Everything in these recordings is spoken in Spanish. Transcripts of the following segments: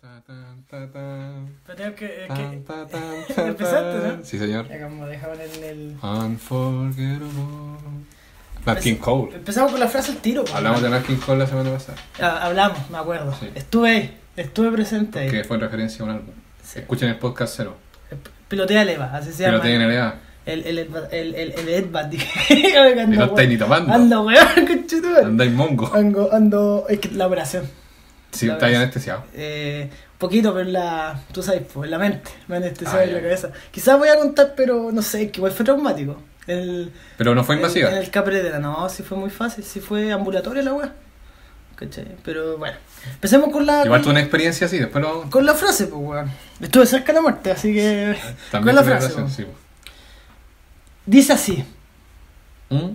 Pero tengo que Tan, ta, empezaste, ¿no? Sí, señor. Ya como dejaban en el... Unforgettable. Nat King Cole. Empezamos con la frase al tiro. pues. Hablamos de Nat King Cole la semana pasada. Hablamos, me acuerdo. Sí. Estuve ahí, estuve presente ahí. Que fue en referencia a un álbum. Sí. Escuchen el podcast 0. Pilotea Leva, así se Pero llama. tienen idea. El Edbad, dije. Y no estáis ni tomando. Ando, weón, conchetumare. Andáis mongo. Ando, es que la operación. Sí, La estáis verdad. anestesiado. Poquito, pero en la, tú sabes, pues, en la mente, me anestesió en ya. la cabeza. Quizás voy a contar, pero no sé, que igual fue traumático. Pero no fue invasiva. En el Capretera, no, sí fue muy fácil, sí fue ambulatoria la weá. ¿Cachai? Pero bueno, empecemos con la... Igual tuve una experiencia así, después lo... Con la frase, pues weón. Estuve cerca de la muerte, así que... También con la tuve frase, relación, pues. sí. Dice así. ¿Mm?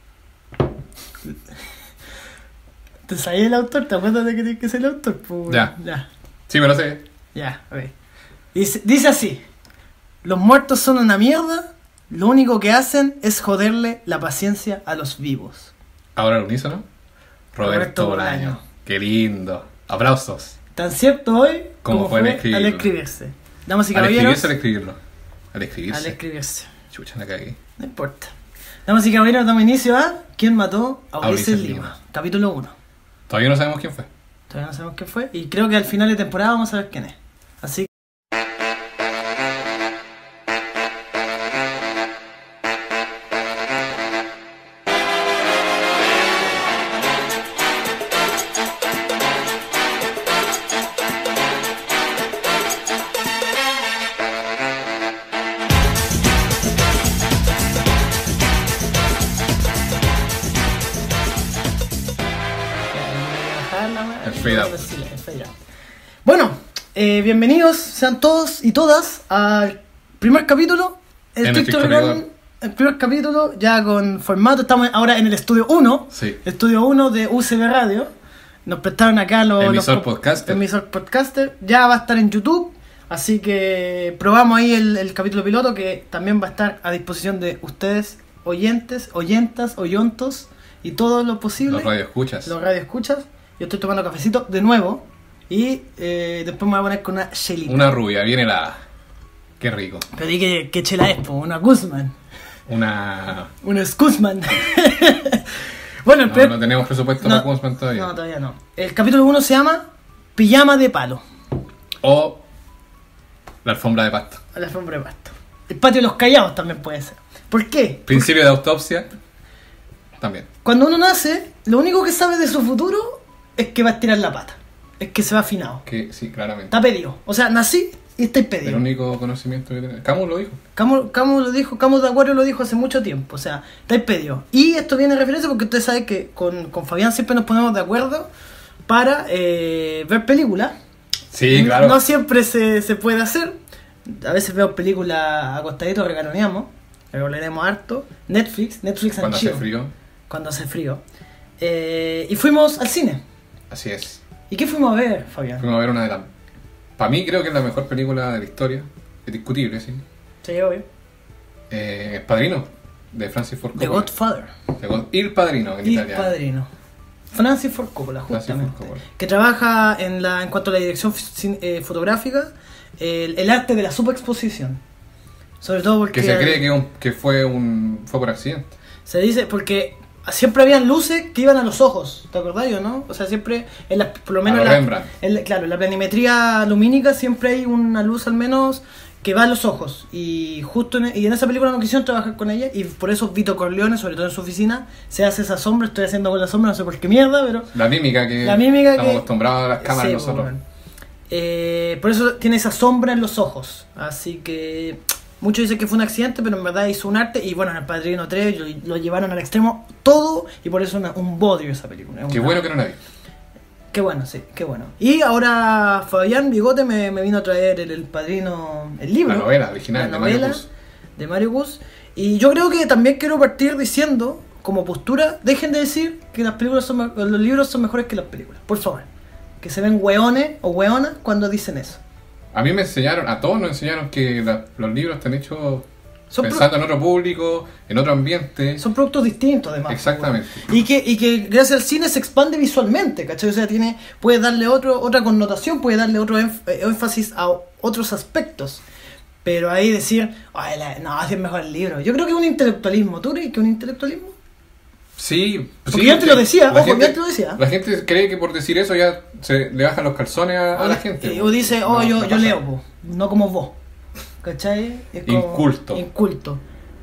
¿Te sabes el autor? ¿Te acuerdas de que tienes que ser el autor? Pues, weón? Ya. Sí, me lo sé. Ya, a ver. Dice así. Los muertos son una mierda. Lo único que hacen es joderle la paciencia a los vivos. Ahora lo unísono. Roberto Roberto Bolaño. Qué lindo. Aplausos. Tan cierto hoy Como fue al escribirlo. al escribirse. Damas y Al caballeros. escribirse o al escribirlo. Al escribirse. Al escribirse. Chucha, la cagué. No importa. Damas y caballeros, damos inicio a ¿Quién mató a Ulises Ulises Lima? Lima. Capítulo 1. Todavía no sabemos quién fue. Todavía no sabemos quién fue. Y creo que al final de temporada vamos a ver quién es. Así que... El fade out. El fade out. Bueno, bienvenidos sean todos y todas al primer capítulo. El En TikTok estricto Recording, el primer capítulo ya con formato. Estamos ahora en el estudio 1. Sí. Estudio 1 de UCB Radio. Nos prestaron acá los... Emisor podcaster. Emisor podcaster. Ya va a estar en YouTube. Así que probamos ahí el capítulo piloto que también va a estar a disposición de ustedes, oyentes, oyentas, oyontos y todo lo posible. Los radioescuchas. Los radioescuchas. Yo estoy tomando cafecito de nuevo. Y después me voy a poner con una chelita. Una rubia, bien helada. Qué rico. Pero di que chela es, po, una Guzman. Una... Una Guzman. Bueno, No tenemos presupuesto para Guzman todavía. No, todavía no. El capítulo 1 se llama Pijama de palo. O la alfombra de pasto. A la alfombra de pasto. El patio de los callados también puede ser. ¿Por qué? Principio de autopsia. También. Cuando uno nace, lo único que sabe de su futuro es que va a estirar la pata. Es que se va afinado. Que sí, claramente. Está pedido. O sea, nací y estoy El pedido. único conocimiento que tenemos. Camus lo dijo. Camus lo dijo, Camus de Acuario lo dijo hace mucho tiempo. O sea, estáis pedido. Y esto viene de referencia porque ustedes saben que con Fabián siempre nos ponemos de acuerdo para ver películas. Sí, claro. No siempre se puede hacer. A veces veo películas acostaditos, regaloneamos. Regaloneamos harto. Netflix and Cuando chill. hace frío. Cuando hace frío. Y fuimos al cine. Así es. ¿Y qué fuimos a ver, Fabián? Fuimos a ver una de las... Para mí creo que es la mejor película de la historia. Es discutible, sí. Sí, obvio. El Padrino. De Francis Ford The Coppola. Godfather. Il Padrino en Il italiano. Padrino. Francis Ford Coppola, Francis Ford justamente. Coppola. Que trabaja en cuanto a la dirección fotográfica, el arte de la subexposición. Sobre todo porque... Que se cree que fue por accidente. Se dice porque siempre habían luces que iban a los ojos, ¿te acordás o no? O sea, siempre, por lo menos A lo Rembrandt. claro, en la planimetría lumínica siempre hay una luz al menos que va a los ojos. Y justo en esa película no quisieron trabajar con ella y por eso Vito Corleone, sobre todo en su oficina, se hace esa sombra. Estoy haciendo con la sombra, no sé por qué mierda, pero... La mímica que estamos acostumbrados a las cámaras Sí, nosotros. bueno. Por eso tiene esa sombra en los ojos. Así que... Muchos dicen que fue un accidente, pero en verdad hizo un arte. Y bueno, en El Padrino 3 lo llevaron al extremo todo. Y por eso un bodrio esa película. Qué bueno que no la vi. Qué bueno, sí, qué bueno. Y ahora Fabián Bigote me vino a traer el Padrino, el libro. La novela original la de Mario novela Puzo. de Mario Puzo. Y yo creo que también quiero partir diciendo, como postura, dejen de decir que los libros son mejores que las películas. Por favor. Que se ven hueones o hueonas cuando dicen eso. A mí me enseñaron, a todos nos enseñaron que los libros están hechos pensando en otro público, en otro ambiente. Son productos distintos, además. Exactamente. Y que gracias al cine se expande visualmente, ¿cachai? O sea, puede darle otra connotación, puede darle otro énfasis a otros aspectos. Pero ahí decir, ay, no, es mejor el libro. Yo creo que es un intelectualismo. ¿Tú crees que es un intelectualismo? Sí. Porque sí, yo te lo decía, la yo te lo decía. La gente cree que por decir eso ya se le bajan los calzones a la gente. O dice, No, yo pasa. leo, po, no como vos. ¿Cachai? Es como Inculto.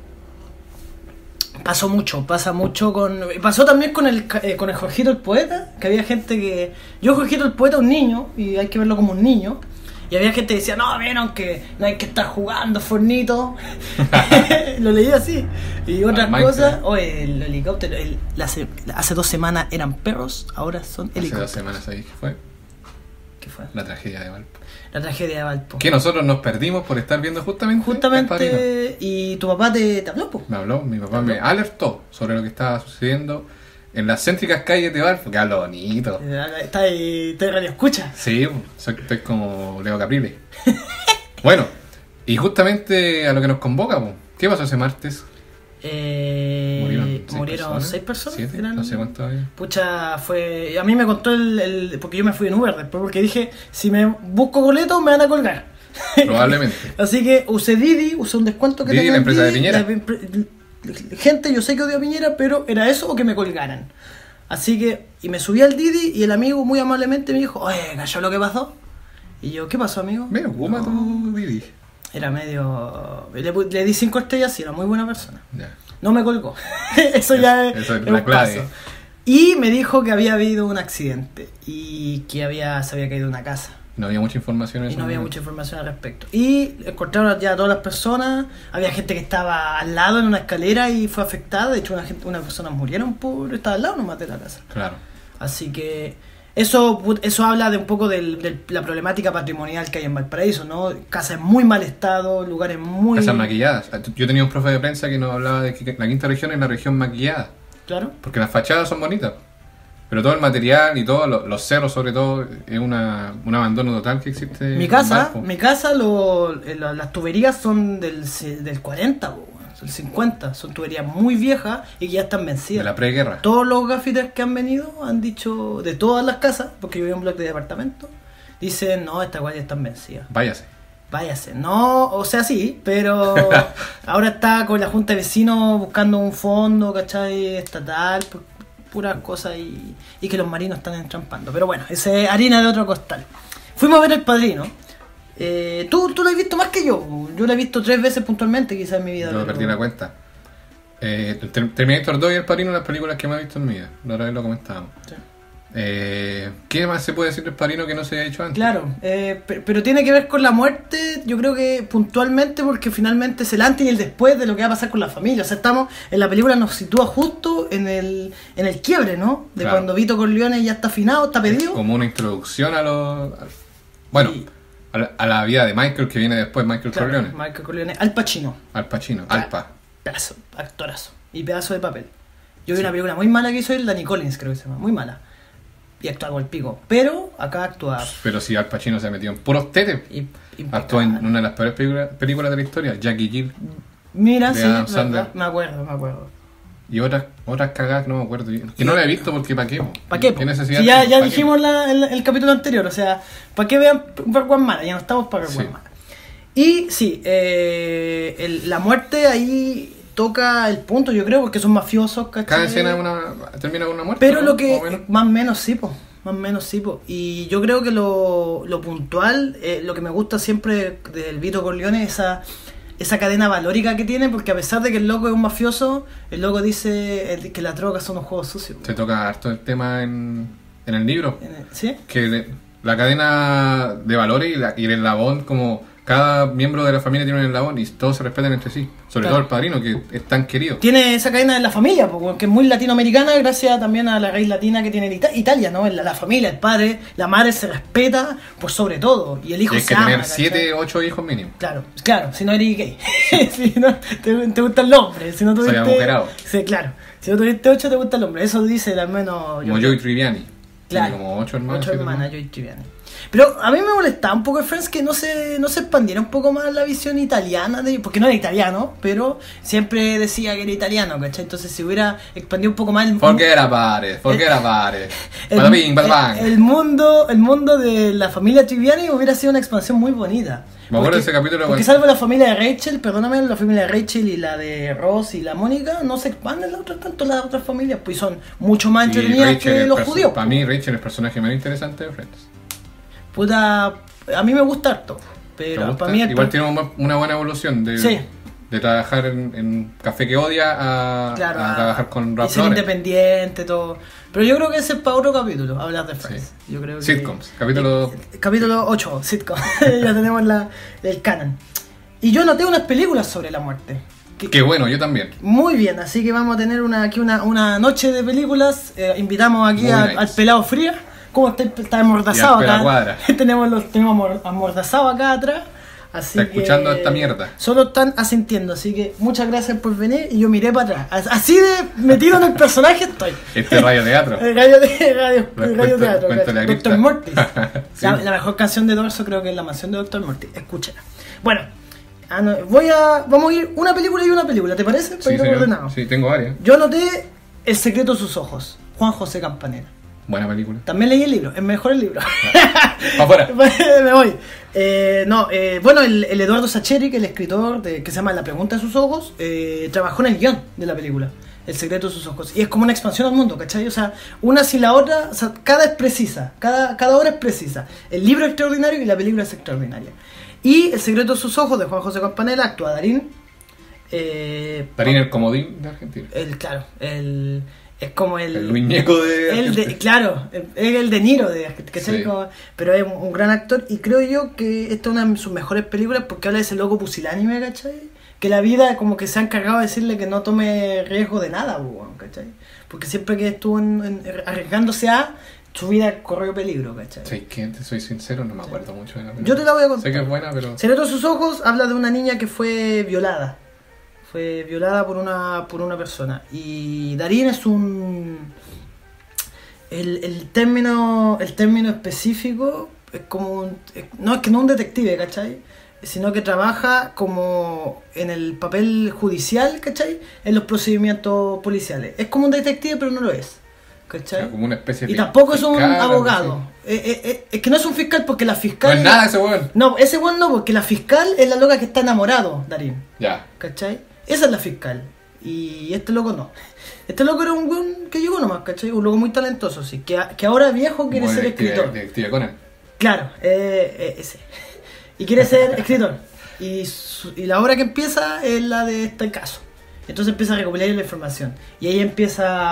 Pasa mucho pasó también con el Jorgito el Poeta, que había gente que... Yo Jorgito el Poeta un niño, y hay que verlo como un niño, y había gente que decía, no, vieron que no hay que estar jugando Fornito. Lo leí así. Y otras cosas, el helicóptero, hace 2 semanas eran perros, ahora son helicópteros. Hace 2 semanas ahí, ¿qué fue? La tragedia de Valpo. La tragedia de Valpo. Que nosotros nos perdimos por estar viendo justamente y tu papá te habló, po. Me habló, mi papá me alertó sobre lo que estaba sucediendo en las céntricas calles de Valpo. Que hablo bonito. Está ahí radio escucha. Sí, estoy como Leo Caprile. Bueno, y justamente a lo que nos convoca, po. ¿Qué pasó ese martes? Murieron 6 personas. 7, no sé cuánto había. Pucha, fue... A mí me contó porque yo me fui en Uber después, porque dije, si me busco boleto me van a colgar. Probablemente. Así que usé Didi, usé un descuento que Didi, tenía la empresa Didi, de Piñera. Gente, yo sé que odio a Piñera, pero era eso o que me colgaran. Así que, y me subí al Didi y el amigo muy amablemente me dijo, oye, ¿cachó lo que pasó? Y yo, ¿qué pasó, amigo? Medio guma tu Didi. Era medio... Le di 5 estrellas y era muy buena persona. Ya. No me colgó. Eso ya es la clave. paso. Y me dijo que había habido un accidente y que se había caído una casa. No había mucha información en eso. Y no había mucha información al respecto. Y encontraron ya a todas las personas. Había gente que estaba al lado en una escalera y fue afectada. De hecho, una persona murieron por estar al lado nomás de la casa. Claro. Así que eso habla de un poco de la problemática patrimonial que hay en Valparaíso, ¿no? Casas en muy mal estado, lugares muy... Casas maquilladas. Yo tenía un profe de prensa que nos hablaba de que la quinta región es la región maquillada. Claro. Porque las fachadas son bonitas. Pero todo el material y todo, los cerros sobre todo, es un abandono total que existe. Mi casa, las tuberías son del 40, del 50. Son tuberías muy viejas y que ya están vencidas. De la preguerra. Todos los gaffiters que han venido han dicho, de todas las casas, porque yo vivo en un bloque de departamento, dicen, no, estas guayas están vencidas. Váyase. No, o sea, sí, pero ahora está con la junta de vecinos buscando un fondo, ¿cachai? Estatal, puras cosas y que los marinos están entrampando. Pero bueno, esa es harina de otro costal. Fuimos a ver El Padrino. Tú lo has visto más que yo. Yo lo he visto 3 veces puntualmente quizás en mi vida. Yo perdí la cuenta. Terminator 2 y El Padrino, las películas que me he visto en mi vida. La otra vez lo comentábamos. Sí. ¿Qué más se puede decir del Padrino que no se haya hecho antes? Claro, pero tiene que ver con la muerte, yo creo que puntualmente, porque finalmente es el antes y el después de lo que va a pasar con la familia. O sea, estamos en la película, nos sitúa justo en el quiebre, ¿no? De claro. Cuando Vito Corleone ya está afinado, está pedido. Es como una introducción a la vida de Michael, que viene después, Michael Corleone. Michael Corleone, Al Pacino. Alpa. Pedazo, actorazo. Y pedazo de papel. Yo vi una película muy mala que hizo él, Danny Collins creo que se llama, muy mala. Y actúa con el pico. Pero acá actúa... Pero si Al Pacino se ha metido en puros tetes. Actúa en una de las peores películas de la historia, Jackie Jill. Mira, sí, me acuerdo. Y otras cagadas, no me acuerdo. Que no la he visto porque ¿para qué? ¿Para qué? ¿Qué necesidad? Si ya dijimos el capítulo anterior, o sea, ¿para qué vean One Mala? Ya no estamos para ver One Mala. Y sí, la muerte ahí toca el punto, yo creo, porque son mafiosos, ¿cachai? Cada escena termina con una muerte. Pero ¿no? Lo que más o menos sí, y yo creo que lo puntual, lo que me gusta siempre del Vito Corleone es esa cadena valórica que tiene, porque a pesar de que el loco es un mafioso, el loco dice que las drogas son un juego sucio. Se toca harto el tema en el libro. ¿Sí? Que la cadena de valores y el eslabón, como cada miembro de la familia tiene un eslabón y todos se respetan entre sí. Sobre todo el Padrino, que es tan querido. Tiene esa cadena de la familia, porque es muy latinoamericana, gracias también a la raíz latina que tiene Italia, ¿no? La familia, el padre, la madre se respeta por sobre todo. Y el hijo se ama. Tienes que tener 7, 8 hijos mínimo. Claro, si no eres gay. Si no, te gustan los hombres. Si no tuviste, soy agujerado. Sí, claro. Si no tuviste 8, te gusta el hombre. Eso dice al menos... Como Joey Triviani. Claro. Tiene como 8 hermanas. 8 hermanas, Joey Triviani. Pero a mí me molestaba un poco de Friends que no se expandiera un poco más la visión italiana, porque no era italiano, pero siempre decía que era italiano, ¿cachai? Entonces si hubiera expandido un poco más Forget about it. Bada bing, bada bang. el mundo de la familia Triviani hubiera sido una expansión muy bonita. Me acuerdo de ese capítulo. Porque salvo la familia de Rachel, perdóname, la familia de Rachel y la de Ross y la Mónica, no se expanden tanto las otras familias, pues son mucho más entretenidas que los judíos. Para mí Rachel es el personaje más interesante de Friends. Puta, a mí me gusta harto, pero para mí... Igual tiene una buena evolución de trabajar en Café que Odia a trabajar con Ralph y ser Lauren. independiente, todo. Pero yo creo que ese es para otro capítulo, hablar de Friends. Sí. Yo creo que Sitcoms, capítulo 8, sitcom. Ya tenemos el canon. Y yo noté unas películas sobre la muerte. Qué bueno, yo también. Muy bien, así que vamos a tener aquí una noche de películas. Invitamos aquí al pelado Fría. ¿Cómo está amordazado acá? tenemos amordazado acá atrás. Así está escuchando esta mierda. Solo están asintiendo, así que muchas gracias por venir y yo miré para atrás. Así de metido en el personaje estoy. Este es Radio Teatro. Radio Teatro. Doctor Mortis. Sí. La mejor canción de Dorso creo que es La Mansión de Doctor Mortis. Escúchala. Bueno, vamos a ir una película y una película, ¿te parece? Sí, ordenado. Sí, tengo varias. Yo anoté El secreto de sus ojos, Juan José Campanella. Buena película. También leí el libro, es mejor el libro. Afuera. Me voy. Bueno, el Eduardo Sacheri, que es el escritor que se llama La pregunta de sus ojos, trabajó en el guión de la película, El secreto de sus ojos. Y es como una expansión al mundo, ¿cachai? O sea, una sin la otra, o sea, cada es precisa, cada obra es precisa. El libro es extraordinario y la película es extraordinaria. Y El secreto de sus ojos, de Juan José Campanella, actúa Darín. Darín el comodín de Argentina. Es como el muñeco de... Claro, es el De Niro, sí. Pero es un gran actor y creo yo que esta es una de sus mejores películas porque habla de ese loco pusilánime, ¿cachai? Que la vida como que se ha encargado de decirle que no tome riesgo de nada, ¿cachai? Porque siempre que estuvo arriesgándose su vida corrió peligro, ¿cachai? Sí, que soy sincero, no me acuerdo mucho de la película. Yo te la voy a contar. Sé que es buena, pero... Secreto de sus ojos habla de una niña que fue violada. Fue violada por una persona. Y Darín es el término específico es como no es que no un detective, ¿cachai? Sino que trabaja como en el papel judicial, ¿cachai? En los procedimientos policiales. Es como un detective, pero no lo es, ¿cachai? O sea, como una especie de y tampoco fiscal, es un abogado. Es que no es un fiscal porque la fiscal... No es nada ese weón. No, ese weón no, porque la fiscal es la loca que está enamorado, Darín. Ya. ¿Cachai? Esa es la fiscal. Y este loco no. Este loco era un weón que llegó nomás, ¿cachai? Un loco muy talentoso, sí. Que ahora viejo quiere ser escritor. Detective Conan. Claro, ese. Y quiere ser escritor. Y la obra que empieza es la de este caso. Entonces empieza a recopilar la información. Y ahí empieza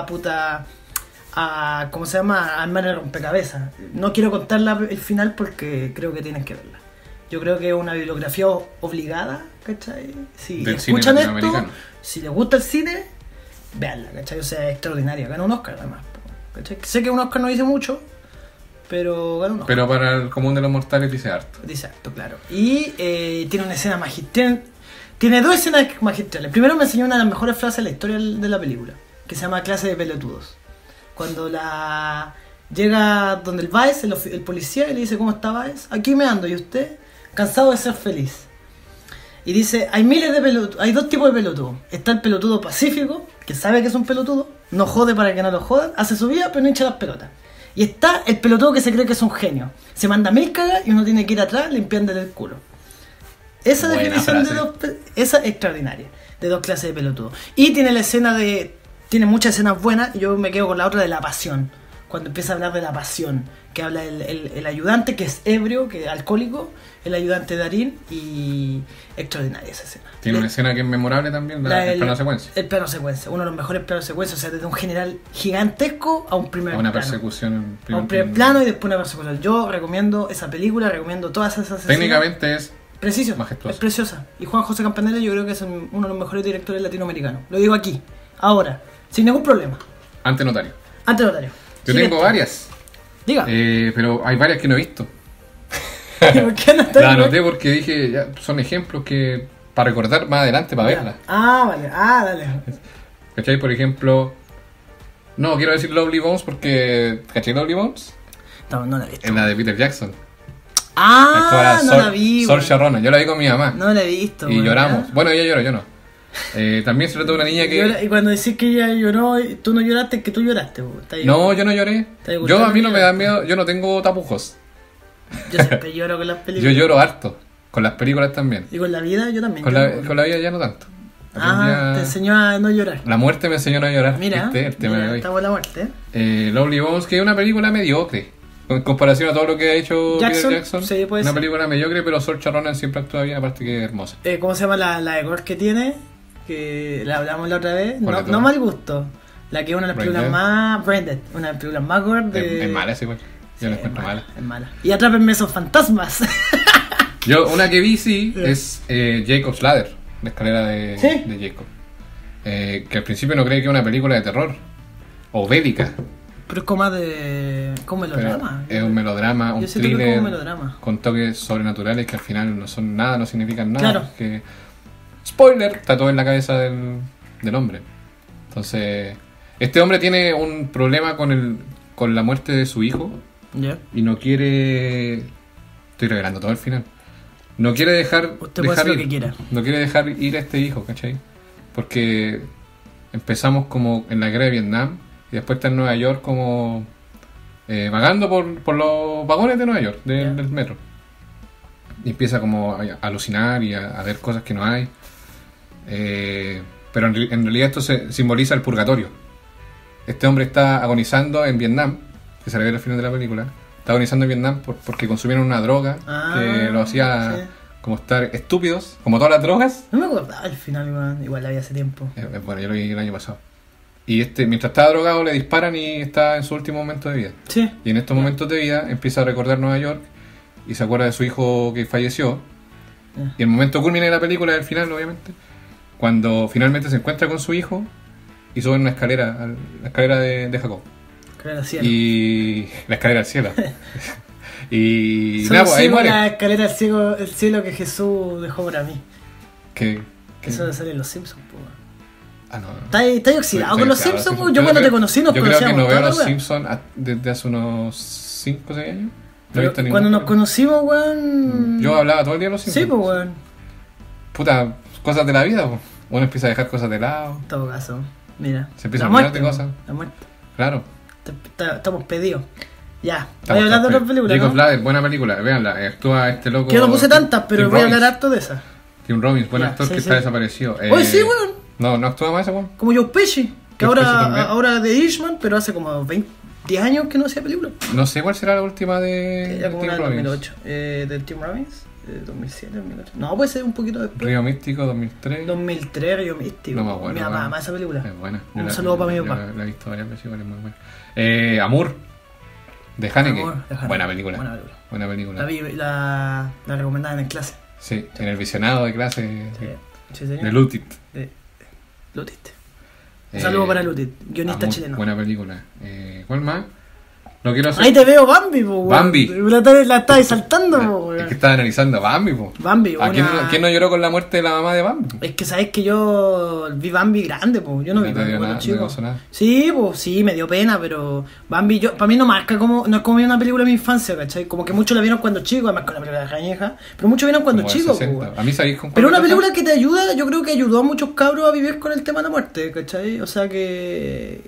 a ¿cómo se llama? A armar el rompecabezas. No quiero contar el final porque creo que tienes que verla. Yo creo que es una bibliografía obligada, ¿cachai? Si del escuchan cine esto, si les gusta el cine, veanla, ¿cachai? O sea, es extraordinaria. Gana un Oscar además, ¿cachai? Sé que un Oscar no dice mucho, pero gana un Oscar. Pero para el común de los mortales dice harto. Dice harto, claro. Y tiene una escena magistral. Tiene dos escenas magistrales. Primero me enseñó una de las mejores frases de la historia de la película, que se llama Clase de pelotudos. Cuando llega donde el Baez, el policía, y le dice, ¿cómo está Baez? Aquí me ando, ¿y usted? Cansado de ser feliz. Y dice, hay dos tipos de pelotudos. Está el pelotudo pacífico, que sabe que es un pelotudo, no jode para que no lo jodan, hace su vida pero no hincha las pelotas. Y está el pelotudo que se cree que es un genio, se manda 1000 cagas y uno tiene que ir atrás limpiándole el culo. Esa buena definición frase. Esa es extraordinaria, de dos clases de pelotudos. Y tiene tiene muchas escenas buenas, y yo me quedo con la otra de la pasión. Cuando empieza a hablar de la pasión, que habla el ayudante que es ebrio, que es alcohólico, el ayudante Darín, y extraordinaria esa escena. Tiene una escena que es memorable también, el plano secuencia. El plano secuencia, uno de los mejores planos secuencia, o sea, desde un general gigantesco a un primer plano. A una persecución en un primer plano y después una persecución. Yo recomiendo esa película, recomiendo todas esas escenas. Técnicamente es preciso, majestuosa. Es preciosa. Y Juan José Campanella yo creo que es uno de los mejores directores latinoamericanos. Lo digo aquí, ahora, sin ningún problema. Ante notario. Yo Siguiente. tengo varias. Diga. Pero hay varias que no he visto. ¿Por qué no las anoté porque dije, ya, son ejemplos que para recordar más adelante, para verlas. Vale. Dale. ¿Cachai? Por ejemplo, no quiero decir Lovely Bones porque... ¿Cachai Lovely Bones? No la he visto. Es la de Peter Jackson. Ah, no la vi. Saoirse Ronan. Yo la vi con mi mamá. No la he visto. Y lloramos. ¿Ya? Bueno, ella lloró, yo no. También se trata de una niña que... Y cuando decís que ella lloró, tú no lloraste, es que tú lloraste. No, yo no lloré. Yo, a mí no me da miedo, yo no tengo tapujos. Yo siempre lloro con las películas. Yo lloro harto. Con las películas también. Y con la vida yo también. Con la vida ya no tanto. Te enseñó a no llorar. La muerte me enseñó a no llorar. Mira, el tema de hoy. Estamos la muerte. Lovely Bones, que es una película mediocre. En comparación a todo lo que ha hecho Peter Jackson. Sí, puede una ser. película mediocre, pero Saoirse Ronan siempre actúa bien, aparte que es hermosa. ¿Cómo se llama la de gore que tiene? Que la hablamos la otra vez. No mal gusto. La que es una de las películas más... Branded. Una de las películas más gore de... Es mala, sí, igual. Yo la encuentro mala. Es mala. Y Atrápenme esos fantasmas. Una que vi, sí, es Jacob's Ladder, la escalera de Jacob. Que al principio no creí que era una película de terror o bélica. Pero es como más de... como melodrama. Es un melodrama, un thriller como melodrama. con toques sobrenaturales que al final no son nada, no significan nada. Claro. Que, spoiler, está todo en la cabeza del hombre. Entonces, este hombre tiene un problema con la muerte de su hijo. Yeah. Y no quiere... Estoy revelando todo al final. No quiere dejar lo que quiera. No quiere dejar ir a este hijo, ¿cachai? Porque empezamos como en la guerra de Vietnam y después está en Nueva York como vagando por los vagones de Nueva York, del metro. Y empieza como a alucinar y a ver cosas que no hay. Pero en realidad esto simboliza el purgatorio. Este hombre está agonizando en Vietnam, que se revela al final de la película. Está agonizando en Vietnam porque consumieron una droga que lo hacía como estar estúpidos, como todas las drogas. No me acordaba al final, igual la vi hace tiempo. Bueno, yo lo vi el año pasado. Y mientras estaba drogado le disparan y está en su último momento de vida. Sí. Y en estos momentos de vida empieza a recordar Nueva York y se acuerda de su hijo que falleció. Y el momento culmine de la película es el final, obviamente, cuando finalmente se encuentra con su hijo y sube una escalera, la escalera de Jacob. Escalera al cielo. Y la escalera al cielo. Y solo pues, ahí muere. La escalera al cielo que Jesús dejó para mí. ¿Qué? Eso de salir en los Simpsons, po. No. ¿Estás oxidado con los Simpsons? Yo cuando te conocí nos conocíamos. Yo creo que no veo los Simpsons desde hace unos 5 o 6 años. No he visto cuando nos conocimos, weón... Yo hablaba todo el día de los Simpsons. Sí, pues, weón. Puta, cosas de la vida, pues. Uno empieza a dejar cosas de lado. En todo caso, mira. Se empieza a olvidar de cosas. La muerte. Claro. Estamos pedidos. Ya, voy a hablar de otra película. Jacob Ladder, buena película, véanla. Actúa este loco. Que yo no puse tantas, pero Tim voy Robbins. a hablar harto de esa. Tim Robbins, buen actor que está desaparecido. Oye, sí, weón. No actúa más ese weón. Como Joe Pesci, que ahora de Irishman, pero hace como 10 años que no hacía película. No sé cuál será la última de Tim Robbins. 2008. ¿Del Tim Robbins? 2007, 2008. No, puede ser un poquito después. Río Místico, 2003. 2003, Río Místico. No me acuerdo. Mi mamá ama esa película. Es buena. Un saludo para mi papá. La he visto varias veces, igual es muy buena. Amor, de Haneke. Buena película. Buena película. La recomendaban en clase. Sí, en el visionado de clase. Sí, señor. De Lutit. Lutit. Un saludo para Lutit, guionista chileno. Buena película. ¿Cuál más? No quiero hacer... Ahí te veo Bambi, po, Bambi. La estás saltando, po, Es que estaba analizando a Bambi, po. Bambi, ¿Quién no lloró con la muerte de la mamá de Bambi? Es que sabes que yo vi Bambi grande, po. Yo no vi Bambi cuando chico. Sí, pues sí, me dio pena, pero Bambi, para mí no marca como, no es como una película de mi infancia, ¿cachai? Como que muchos la vieron cuando chico, además con la película de Rañeja, pero muchos vieron cuando chico, po. A mí sabéis con pero una película que te ayuda, yo creo que ayudó a muchos cabros a vivir con el tema de la muerte, ¿cachai? O sea que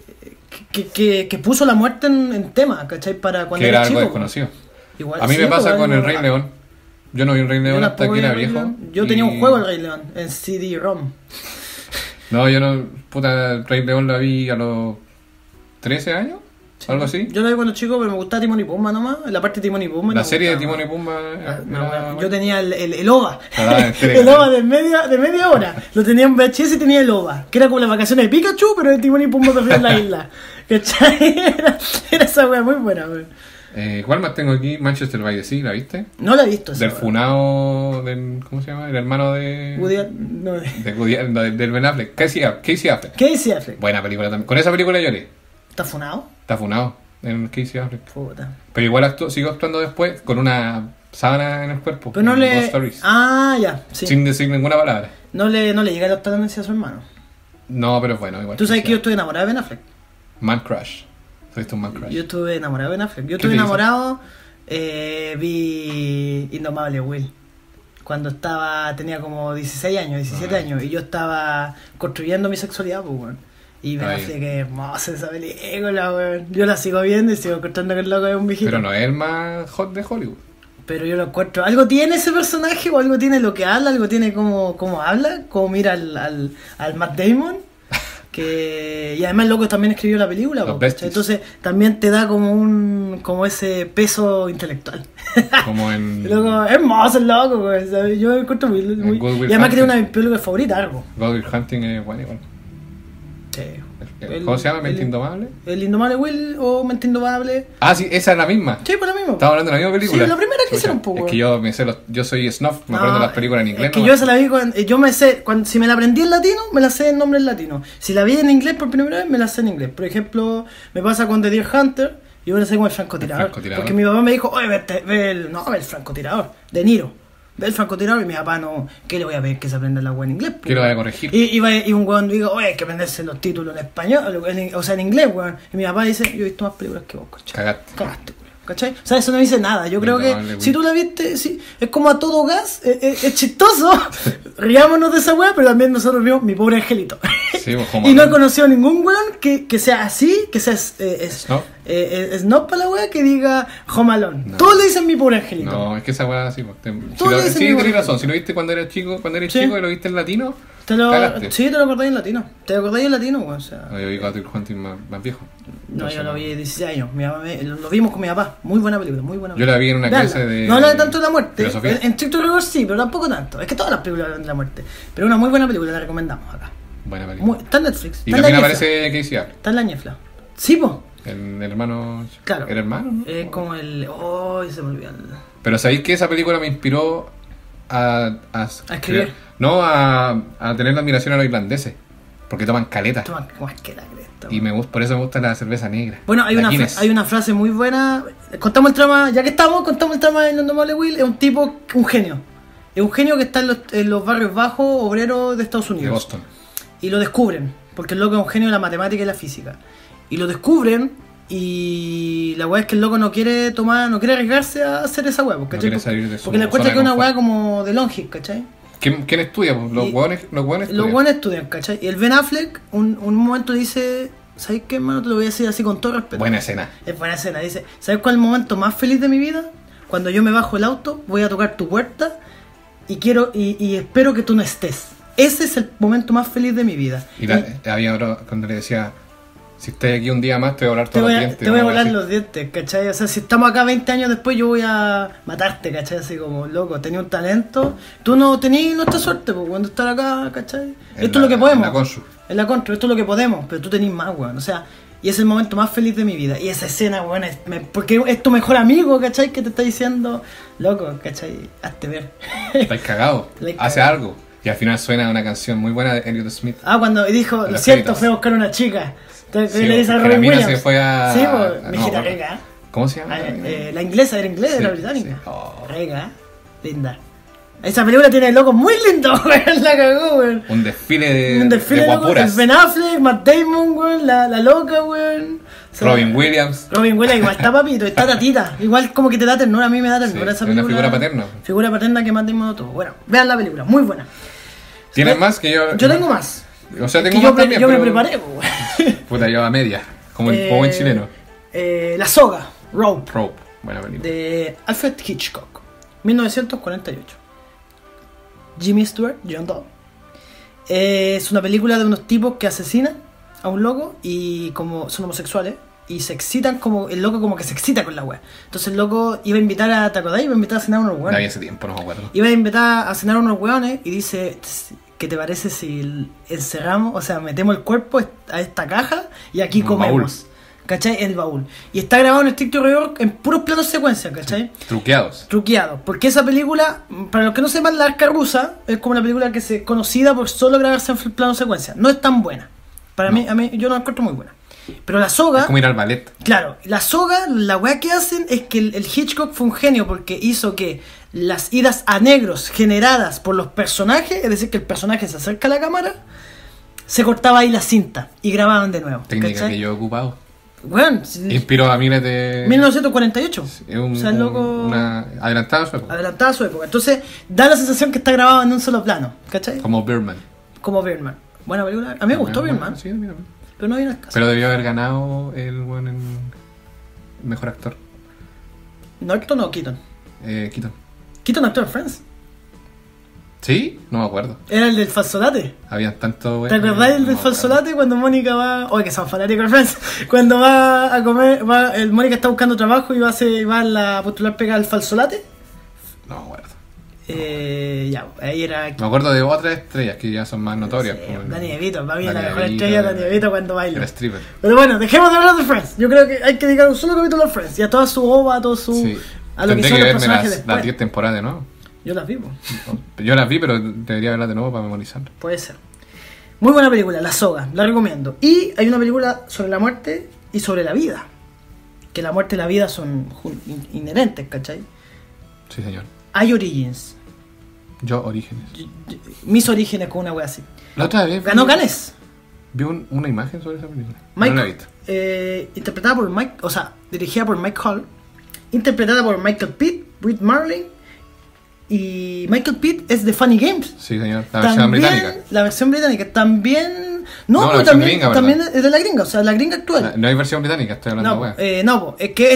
puso la muerte en tema, ¿cachai? Para cuando que era chico, algo desconocido. Igual, a mí me pasa con el Rey León. Yo no vi un Rey León hasta que era viejo. Yo tenía un juego del Rey León en CD-ROM. No, yo no. Puta, el Rey León la vi a los 13 años. Sí. Algo así. Yo la vi cuando chico, pero me gustaba Timón y Pumba nomás. La parte de Timón y Pumba. La serie de Timón y Pumba. Yo tenía el OVA. El OVA de media hora. Lo tenía en VHS y tenía el OVA. Que era como las vacaciones de Pikachu, pero de Timón y Pumba en la isla. ¿Cachai? Era esa wea muy buena, wey. ¿Cuál más tengo aquí? Manchester by the Sea, ¿la viste? No la he visto. Del funao ¿cómo se llama? El hermano de... del Ben Affleck. Casey Affleck. Buena película también. Con esa película lloré. ¿Está funado? Está funado en Casey Affleck. Puta. Pero igual sigo actuando después con una sábana en el cuerpo. Pero no le... ya. Sí. Sin decir ninguna palabra. No le llega la octavalencia a su hermano. No, pero es bueno. Igual ¿Tú sabes que yo estoy enamorado de Ben Affleck? Man Crush. ¿Has visto un Man Crush? Yo estuve enamorado de Ben Affleck. Yo estuve enamorado Vi Indomable Will. Cuando tenía como 16 años, 17 años, y yo estaba construyendo mi sexualidad, pues, weón. Y me parece que hermosa esa película, weón. Yo la sigo viendo y sigo encontrando que el loco es un viejito. Pero no es el más hot de Hollywood. Pero yo lo encuentro. Algo tiene ese personaje, o algo tiene lo que habla, algo tiene como habla, como mira al Matt Damon. Y además el loco también escribió la película, entonces también te da como ese peso intelectual. Como en... Loco, es hermoso el loco, güey, ¿sabes? Yo me encuentro muy... Y además que tiene una de mis películas favoritas, algo. Good Will Hunting es bueno igual. Sí. ¿Cómo se llama? ¿Mente Indomable? El Indomable Will o Mente Indomable. Ah, sí, esa es la misma. Sí, pues la misma. Estamos hablando de la misma película. Sí, la primera que hicieron un poco. Es que yo soy snuff, me acuerdo de las películas en inglés. Es que yo esa la vi yo me sé, si me la aprendí en latino, me la sé en nombre en latino. Si la vi en inglés por primera vez, me la sé en inglés. Por ejemplo, me pasa con The Deer Hunter, yo me la sé como el francotirador. Porque mi papá me dijo, oye, ve el francotirador, De Niro. Ve el francotirador, y mi papá no, ¿qué le voy a pedir que se aprenda la wea en inglés? ¿Qué lo voy a corregir? Y un weón digo, oye, hay que aprenderse los títulos en español, o sea, en inglés, weón. Y mi papá dice, yo he visto más películas que vos, ¿cachai? Cagaste, weón. ¿Cachai? O sea, eso no dice nada. Yo creo que si tú la viste, sí, es como A Todo Gas, es chistoso. Riámonos de esa weá, pero también nosotros vimos Mi Pobre Angelito. Sí, y no he conocido ningún weón que sea así, que sea snob para la weá, que diga Home Alone. No. Todos le dicen Mi Pobre Angelito. No, es que esa weá así. Sí, tenés razón. Si lo viste cuando eres chico y lo viste en latino, sí, te lo acordáis en latino. Te acordáis en latino, weón. O sea, no, yo vi Good Will Hunting más viejo. No, yo lo vi 16 años. Lo vimos con mi papá. Muy buena película, muy buena película. Yo la vi en una clase de... No habla de tanto de la muerte. En Stricto Rigor sí, pero tampoco tanto. Es que todas las películas hablan de la muerte. Pero una muy buena película, la recomendamos acá. Buena película. Está en Netflix. Y también aparece Casey Affleck. Está en la ñefla. Sí, po. El hermano... Claro. El hermano, ¿no? Es como el... Oh, se me olvidó. Pero ¿sabéis que esa película me inspiró a escribir? No, a tener la admiración a los irlandeses. Porque toman caleta. Toman más que la cresta. Y por eso me gusta la cerveza negra. Bueno, hay una frase muy buena. Contamos el trama, ya que contamos el trama de Indomable Will. Es un tipo, un genio. Es un genio que está en los barrios bajos, obreros de Estados Unidos. De Boston. Y lo descubren, porque el loco es un genio de la matemática y la física. Y lo descubren, y la weá es que el loco no quiere arriesgarse a hacer esa weá, ¿cachai? No quiere salir de su porque le encuentra que es una weá como de Longhill, ¿cachai? ¿Quién estudia? Los hueones estudian. Los hueones estudian, ¿cachai? Y el Ben Affleck un momento dice, ¿sabes qué, hermano? Te lo voy a decir así con todo respeto. Buena escena. Es buena escena. Dice, ¿sabes cuál es el momento más feliz de mi vida? Cuando yo me bajo el auto, voy a tocar tu puerta y espero que tú no estés. Ese es el momento más feliz de mi vida. Y había otro cuando le decía, si estás aquí un día más te voy a volar todos los dientes. Te voy a volar los dientes, ¿cachai? O sea, si estamos acá 20 años después, yo voy a matarte, ¿cachai? Así como, loco, tenía un talento. Tú no tenías nuestra suerte, pues, cuando estar acá, ¿cachai? Esto es lo que podemos. En la Constru, esto es lo que podemos, pero tú tenés más, weón. O sea, y es el momento más feliz de mi vida. Y esa escena, weón, porque es tu mejor amigo, ¿cachai? Que te está diciendo, loco, ¿cachai? Hazte ver. Estás cagado. Hace algo. Y al final suena una canción muy buena de Elliot Smith. Cuando dijo, lo cierto, fue a buscar una chica. Entonces, le dice a Robin Williams. Se fue a... Sí, pues, mijita Rega. ¿Cómo se llama? La inglesa, era británica. Sí. Oh. Rega, linda. Esa película tiene locos muy lindos, weón, la cagó, weón. Un desfile de guapuras. El Ben Affleck, Matt Damon, weón, la loca, weón. O sea, Robin Williams igual está papito, está tatita. Igual como que te da ternura, a mí me da ternura esa película. Una figura paterna. Figura paterna que Matt Damon todo. Bueno, vean la película, muy buena. ¿Tienes más que yo? Yo tengo más. O sea, tengo más también, yo me preparé, weón. Puta, yo a media, como el buen chileno. La soga, Rope, buena película. De Alfred Hitchcock, 1948. Jimmy Stewart, John Doe. Es una película de unos tipos que asesinan a un loco y como son homosexuales y se excitan como el loco como que se excita con la wea. Entonces el loco iba a invitar a Tacodai, iba a invitar a cenar a unos weones. Hace tiempo, no me acuerdo. Iba a invitar a cenar a unos weones y dice, ¿qué te parece si encerramos, o sea, metemos el cuerpo a esta caja y aquí comemos? Baúl. ¿Cachai? El baúl. Y está grabado en estricto rigor en puros planos secuencia, ¿cachai? Truqueados. Porque esa película, para los que no sepan, La Arca Rusa es como una película que es conocida por solo grabarse en plano secuencia. No es tan buena. Para mí, yo no la encuentro muy buena. Pero la soga... Es como ir al ballet. Claro, la soga, la weá que hacen es que el Hitchcock fue un genio porque hizo que las idas a negros generadas por los personajes, es decir, que el personaje se acerca a la cámara, se cortaba ahí la cinta y grababan de nuevo. Técnica ¿cachai? que yo he ocupado. Bueno, Inspiró a miles de... 1948. Es un, O sea, el loco... una adelantada a su época. Adelantada a su época. Entonces, da la sensación que está grabado en un solo plano. ¿Cachai? Como Birdman. Como Birdman. Buena película. A mí me gustó Birdman. Sí, mira. Pero no viene al caso. Pero debió haber ganado el buen en mejor actor. ¿Norton o Keaton? Keaton. Keaton actuó en Friends. ¿Sí? No me acuerdo. Era el del falsolate. Habían tanto... ¿Te acordás del falsolate cuando Mónica va... Oye, que son fanáticos de Friends. Cuando va a comer... Mónica está buscando trabajo y va a postular pega al falsolate. No me acuerdo. Ya, ahí era... Me acuerdo de otras estrellas que ya son más notorias. Sí, como Danny DeVito, para mí la Danny mejor DeVito, estrella Danny DeVito cuando baila. El stripper. Pero bueno, dejemos de hablar de Friends. Yo creo que hay que dedicar un solo capítulo a Friends. Y a toda su ova, a todo su... Sí. A lo que Tendré son que los verme personajes las después. 10 temporadas, ¿no? Yo las vivo. Yo las vi, pero debería verlas de nuevo para memorizarlas. Puede ser. Muy buena película, La Soga, la recomiendo. Y hay una película sobre la muerte y sobre la vida. Que la muerte y la vida son inherentes, ¿cachai? Sí, señor. Hay Origins. Yo, Orígenes. Mis orígenes con una wea así. La otra vez Ganó Cannes. vi una imagen sobre esa película. No la he visto. Interpretada por Mike, o sea, dirigida por Mike Hall. Interpretada por Michael Pitt, Britt Marling. Y Michael Pitt es de Funny Games. Sí, señor. La versión británica. La versión británica. También... No, la pero versión también, gringa, también es de la gringa, o sea, la gringa actual. No hay versión británica, estoy hablando No, de no, es que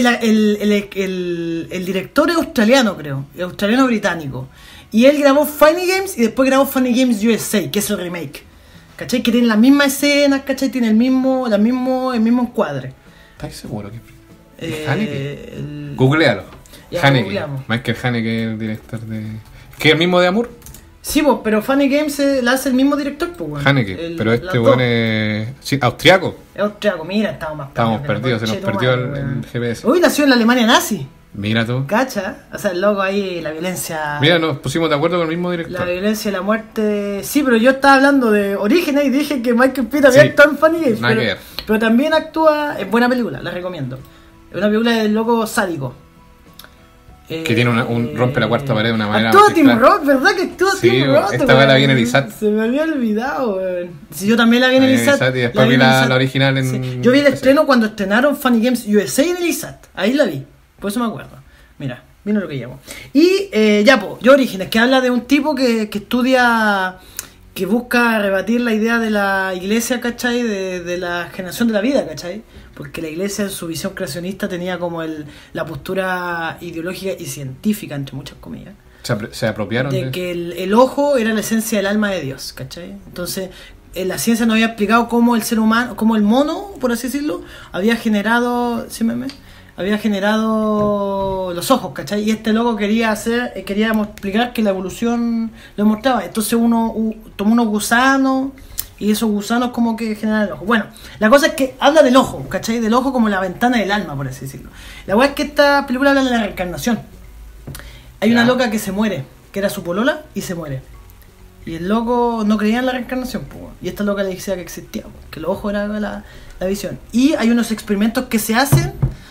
el director es australiano, creo. Es australiano-británico. Y él grabó Funny Games y después grabó Funny Games USA, que es el remake. ¿Cachai? Que tiene las mismas escenas, ¿cachai? Tiene el mismo encuadre. ¿Estás seguro que Haneke? El... Googlealo. Ya, Haneke. googleamos. Michael Haneke, el director de... ¿Que es el mismo de Amour? Sí, pues, pero Funny Games la hace el mismo director, pues, bueno. Haneke. Pero este weón es... Sí, austriaco. Es austriaco, mira, Estábamos perdidos, se nos perdió el GPS. Uy, nació en la Alemania nazi. Mira tú. ¿Cacha? O sea, el loco ahí, la violencia... Mira, nos pusimos de acuerdo con el mismo director. La violencia y la muerte... Sí, pero yo estaba hablando de Orígenes y dije que Michael Pitt había actuado en Funny Games. Nada que ver. Pero también actúa... Es buena película, la recomiendo. Es una película del loco sádico. Que tiene un rompe la cuarta pared de una manera actúa Tim magistral. Rock, ¿verdad que actúa Sí, Tim Rock? esta vez la vi en el ISAT. Se me había olvidado, weón. Sí, yo también la vi en el ISAT. Y después vi en el la ISAT. original en... Sí. Yo vi el estreno cuando estrenaron Funny Games USA en el ISAT. Ahí la vi. Por eso me acuerdo. Mira, mira lo que llamo. Y ya, pues, Yo Orígenes, que habla de un tipo que estudia... Que busca rebatir la idea de la iglesia, ¿cachai? De la generación de la vida, ¿cachai? Porque la iglesia en su visión creacionista tenía como la postura ideológica y científica, entre muchas comillas. Se apropiaron de que el ojo era la esencia del alma de Dios, ¿cachai? Entonces, la ciencia nos había explicado cómo el ser humano, cómo el mono, por así decirlo, había generado... ¿Sí, meme? Había generado los ojos, ¿cachai? Y este loco quería explicar que la evolución lo mostraba. Entonces tomó unos gusanos y esos gusanos como que generan el ojo. Bueno, la cosa es que habla del ojo, ¿cachai? Del ojo como la ventana del alma, por así decirlo. La verdad es que esta película habla de la reencarnación. Hay una loca que se muere, que era su polola, y se muere. Y el loco no creía en la reencarnación, pues. Y esta loca le decía que existía, que los ojos eran la visión. Y hay unos experimentos que se hacen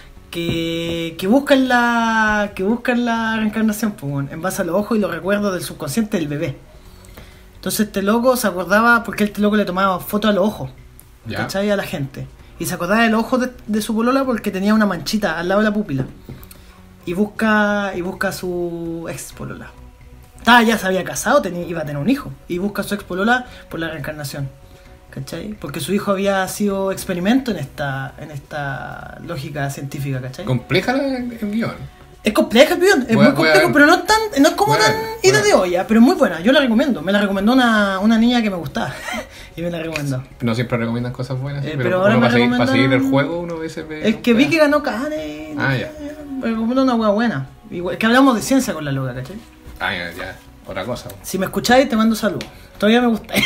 que buscan la reencarnación, pues, en base a los ojos y los recuerdos del subconsciente del bebé. Entonces este loco se acordaba, porque este loco le tomaba fotos a los ojos, ¿cachai? A la gente. Y se acordaba del ojo de su polola porque tenía una manchita al lado de la pupila. Y busca a su ex polola. Ya se había casado, iba a tener un hijo. Y busca a su ex polola por la reencarnación, ¿cachai? Porque su hijo había sido experimento en esta lógica científica, ¿cachai? Compleja el guión. Es compleja el guión, es muy complejo, pero no es como tan ida de olla, pero es muy buena, yo la recomiendo. Me la recomendó una niña que me gustaba y me la recomendó. No siempre recomiendan cosas buenas, pero ahora me para seguir el juego uno a veces ve... Es que vi que ganó Cannes. Ya. Me recomendó una hueá buena. Igual, que hablamos de ciencia con la loca, ¿cachai? Ya, otra cosa. Si me escucháis, te mando saludos. Todavía me gusta.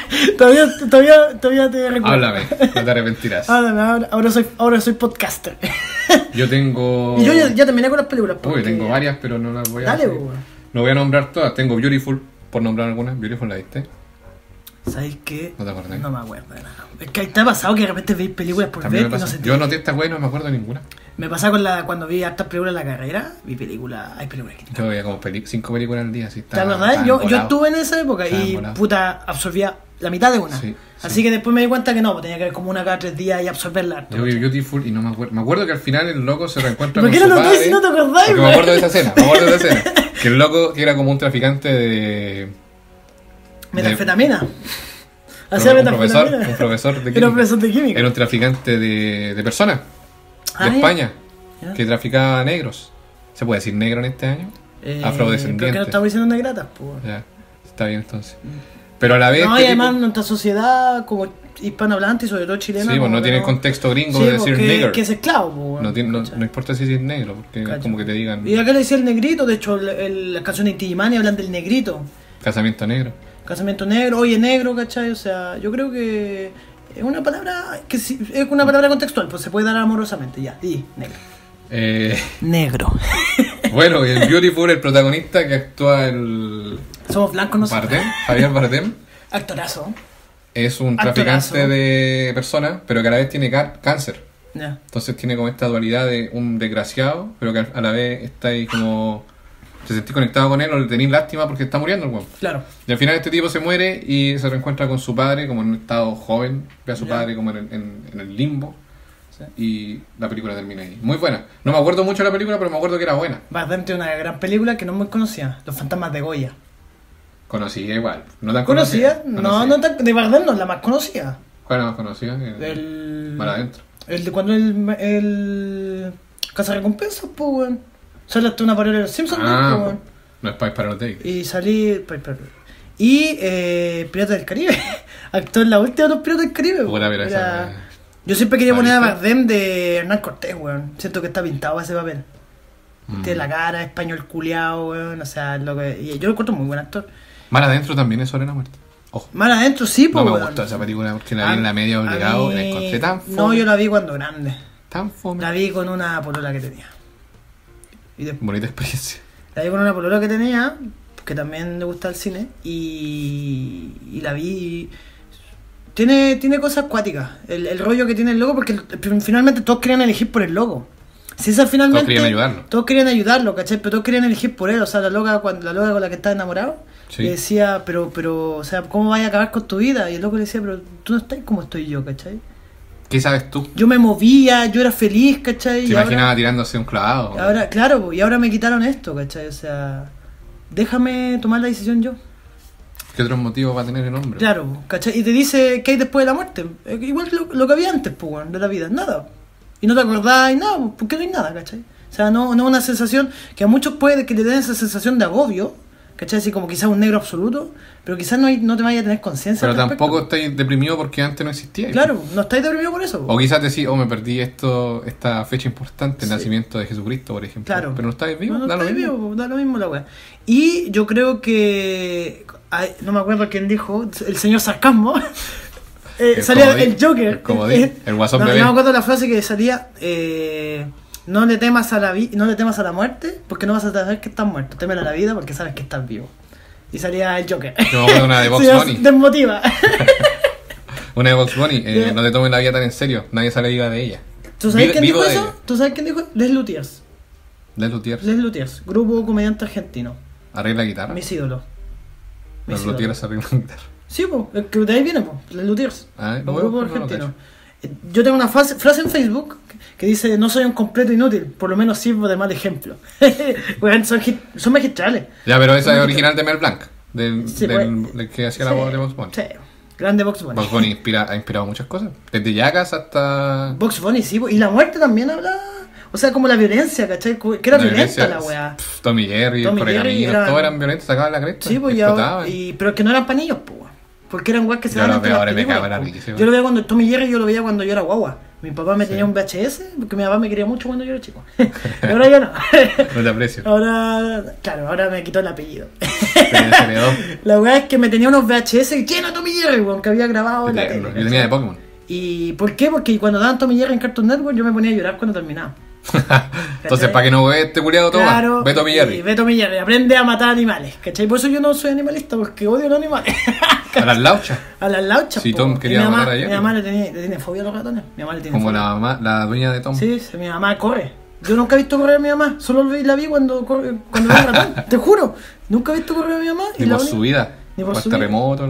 todavía te recuerdo. Háblame, no te arrepentirás. Ahora soy podcaster. Yo tengo... Y yo ya terminé con las películas. Uy, tengo varias, pero no las voy a... Dale, no voy a nombrar todas. Tengo Beautiful, por nombrar algunas. Beautiful, ¿la viste? ¿Sabes qué? ¿No te acordás? No me acuerdo de nada. Es que te ha pasado que de repente veis películas por ver y no se Yo noté esta wea y no me acuerdo de ninguna. Me pasa cuando vi hartas películas en la carrera, vi películas, hay películas que... Yo veía como 5 películas al día, así está. ¿Te acordás? Yo estuve en esa época y volado. puta, absorbía la mitad de una. Sí, Así sí. que después me di cuenta que no, pues tenía que ver como una cada 3 días y absorberla. Yo vi Beautiful y no me acuerdo. Me acuerdo que al final el loco se reencuentra ¿Por con qué su no lo padre. si no te acordáis, Porque me güey? acuerdo de esa escena. Que el loco que era como un traficante de... Metanfetamina. un Hacía profesor metanfetamina. de química. Era un profesor de química. Era un traficante de personas Ah, de ya. España Ya. que traficaba negros. ¿Se puede decir negro en este año? Afrodescendiente. Pero que no estamos diciendo negratas, pues. Ya, está bien entonces. Pero a la vez... No, este y además tipo- nuestra sociedad como hispanohablante y sobre todo chilena. Sí, pues como no que tiene el contexto gringo Sí, de decir porque- nigger. que es esclavo, pues. No, tiene- no, ¿cachai? no importa si es negro, porque es ¿Cachai? como que te digan Y acá le decía el negrito, de hecho las canciones de Inti Illimani hablan del negrito. casamiento negro. Casamiento negro, oye negro, ¿cachai? O sea, yo creo que es una palabra que sí, es una palabra contextual, pues se puede dar amorosamente, ya, di, negro. Negro. Bueno, y el Beautiful, el protagonista que actúa el Somos blancos nosotros. Bardem, Javier Bardem, Actorazo. es un Actorazo. traficante de personas, pero que a la vez tiene cáncer. Ya. Entonces tiene como esta dualidad de un desgraciado, pero que a la vez está ahí como... Te sentís conectado con él o le tenés lástima porque está muriendo el weón. Claro. Y al final este tipo se muere y se reencuentra con su padre como en un estado joven, ve a su Ya. padre como en el limbo. Y la película termina ahí. Muy buena. No me acuerdo mucho de la película, pero me acuerdo que era buena. Bardem tiene una gran película que no es muy conocida, Los fantasmas de Goya. Conocida igual. No tan ¿Conocida? conocida. No, no tan, de Bardem no es la más conocida. ¿Cuál es la más conocida? El... Mar adentro. El de cuando el Casa Recompensas, pues, weón. Sale hasta una parodia de los Simpsons, pues, Ah, weón. no es Spice para los Davis. Y salí. Y Piratas del Caribe. Actuó en la última de los Piratas del Caribe. Puta, weón. pero Era- esa- Yo siempre quería poner a ¿Viste? Bardem de Hernán Cortés, weón. Siento que está pintado ese papel. Mm. Tiene la cara, español culiao, weón. O sea, lo que. Y yo lo encuentro muy buen actor. Mar adentro también es sobre la muerte. Ojo. Más adentro, sí, No pues. me weón. gustó esa película porque la A- vi en la media obligado a y la mí- encontré tan fome. No, yo la vi cuando grande. Tan fome. La vi con una polola que tenía. Y después. Bonita experiencia. La vi con una polola que tenía, que también le gusta el cine, y la vi. Tiene cosas acuáticas. El rollo que tiene el logo, porque finalmente todos querían elegir por el logo. Si esa finalmente. Todos querían ayudarlo. Todos querían ayudarlo, ¿cachai? Pero todos querían elegir por él. O sea, la loca con la que estaba enamorado, Sí. le decía, pero, o sea, ¿cómo vas a acabar con tu vida? Y el loco le decía, pero tú no estás como estoy yo, ¿cachai? ¿Qué sabes tú? Yo me movía, yo era feliz, ¿cachai? ¿Te Y ahora- imaginaba tirándose un clavado? Ahora, claro, po, y ahora me quitaron esto, ¿cachai? O sea, déjame tomar la decisión yo. ¿Qué otros motivos va a tener el hombre? Claro, po, ¿cachai? Y te dice qué hay después de la muerte. Igual que lo que había antes, pues, weón, de la vida. Nada. Y no te acordás y nada, po, porque no hay nada, ¿cachai? O sea, no una sensación que a muchos puede que le den esa sensación de agobio, ¿cachai? Así como quizás un negro absoluto, pero quizás no te vayas a tener conciencia. Pero al respecto. tampoco estáis deprimido porque antes no existía. Claro, no estáis deprimidos por eso. po. O quizás decís, me perdí esta fecha importante, el Sí. nacimiento de Jesucristo, por ejemplo. Claro. Pero no estáis vivo, No da lo estáis mismo. vivo, da lo mismo la weá. Y yo creo que. Ay, no me acuerdo quién dijo, el señor Sarcasmo. Salía comodín, el Joker. el comodín, el guasón no, bebé. no me acuerdo la frase que salía. No le temas a la muerte porque no vas a saber que estás muerto. Témele a la vida porque sabes que estás vivo. Y salía el Joker. Yo me acuerdo una de Box Sí, Bunny. Desmotiva. Una de Box Bunny. Ya. No te tomes la vida tan en serio. Nadie sale viva de ella. ¿Tú sabes quién Vivo dijo de eso? ella. ¿Tú sabes quién dijo? Les Luthiers. Les Luthiers. Les Luthiers, grupo comediante argentino. Arregla guitarra. Mis ídolos. Mis Los ídolos. Luthiers arreglan guitarra. Sí, pues, que de ahí viene, pues, Les Luthiers. Ah, Un no, grupo no lo argentino. Yo tengo una frase en Facebook que dice: no soy un completo inútil, por lo menos sirvo de mal ejemplo. Weón, son magistrales. Ya, pero esa es Son original de Mel Blanc. Sí, del que hacía la voz de Box Bunny. Sí, grande Box Bunny. Box Bunny ha inspirado muchas cosas. Desde Jackass hasta... Box Bunny, sí, y la muerte también habla. O sea, como la violencia, ¿cachai? Que era violenta la weá. Tommy Jerry, Tommy Jerry Correcaminos, era- todos eran violentos, sacaban la cresta. Sí, pues explotaban. pero es que no eran panillos, pues. Porque eran weas que se Yo daban lo entre veo las ahora y me películas, cago en la po. risa, Yo lo veía cuando Tommy Jerry, yo lo veía cuando yo era guagua. Mi papá me Sí. tenía un VHS, porque mi papá me quería mucho cuando yo era chico. Pero ahora ya no. No te aprecio. Ahora, claro, ahora me quitó el apellido. Se heredó. La weá es que me tenía unos VHS llenos de Tommy Jerry, weón, que había grabado en la Yo tele. tenía de Pokémon. ¿Y por qué? Porque cuando daban Tommy Jerry en Cartoon Network yo me ponía a llorar cuando terminaba. Entonces, para que no ve este culiado, toma. Claro, Ve Tommy y Jerry. ve Tommy Jerry, aprende a matar animales, ¿cachai? Por eso yo no soy animalista, porque odio los animales. A las lauchas. A las lauchas, Si po. Tom Y quería mi mamá, matar a Jerry. mi mamá le tiene fobia a los ratones. Mi mamá le tiene Como fobia. la dueña de Tom. Sí, mi mamá corre. Yo nunca he visto correr a mi mamá, solo la vi cuando ve un ratón. Te juro, nunca he visto correr a mi mamá. Ni la por única- su vida. Ni por o su el terremoto o algo así.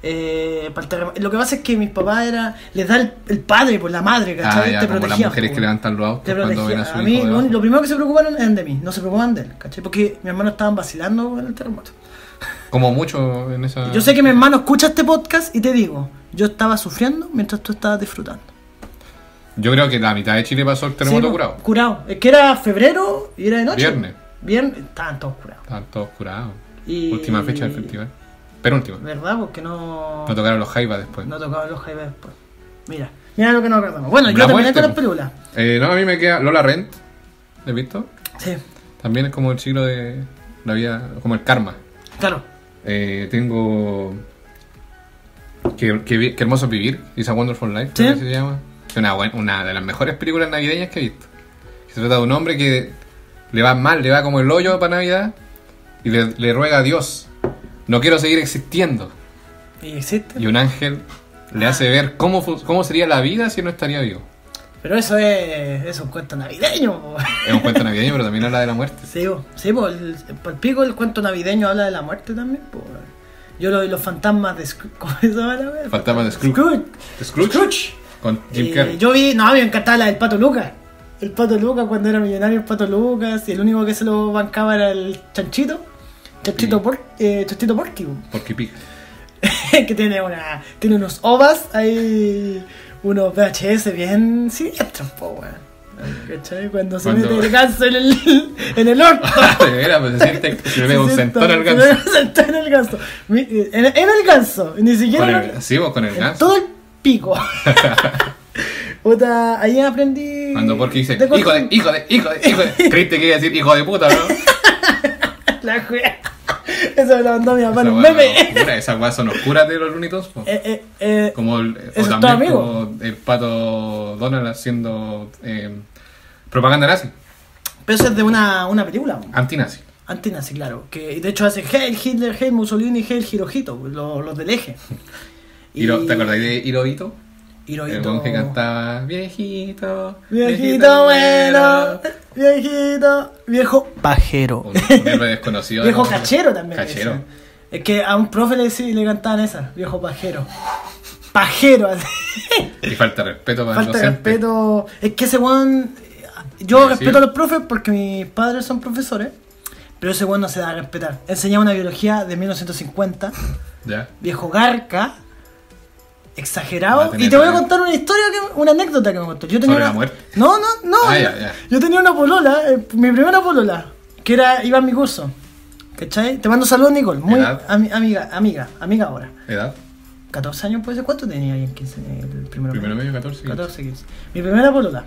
para el terremoto. Lo que pasa es que mis papás les da el padre por la madre, ¿cachai? Ya, Te como las protegían, mujeres po, que levantan los autos te cuando ven protegían. a su A hijo mí debajo. lo primero que se preocuparon eran de mí, no se preocupaban de él, ¿cachai? Porque mis hermanos estaban vacilando con el terremoto. Como mucho en esa... Yo sé que mi hermano escucha este podcast y te digo, yo estaba sufriendo mientras tú estabas disfrutando. Yo creo que la mitad de Chile pasó el terremoto Sí, curado. Curado. Es que era febrero y era de noche. Viernes. Estaban todos curados. Estaban todos curados. Y- Última fecha del festival. Penúltima. ¿Verdad? Porque no tocaron los Jaivas después. no tocaban los Jaivas después. Mira lo que nos acordamos. Bueno, yo La terminé muerte, con las po. películas. No, a mí me queda Lola Rent. ¿Lo has visto? Sí, También es como el siglo de la vida, como el karma. claro. Tengo Qué hermoso es vivir, It's a Wonderful Life, ¿Sí? creo que se llama. Es una de las mejores películas navideñas que he visto. Se trata de un hombre que le va mal, le va como el hoyo para Navidad y le ruega a Dios: no quiero seguir existiendo. ¿Y existe? Y un ángel le hace ver cómo sería la vida si no estaría vivo. Pero eso es un cuento navideño. Po. Es un cuento navideño, pero también habla de la muerte. Sí, pues el pico el cuento navideño habla de la muerte también. Po. Yo los fantasmas de Scrooge. ¿Cómo se llama la wea? Fantasmas de Scrooge. Scrooge. Con Jim Carrey. Yo vi, no, me encantaba la del Pato Lucas. El Pato Lucas, cuando era millonario, el Pato Lucas. Y el único que se lo bancaba era el Chanchito. Chanchito Porky. Po. Porky Pig. Que tiene unos ovas ahí, unos VHS bien siniestros, po, weón. ¿Cachai? Cuando se mete el ganso en el orto. De veras, pues se me pega un centón al ganso. Se me pega un centón en el ganso. En el ganso, ni siquiera. Sí, vos con el en ganso. todo el pico. Puta, ahí aprendí. Cuando Porky dice: de hijo de. Creíste que iba a decir hijo de puta, ¿no? La juega. Eso me lo mandó mi papá en un Esa meme. Esas weas son oscuras de los Looney Tunes, po. Como eso o es todo también amigo. como el pato Donald haciendo propaganda nazi, Pero eso es de una película. antinazi. Antinazi, claro. Que de hecho hace Heil Hitler, Heil Mussolini, Heil Hirohito, los del eje. ¿Te acordáis de Hirohito? El Hirohito. weón que cantaba viejito, Viejito bueno, viejito, viejo pajero. Un héroe desconocido. Viejo ¿no? cachero también. le Cachero. decían. Es que a un profe le cantaban esas, viejo pajero. Pajero, así. Y falta de respeto para el Falta de docente. respeto. Es que ese weón. Yo Sí, respeto sí. a los profes porque mis padres son profesores. Pero ese weón no se da a respetar. Enseñaba una biología de 1950. Ya. Viejo garca. Va Exagerado. a tener Y te voy a talento. contar una historia, una anécdota que me contó. Yo tenía ¿Sobre una... la muerte? No. Ah, ya. Yo tenía una polola, mi primera polola, que iba en mi curso. ¿Cachai? Te mando saludos, Nicole. Muy ¿Edad? amiga ahora. ¿Edad? 14 años puede ser. ¿Cuánto tenía ahí en 15? El Primero medio, 14. 14, 15. Mi primera polola.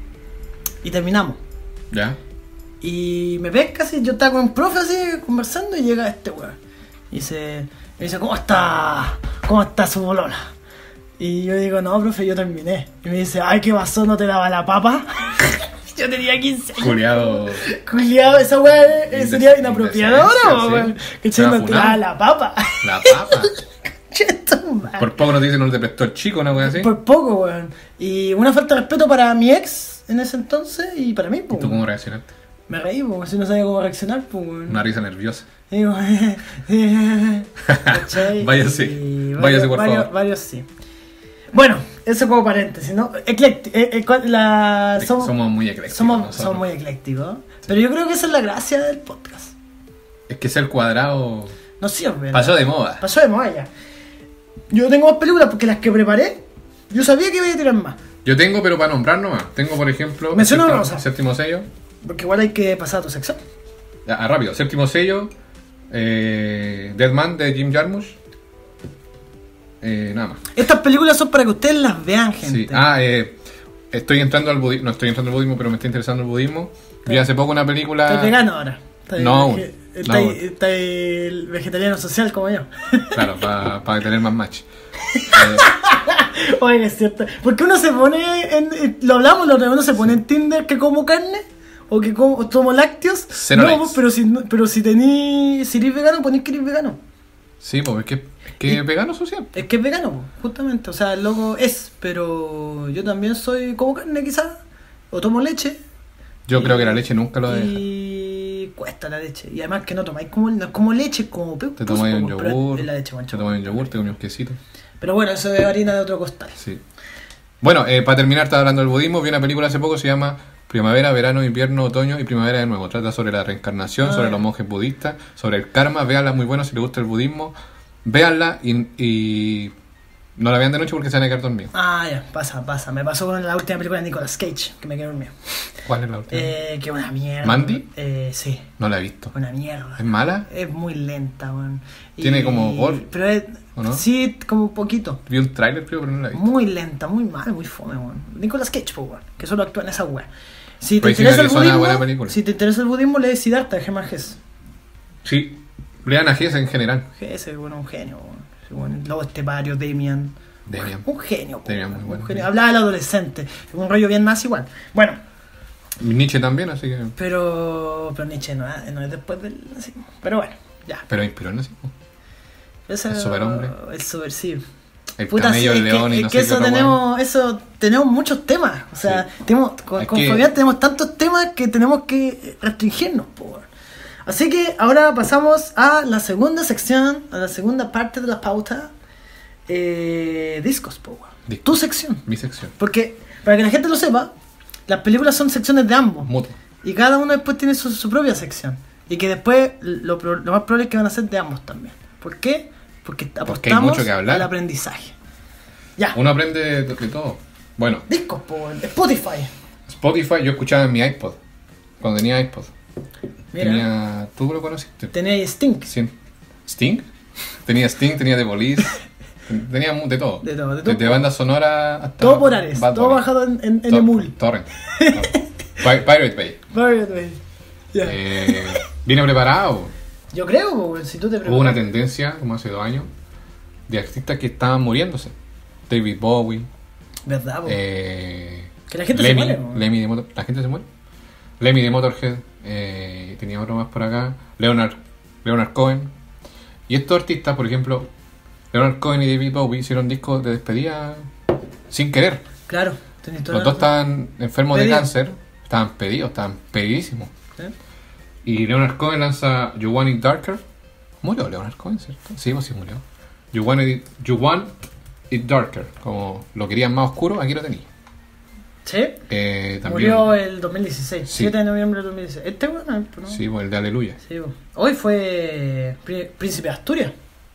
Y terminamos. Ya. Y me pesca así, yo estaba con un profe así conversando y llega este weón. Y me dice, ¿cómo está su polola? Y yo digo, no, profe, yo terminé. Y me dice, ay, ¿qué pasó? ¿No te daba la papa? Yo tenía 15 años. Juliado. Culiado, esa weá sería inapropiada Indecencia, ahora, sí. weón. Que Se va no te daba funado. la papa. La papa. Cheto, man. Por poco no te dicen no te prestó el chico, una wea así. Por poco, weón. Y una falta de respeto para mi ex en ese entonces y para mí, pues. ¿Tú cómo reaccionaste? Me reí, porque si no sabía cómo reaccionar, pues, weón. Una risa nerviosa. Y digo, ¿cachai? Váyase, Y váyase, por favor. Varios sí. Bueno, eso como paréntesis, ¿no? Somos muy eclécticos. somos nosotros. muy eclécticos. Pero yo creo que esa es la gracia del podcast. Es que ser cuadrado No sirve. pasó ¿no? de moda. Pasó de moda ya. Yo tengo más películas porque las que preparé, yo sabía que iba a tirar más. Yo tengo, pero para nombrar nomás. Tengo, por ejemplo, Menciona séptimo, Rosa. séptimo sello. Porque igual hay que pasar a tu sección. Rápido. Séptimo sello. Dead Man de Jim Jarmusch. Nada más. Estas películas son para que ustedes las vean, gente. Sí. Estoy entrando al budismo. No estoy entrando al budismo, pero me está interesando el budismo. Vi hace poco una película. Estás vegano ahora. No aún. Está el vegetariano social como yo. Claro, para tener más match. Oye, es cierto. Porque uno se pone lo hablamos la otra vez, uno se pone en Tinder que como carne o que tomo lácteos. Cero no, likes. pero si eres vegano, ponés que eres vegano. Sí, pues es que vegano social. Es que es vegano, po, justamente. O sea, el loco es, pero yo también soy como carne quizás. O tomo leche. Yo creo que la leche nunca lo deja. Y cuesta la leche. Y además que no tomáis como, no es como leche, es como Te tomáis un yogur, es la leche, te tomáis un yogur, te comes un quesito. Pero bueno, eso es harina de otro costal. Sí. Bueno, para terminar, estaba hablando del budismo. Vi una película hace poco, se llama Primavera, Verano, Invierno, Otoño y Primavera de nuevo. Trata sobre la reencarnación, sobre los monjes budistas, sobre el karma. Véanla, muy bueno si les gusta el budismo. Véanla y no la vean de noche porque se van a quedar dormidos. Ah, ya, pasa. Me pasó con la última película de Nicolas Cage, que me quedé dormido. ¿Cuál es la última? Que una mierda. ¿Mandy? Sí. No la he visto. Una mierda. ¿Es mala? Es muy lenta, weón. ¿Tiene como gore? Pero es... ¿O no? Sí, como un poquito. Vi un tráiler, creo, pero no la he visto. Muy lenta, muy mal, muy fome, weón. Nicolas Cage, pues, weón. Que solo actúa en esa weá. Si te Racing interesa el Arizona, budismo, buena película. si te interesa el budismo, lee Siddhartha de Germán Hesse. Sí, lean a Hesse en general. Hesse, bueno, un genio, weón. Sí, bueno, el lobo estepario, Demian. Demian. Un genio, Demian, muy un bueno. genio. Hablaba del adolescente. Un rollo bien nazi igual. Bueno, Nietzsche también, así que... pero Nietzsche no es después del nazi. Pero bueno, ya. Pero inspiró en nazismo. Ese, El superhombre. El super, sí. El Puta, camello, sí, el león y no que sé qué eso tenemos muchos temas. O sea, Sí. con Es con que- Fabián tenemos tantos temas que tenemos que restringirnos, po, weón. Así que ahora pasamos a la segunda sección, a la segunda parte de la pauta. Discos, po, weón. Discos. Tu sección. Mi sección. Porque, para que la gente lo sepa, las películas son secciones de ambos. Mutuo. Y cada uno después tiene su propia sección. Y que después lo más probable es que van a ser de ambos también. ¿Por qué? Porque apostamos mucho que hablar. al aprendizaje. Ya. Uno aprende de todo. Bueno, Discos, po, Spotify. Spotify yo escuchaba en mi iPod. Cuando tenía iPod. Mira. ¿Tú lo conociste? Tenía Stink. ¿Sting? Tenía Sting, tenía The Police. Tenía de todo. De todo, de todo. Desde banda sonora hasta... Todo por Ares. Bad Todo Bunny. bajado en Emul. Torrent. Pirate Bay. Very good. Ya. Vine preparado. Yo creo, po, si tú te Hubo una preguntas. tendencia, como hace 2 años, de artistas que estaban muriéndose. David Bowie. ¿Verdad, po? Que Que la gente se muere, po. La gente se muere. Lemmy de Motorhead. Tenía otro más por acá. Leonard Cohen. Y estos artistas, por ejemplo, Leonard Cohen y David Bowie hicieron discos de despedida sin querer. Claro. tenés toda Los la dos razón. estaban enfermos de Pedidos. cáncer. Estaban pedidos, estaban pedidísimos. ¿Sí? Y Leonard Cohen lanza You Want It Darker. Murió Leonard Cohen, ¿cierto? Sí, pues sí murió. You Want It Darker. Como lo querían más oscuro, aquí lo tenía. ¿Sí? También, Murió el 2016, Sí. 7 de noviembre del 2016. Este bueno, ¿no? Sí, pues el de Aleluya. Sí, po. Hoy fue Príncipe de Asturias.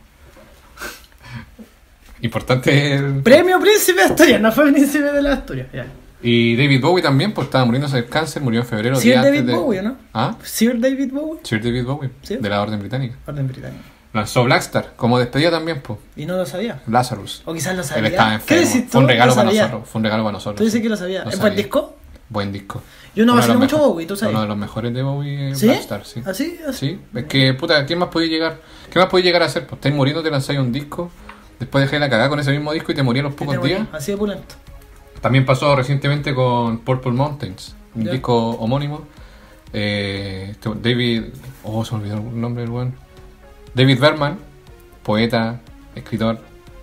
Importante el... Premio Príncipe de Asturias, no fue Príncipe de las Asturias. Ya. Y David Bowie también, pues estaba muriéndose del cáncer, murió en febrero. Sir días David antes de... Bowie, ¿no? ¿Ah? Sir David Bowie. Sir David Bowie, Sí. de la Orden Británica. Orden británica. Lanzó Blackstar, como despedida también, pues. Y no lo sabía. Lazarus. O quizás lo Él sabía. estaba ¿Qué enfermo. decís tú? Fue un regalo Lo para sabía. nosotros. Fue un regalo para nosotros. Tú dices que lo sabía. Lo ¿Es buen sabía. disco? Buen disco. Yo no Uno de vacilo los mucho mejores- Bowie, tú sabes. Uno de los mejores de Bowie es ¿Sí? Blackstar, sí. ¿Así? Sí, es que, puta, ¿qué más podéis llegar? ¿Qué más podéis llegar a hacer? Pues estáis muriendo, te lanzáis un disco, después dejáis la cagada con ese mismo disco y te morí a los pocos días. Así de pulento. También pasó recientemente con Purple Mountains, un Ya. disco homónimo. David... Oh, se me olvidó el nombre del weón. David Berman, poeta, escritor,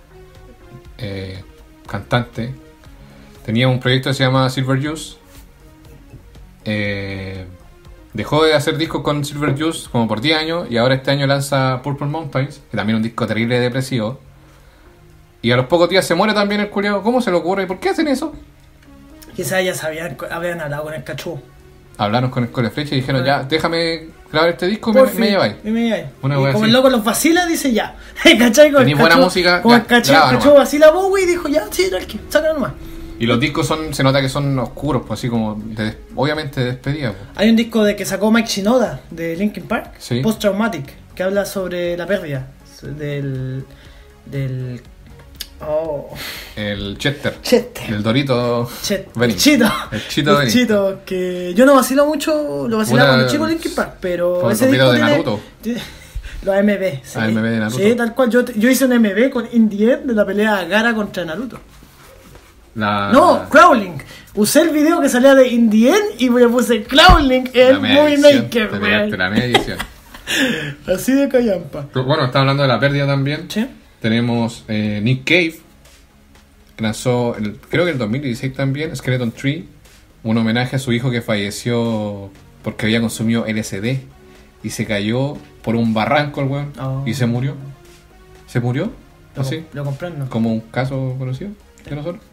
cantante. Tenía un proyecto que se llama Silver Juice. Dejó de hacer discos con Silver Juice como por 10 años y ahora este año lanza Purple Mountains, que también es un disco terrible depresivo. Y a los pocos días se muere también el culiao. ¿Cómo se le ocurre? ¿Y por qué hacen eso? Quizás ya sabían, habían hablado con el cachú. Hablaron con el Flecha y dijeron, ya, déjame grabar este disco y Por me fin, lleváis. y me lleváis. Una Y wea como así. el loco los vacila, dice ya. ¿Cachai? Con Tenís el buena cachú- música, Como ya, el cachú, graba cachú nomás. vacila a Bowie y dijo ya, sí, tranqui, sácalo nomás. Y los discos se nota que son oscuros, pues así como, obviamente de despedida. Pues. Hay un disco de que sacó Mike Shinoda de Linkin Park, Sí. Post Traumatic, que habla sobre la pérdida del El Chester, Chester. el Dorito Benny. El Chito. El Chito Benny. Chito, que yo no vacilo mucho, lo vacilaba Puta, cuando chico Linkin Park, pero por ese los disco videos de tiene... Naruto. Los AMV, sí. AMV de Naruto. Sí, tal cual. Yo hice un MV con In the End de la pelea Gara contra Naruto. No, Crawling. Usé el video que salía de In the End y me puse Crawling en Movie Maker, Te man. pegaste la media edición. Así de callampa. Bueno, está hablando de la pérdida también. Sí. Tenemos Nick Cave, que lanzó, creo que en el 2016 también, Skeleton Tree, un homenaje a su hijo que falleció porque había consumido LSD. y se cayó por un barranco el weón y se murió. ¿Se murió? ¿Así? Lo comprendo. Como un caso conocido de nosotros.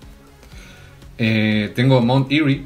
Tengo Mount Erie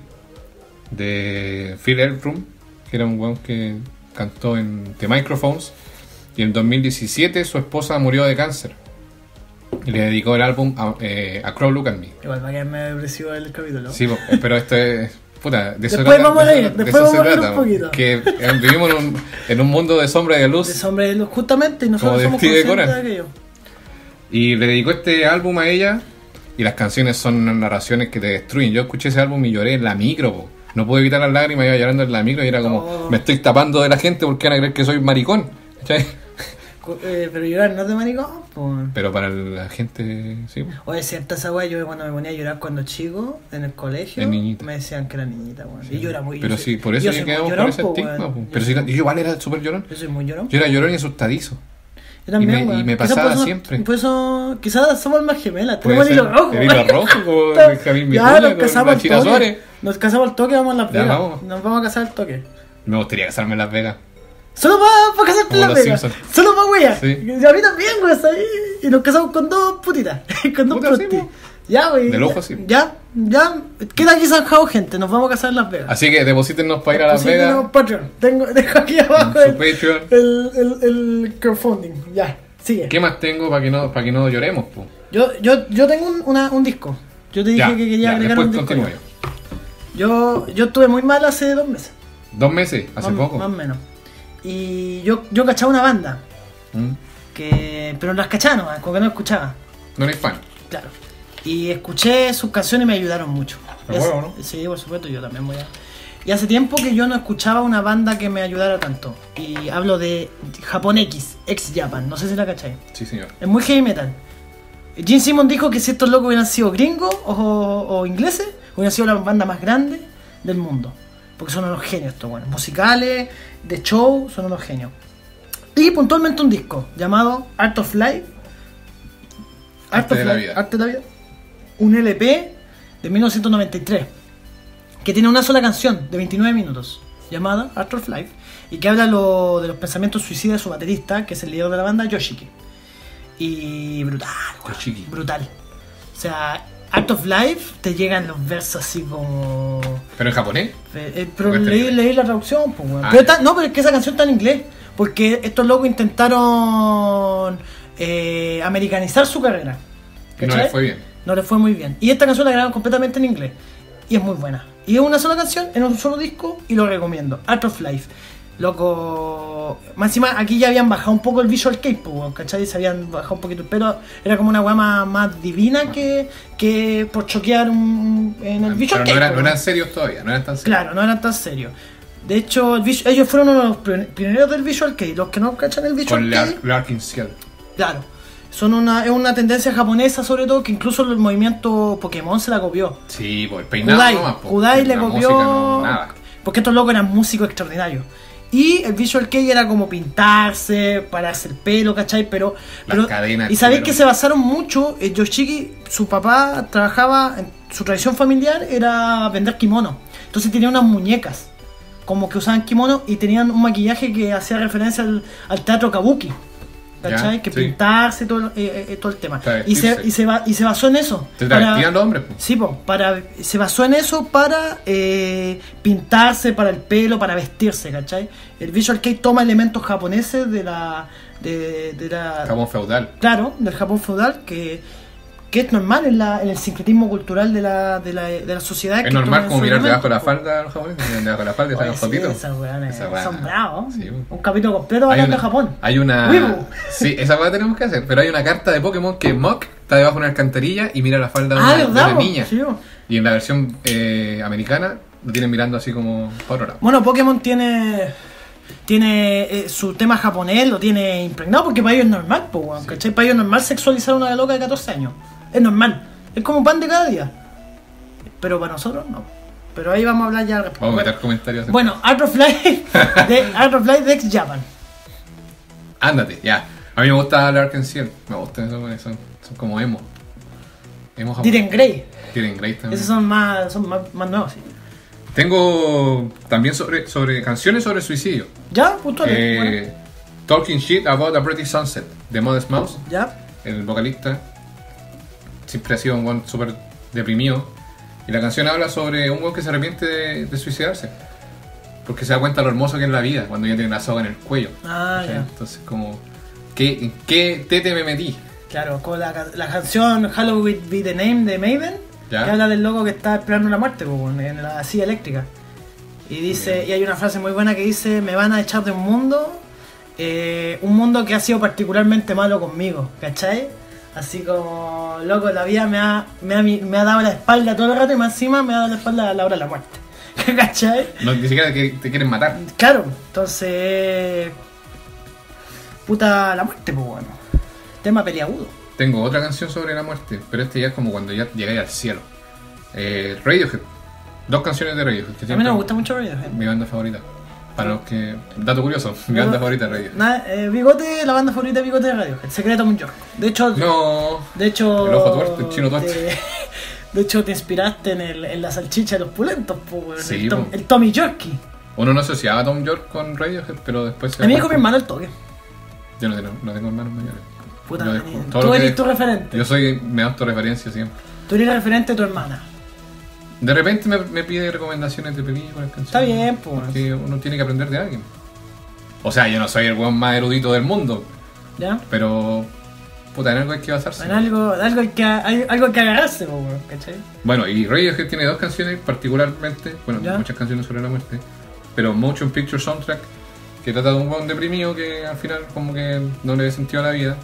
de Phil Elfrum, que era un weón que cantó en The Microphones, y en 2017 su esposa murió de cáncer y le dedicó el álbum a Crow Look at Me. Igual va a quedarme depresivo el capítulo. Sí, pero esto es... Puta, de eso después trata, vamos a ir, después vamos a ir un poquito. Que vivimos en un mundo de sombra y de luz. De sombra y de luz, justamente, y nosotros Como somos Steve conscientes de Conan. aquello. Y le dedicó este álbum a ella, y las canciones son narraciones que te destruyen. Yo escuché ese álbum y lloré en la micro, po. No pude evitar las lágrimas, iba llorando en la micro y era como, me estoy tapando de la gente porque van a creer que soy maricón. ¿Cachai? Pero llorar no es de maricón, pues. Pero para la gente, sí. Oye, cierta esa weá, yo cuando me ponía a llorar cuando chico, en el colegio, Es niñita. me decían que era niñita, weón. Sí. Y yo era muy... Pero yo sí, soy- por eso yo ya soy quedamos muy con llorón, ese po, estigma. weón. Po. Pero sí, yo igual era súper llorón. Yo soy muy llorón. Yo era llorón y asustadizo. Yo también, y me weón. pasaba Quizás por eso- siempre. Por eso, quizás somos más gemelas. Puede Tenemos el hilo ser. rojo. El hilo rojo, como Benjamín Ya, Vicuña, nos con casamos la al China toque. Suárez. Nos casamos al toque, vamos a Las Ya, Vegas. vamos. Nos vamos a casar al toque. Me gustaría casarme en Las Vegas. Solo para casarte Como en Las los Vegas. Simpsons. Solo para weas. Sí. Y a mí también, güey, ahí. Y nos casamos con dos putitas. Con dos Puta, sí, prosti. po. Ya, güey. De lujo, sí. Ya. Queda aquí zanjado, gente. Nos vamos a casar en Las Vegas. Así que deposítenos para ir a Las Sí, Vegas. tenemos Patreon. Dejo aquí abajo Su Patreon. el crowdfunding. Ya, sigue. ¿Qué más tengo para que no lloremos, po? Yo tengo un disco. Yo te dije Ya, que quería ya, agregar después un disco. continúo Yo estuve muy mal hace 2 meses. 2 meses, hace poco. Más o menos. Y yo cachaba una banda. Mm. Pero las cachaba nomás, como que no escuchaba. No eres fan. Claro. Y escuché sus canciones y me ayudaron mucho. Pero bueno, ¿no? Sí, por supuesto, yo también voy a... Y hace tiempo que yo no escuchaba una banda que me ayudara tanto. Y hablo de Japón X, ex Japan, no sé si la cachai. Sí, señor. Es muy heavy metal. Gene Simmons dijo que si estos locos hubieran sido gringos o ingleses, hubieran sido la banda más grande del mundo. Porque son unos genios estos, bueno, musicales, de show, son unos genios. Y puntualmente un disco llamado Art of Life. Arte de la vida. Arte de la vida. Un LP de 1993 que tiene una sola canción de 29 minutos llamada Art of Life y que habla de los pensamientos suicidas de su baterista, que es el líder de la banda, Yoshiki. Y brutal, weón, Yoshiki. brutal. O sea, Art of Life te llegan los versos así como... ¿Pero en japonés? pero Porque leí la traducción, pues, weón. Ah, Pero ya. no, pero es que esa canción está en inglés. Porque estos locos intentaron americanizar su carrera. Y no ¿Cachai? les fue bien. No les fue muy bien. Y esta canción la grabaron completamente en inglés. Y es muy buena. Y es una sola canción, en un solo disco, y lo recomiendo. Art of Life. Loco. Más encima, aquí ya habían bajado un poco el visual cake, pues, weón, ¿cachai? Se habían bajado un poquito. Pero era como una weá más divina que por choquear en el visual Pero cake. no eran serios todavía, no eran tan serios. Claro, no eran tan serios. De hecho, ellos fueron uno de los pioneros del visual kei. Los que no cachan el visual Con kei, Larkin Ciel. claro, es una tendencia japonesa, sobre todo, que incluso el movimiento Pokémon se la copió. Sí, pues el peinado nomás, po. Kudai le La copió, música no, nada. porque estos locos eran músicos extraordinarios. Y el visual kei era como pintarse, pararse el pelo, ¿cachai? Pero cadenas, y sabéis pero- que se basaron mucho. Yoshiki, su papá trabajaba, su tradición familiar era vender kimono. Entonces tenía unas muñecas como que usaban kimono y tenían un maquillaje que hacía referencia al teatro kabuki, ¿cachai? Ya, Que sí. pintarse todo el tema. Para Y vestirse. se basó en eso. Se para- travestían los hombres, po. Sí, se basó en eso para pintarse, para el pelo, para vestirse, ¿cachai? El visual kei toma elementos japoneses de la Japón feudal. claro, del Japón feudal, que es normal en el sincretismo cultural de la sociedad. Es que normal toman como esos mirar debajo de la elementos, falda a los japoneses, miran debajo de la falda y Oye, sacan sí, fotitos. esos weones Esa weá. son bravos. Sí, Un capítulo completo Hay hablando de una- Japón. Hay una. Weibo. Sí, esa weá tenemos que hacer. Pero hay una carta de Pokémon que Mok está debajo de una alcantarilla y mira la falda de de ¿verdad? una niña. Sí, bo. Y en la versión americana lo tienen mirando así como para otro lado. Bueno, Pokémon tiene su tema japonés, lo tiene impregnado porque para ellos es normal, po, weón, ¿cachai? Para ellos es normal sexualizar a una loca de 14 años. Es normal. Es como pan de cada día. Pero para nosotros no. Pero ahí vamos a hablar ya al respecto. Vamos a meter comentarios. Bueno, Art of Life de Ex Japan. Ándate, ya. A mí me gusta Larkin Ciel. Me gustan esos weones, son como emo. Emo japonés. Diren Grey. Diren Grey también. Esos son más nuevos, sí. Tengo también sobre canciones sobre suicidio. ¿Ya? Puntuales. Bueno. Talking Shit About a Pretty Sunset de Modest Mouse. ¿Ya? El vocalista siempre ha sido un weón súper deprimido. Y la canción habla sobre un weón que se arrepiente de suicidarse. Porque se da cuenta de lo hermoso que es la vida cuando ya tiene la soga en el cuello. Ah, ya. Entonces, como, ¿en qué tete me metí? Claro, con la canción Halloween Be the Name de Maven, ¿Ya? que habla del loco que está esperando la muerte pues, en la silla eléctrica. Y dice, Bien. y hay una frase muy buena que dice: me van a echar de un mundo que ha sido particularmente malo conmigo, ¿cachai? Así como, loco, la vida me ha dado la espalda todo el rato y más encima me ha dado la espalda a la hora de la muerte. ¿Cachai? No, ni siquiera que te quieren matar. Claro, entonces... Puta la muerte, pues bueno. Tema peliagudo. Tengo otra canción sobre la muerte, pero este ya es como cuando ya llegáis al cielo. Radiohead. 2 canciones de Radiohead. Que A mí no me gusta mucho Radiohead. mi banda favorita. Para los que... Dato curioso, mi banda favorita es Radiohead. Bigote, la banda favorita de Bigote de Radiohead, Secreto Tom York. De hecho, No. de hecho, El ojo tuerto, el chino tuerto. De hecho, te inspiraste en la salchicha de los pulentos, pues, Sí, el Tommy Yorkie. Uno no asociaba a Tom York con Radiohead, pero después se... A mí dijo mi hermano el toque. Yo no tengo hermanos mayores. Puta, Yo Daniel, todo tú lo eres que- tu referente. Yo me autorreferencia siempre. Tú eres el referente de tu hermana. De repente me pide recomendaciones de películas, canciones. Está bien, pues. Porque uno tiene que aprender de alguien. O sea, yo no soy el weón más erudito del mundo, ¿Ya? pero... Puta, en algo hay que basarse. En algo hay que agarrarse, pues, weón, ¿cachai? Bueno, y Radiohead tiene 2 canciones particularmente, bueno, ¿Ya? muchas canciones sobre la muerte, pero Motion Picture Soundtrack, que trata de un weón deprimido que al final como que no le sentido a la vida,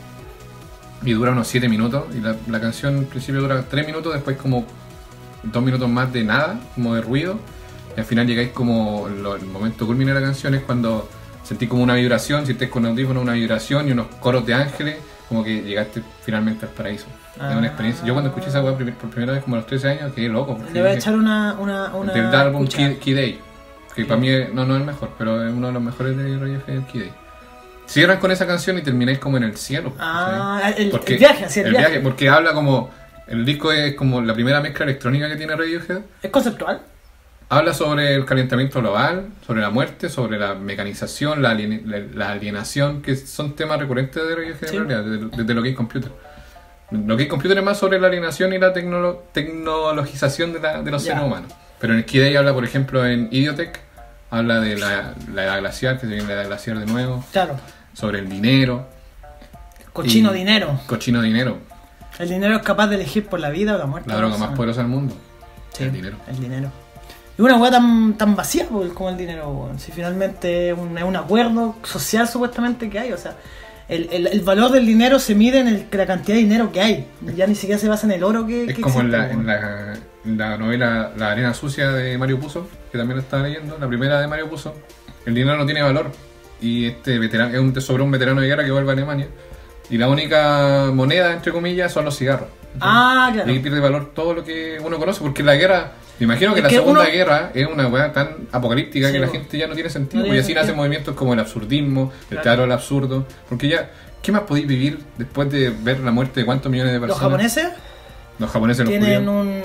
y dura unos 7 minutos, y la canción al principio dura 3 minutos, después como 2 minutos más de nada, como de ruido, y al final llegáis como, el momento culmine de la canción es cuando sentís como una vibración, si estés con audífonos una vibración y unos coros de ángeles, como que llegaste finalmente al paraíso. Es una experiencia. Yo cuando escuché esa weá por primera vez como a los 13 años quedé loco. porque Le voy a dije, echar una del álbum escuchada. Key Day, que para mí no es el mejor, pero es uno de los mejores de Radiohead, Key Day. Cierran con esa canción y termináis como en el cielo. Ah, ¿sabes? el Porque viaje, así el viaje. porque habla como... El disco es como la primera mezcla electrónica que tiene Radiohead. Es conceptual. Habla sobre el calentamiento global, sobre la muerte, sobre la mecanización, la alienación, que son temas recurrentes de Radiohead Sí. en realidad, desde lo que es computer. Lo que es computer es más sobre la alienación y la tecnologización de los Ya. seres humanos. Pero en el Key Day habla, por ejemplo, en Idiotech, habla de la edad glacial, que se viene la edad glacial de nuevo, Claro. sobre el dinero, Cochino Y- dinero. cochino dinero, El dinero es capaz de elegir por la vida o la muerte. la de droga persona. más poderosa del mundo, Sí, el dinero. El dinero. Y una weá tan vacía pues, como el dinero, weón. Si finalmente es un acuerdo social supuestamente que hay, o sea, el valor del dinero se mide en la cantidad de dinero que hay. Ya ni siquiera se basa en el oro que Es que como existe, en la novela La arena sucia de Mario Puzo, que también la estaba leyendo, la primera de Mario Puzo. El dinero no tiene valor y este veterano es sobre un veterano de guerra que vuelve a Alemania y la única moneda, entre comillas, son los cigarros. Ah, claro. Y ahí pierde valor todo lo que uno conoce, porque la guerra, me imagino que Es la que Segunda uno- Guerra es una weá tan apocalíptica Sí, que la po. gente ya no tiene sentido, No y tiene así nacen sentido. movimientos como el absurdismo, el Claro. teatro del absurdo, porque ya, ¿qué más podéis vivir después de ver la muerte de cuántos millones de Los personas? japoneses Los japoneses, los tienen judíos.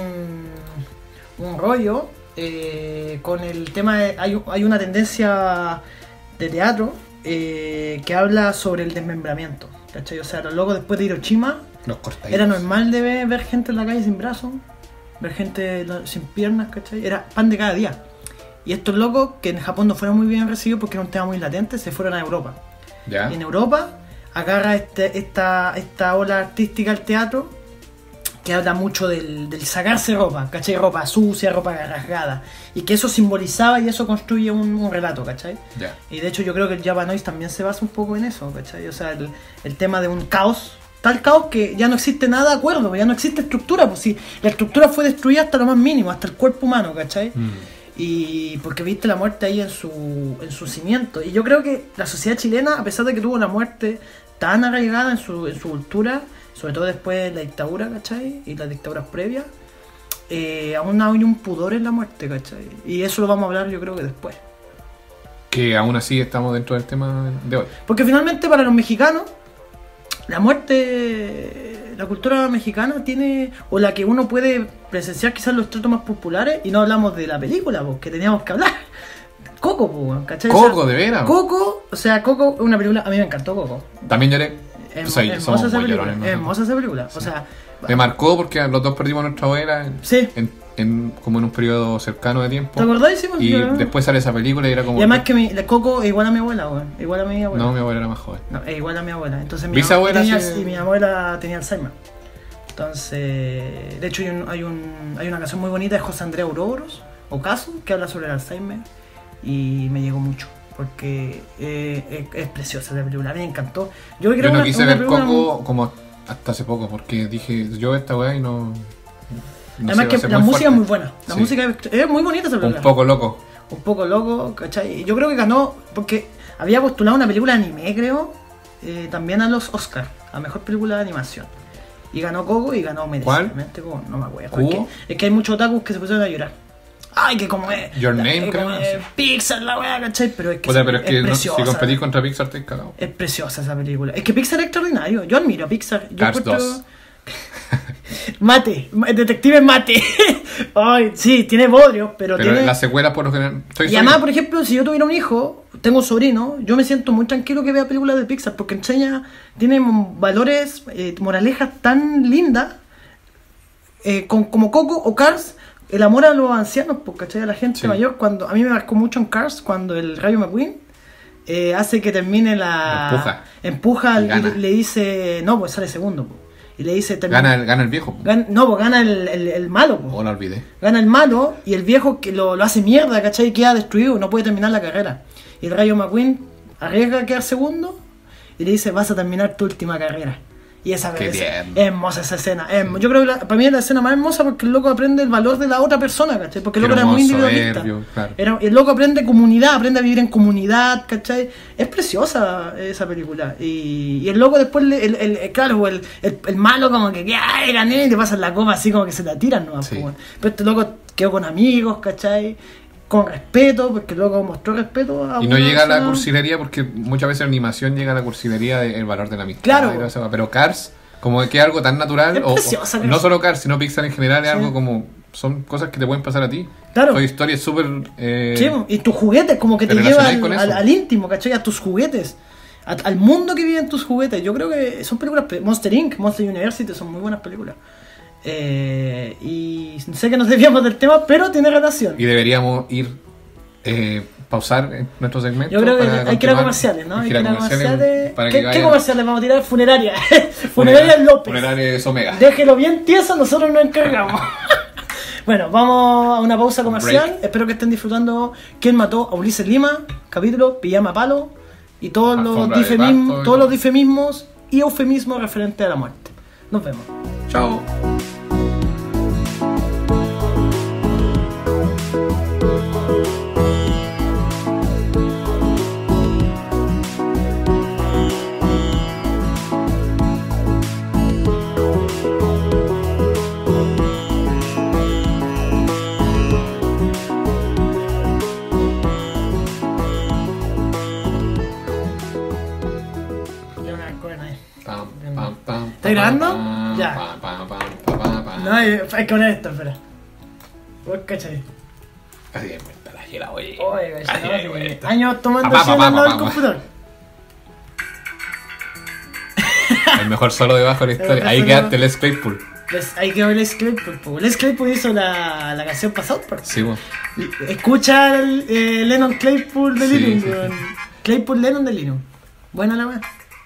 un rollo con el tema de... Hay una tendencia de teatro que habla sobre el desmembramiento, ¿cachai? O sea, los locos después de Hiroshima Los cortaditos. era normal de ver gente en la calle sin brazos, ver gente sin piernas, ¿cachai? Era pan de cada día. Y estos locos, que en Japón no fueron muy bien recibidos porque era un tema muy latente, se fueron a Europa. ¿Ya? Y en Europa agarra esta ola artística al teatro que habla mucho del sacarse ropa, ¿cachai? Ropa sucia, ropa rasgada. Y que eso simbolizaba y eso construye un relato, ¿cachai? Ya. Y de hecho yo creo que el Japanoise también se basa un poco en eso, ¿cachai? O sea, el tema de un caos, tal caos que ya no existe nada de acuerdo, ya no existe estructura, pues si la estructura fue destruida hasta lo más mínimo, hasta el cuerpo humano, ¿cachai? Y porque viste la muerte ahí en su cimiento. Y yo creo que la sociedad chilena, a pesar de que tuvo la muerte tan arraigada en su cultura, sobre todo después de la dictadura, ¿cachai? Y las dictaduras previas, aún hay un pudor en la muerte, ¿cachai? Y eso lo vamos a hablar yo creo que después. Que aún así estamos dentro del tema de hoy. Porque finalmente para los mexicanos, la muerte, la cultura mexicana tiene, o la que uno puede presenciar quizás los tratos más populares, y no hablamos de la película, porque teníamos que hablar. Coco, po, weón, ¿cachai? Coco, O sea, de veras. Coco, o sea, Coco es una película, a mí me encantó Coco. También lloré. Es O sea, hermosa somos esa muy película, llorones, es ¿no? hermosa esa película, o sea... Me marcó porque los dos perdimos a nuestra abuela Sí. como en un periodo cercano de tiempo. ¿Te acordás? Sí, Y yo- después sale esa película y era como... Y además que la Coco es igual a mi abuela, weón. Igual a mi abuela. No, mi abuela era más joven. No, es igual a mi abuela. Entonces mi Bisabuela, tenía, sí. y mi abuela tenía Alzheimer. Entonces, de hecho hay una canción muy bonita de José Andrés Ouroboros, Ocaso, que habla sobre el Alzheimer y me llegó mucho. Porque es preciosa la película, a mí me encantó. Yo creo Yo no una- quise una ver película Coco como hasta hace poco porque dije, yo veo esta weá y no Además sé, va a que ser la muy música fuerte. es muy buena. La Sí. música es muy bonita esa película. Un poco loco. Un poco loco, ¿cachai? Y yo creo que ganó porque había postulado una película de anime, creo, también a los Oscars, a mejor película de animación. Y ganó Coco y ganó merecidamente Coco, no me acuerdo. ¿Cubo? Es que hay muchos otakus que se pusieron a llorar. Ay, que como es. Your Name, creo, como no es sé. Pixar la weá, ¿cachai? Pero es que, Puta, pero es que preciosa. si competís contra Pixar te has cagado. Es preciosa esa película. Es que Pixar es extraordinario. Yo admiro a Pixar. Yo Cars encuentro- 2. Mate, detective Mate. Ay, sí, tiene bodrio, pero Pero tiene. las secuelas por lo general... Y además, por ejemplo, si yo tuviera un hijo, tengo un sobrino, yo me siento muy tranquilo que vea películas de Pixar porque tiene valores, moralejas tan lindas, como Coco o Cars, el amor a los ancianos, pues, ¿cachai? A la gente Sí. mayor. Cuando a mí me marcó mucho en Cars, cuando el Rayo McQueen hace que termine empuja Y gana. y le dice, no, pues sale segundo, pues. Y le dice, Gana el viejo. no, pues gana el malo, pues. O la olvidé. Gana el malo y el viejo que lo hace mierda, ¿cachai? Queda destruido, no puede terminar la carrera. Y el Rayo McQueen arriesga a quedar segundo y le dice, vas a terminar tu última carrera. Y esa Qué es tierno. hermosa esa escena. Yo creo que para mí es la escena más hermosa porque el loco aprende el valor de la otra persona, ¿cachai? Porque el loco era muy Hermoso, individualista. soberbio, claro. El loco aprende comunidad, aprende a vivir en comunidad, ¿cachai? Es preciosa esa película. Y el loco después, claro, el malo como que ¡ay, gané! Y te pasan la copa así como que se la tiran, ¿no? Sí. Pues, pero este loco quedó con amigos, ¿cachai? Con respeto, porque el loco mostró respeto a Y no una llega a la persona. cursilería porque muchas veces en animación llega a la cursilería del valor de la amistad. Claro. y todo eso, pero Cars, como que es algo tan natural, Es preciosa, no Cars. solo Cars, sino Pixar en general, es Sí. algo como... Son cosas que te pueden pasar a ti. Claro. Toy Story es súper... Sí, y tus juguetes, como que te lleva relacionáis con eso. al íntimo, ¿cachai? A tus juguetes. Al mundo que viven tus juguetes. Yo creo que son películas. Monster Inc., Monster University son muy buenas películas. Y sé que nos desviamos del tema, pero tiene relación. Y deberíamos pausar en nuestro segmento. Yo creo que para hay que ir a continuar. comerciales, ¿no? Hay que ir a comerciales. para ¿Qué, que qué vayan- comerciales vamos a tirar? Funeraria. Funeraria López. Funerales Omega. Déjelo bien tieso, nosotros nos encargamos. Bueno, vamos a una pausa comercial. Break. Espero que estén disfrutando ¿Quién mató a Ulises Lima? Capítulo Pijama Palo. Y todos Alfombra de pasto, todos los difemismos y eufemismos referentes a la muerte. Nos vemos. Chao. Ya una cuerda ahí. Pam, pam, pam, ¿Está grabando? pam, Ya. pam, pam, pam, pam, pam, pam. No, hay que poner esto, espera. Vos cachai. Así de vuelta la gira, oye. Oye, Así de cachai. vuelta. Años tomando Pa, pa, cena pa, al lado pa, del pa, computador. El mejor solo debajo de la historia. mejor Ahí solo- quedaste, Les Claypool. Hay que ver Les Claypool. Po. Les Claypool hizo la canción para South Park. Sí, vos. Escucha el Lennon Claypool de Sí, Linux. sí, sí. weón. Claypool Lennon de Linux. Buena la weá.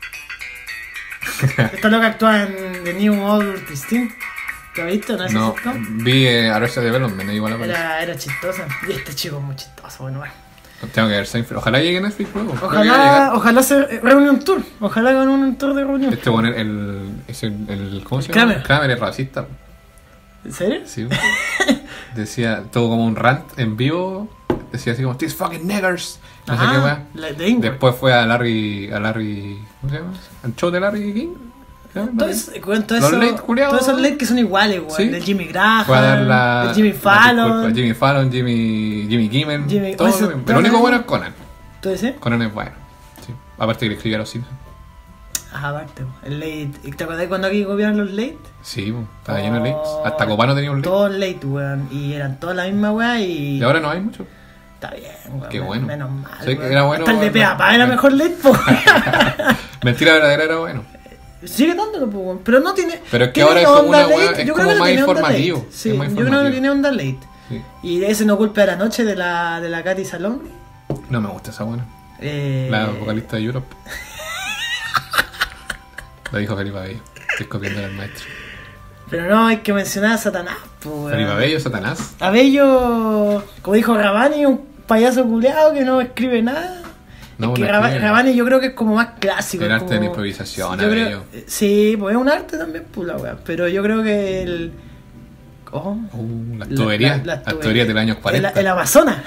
Esta loca actúa en The New World Christine. ¿Lo viste? ¿No? No, vi Arrested Development, igual a Era chistosa. Y este chico es muy chistoso, bueno. Tengo que ver Seinfeld. Ojalá llegue Netflix luego. Creo que va a llegar. Ojalá se Reunion Tour. Ojalá hagan un tour de reunión. Este bueno, ¿cómo se llama? Kramer. Kramer es racista. ¿En serio? Sí. Decía, todo como un rant en vivo. Decía así como, these fucking niggers. No sé qué más. De Ingrid. Después fue a Larry, ¿cómo se llama? Al show de Larry King. ¿Se llama? Los late culiados. Todos esos late que son iguales, weón. Sí. Del Jimmy Graham, Fue a dar la del Jimmy Fallon. Jimmy Fallon, Jimmy Kimmel. Jimmy- todo eso- lo mismo. Pero lo único bueno es Conan. ¿Tú dices? Conan es bueno. Sí. Aparte que le escribía a los Simpsons. Ah, aparte, el late. ¿Te acordás cuando aquí copiaron los late? Sí, estaba lleno de lates. Hasta Copano tenía un late. Todos late, weón. Y eran todas la misma weá Y y. ahora no hay mucho. Está bien, weón. Qué bueno. Menos mal. Sí, weón. era bueno, Hasta el de weón. Peapa era mejor late, po. Mentira verdadera era bueno. Sigue dándolo, po, weón. Pero no tiene. Pero es que tiene ahora es como onda una weá, late. es Yo como creo que más tiene onda informativo, late. Sí, es más yo creo que informativo. tiene onda late. Sí. Y ese No culpe a la noche de la Katy Salón. No me gusta esa buena. La vocalista de Europe. La dijo Felipe Abello. Estoy copiando al maestro. Pero no, hay que mencionar a Satanás, po, weón. Felipe Abello, Satanás. Abello, como dijo Rabani, un payaso culeado que no escribe nada. No, Es que no escribe. Rabani yo creo que es como más clásico. El es arte de la como- improvisación, yo creo- Abello. Sí, pues es un arte también, pues la weá. Pero yo creo que el. Las tuberías. Las tuberías de los años 40. El Amazonas.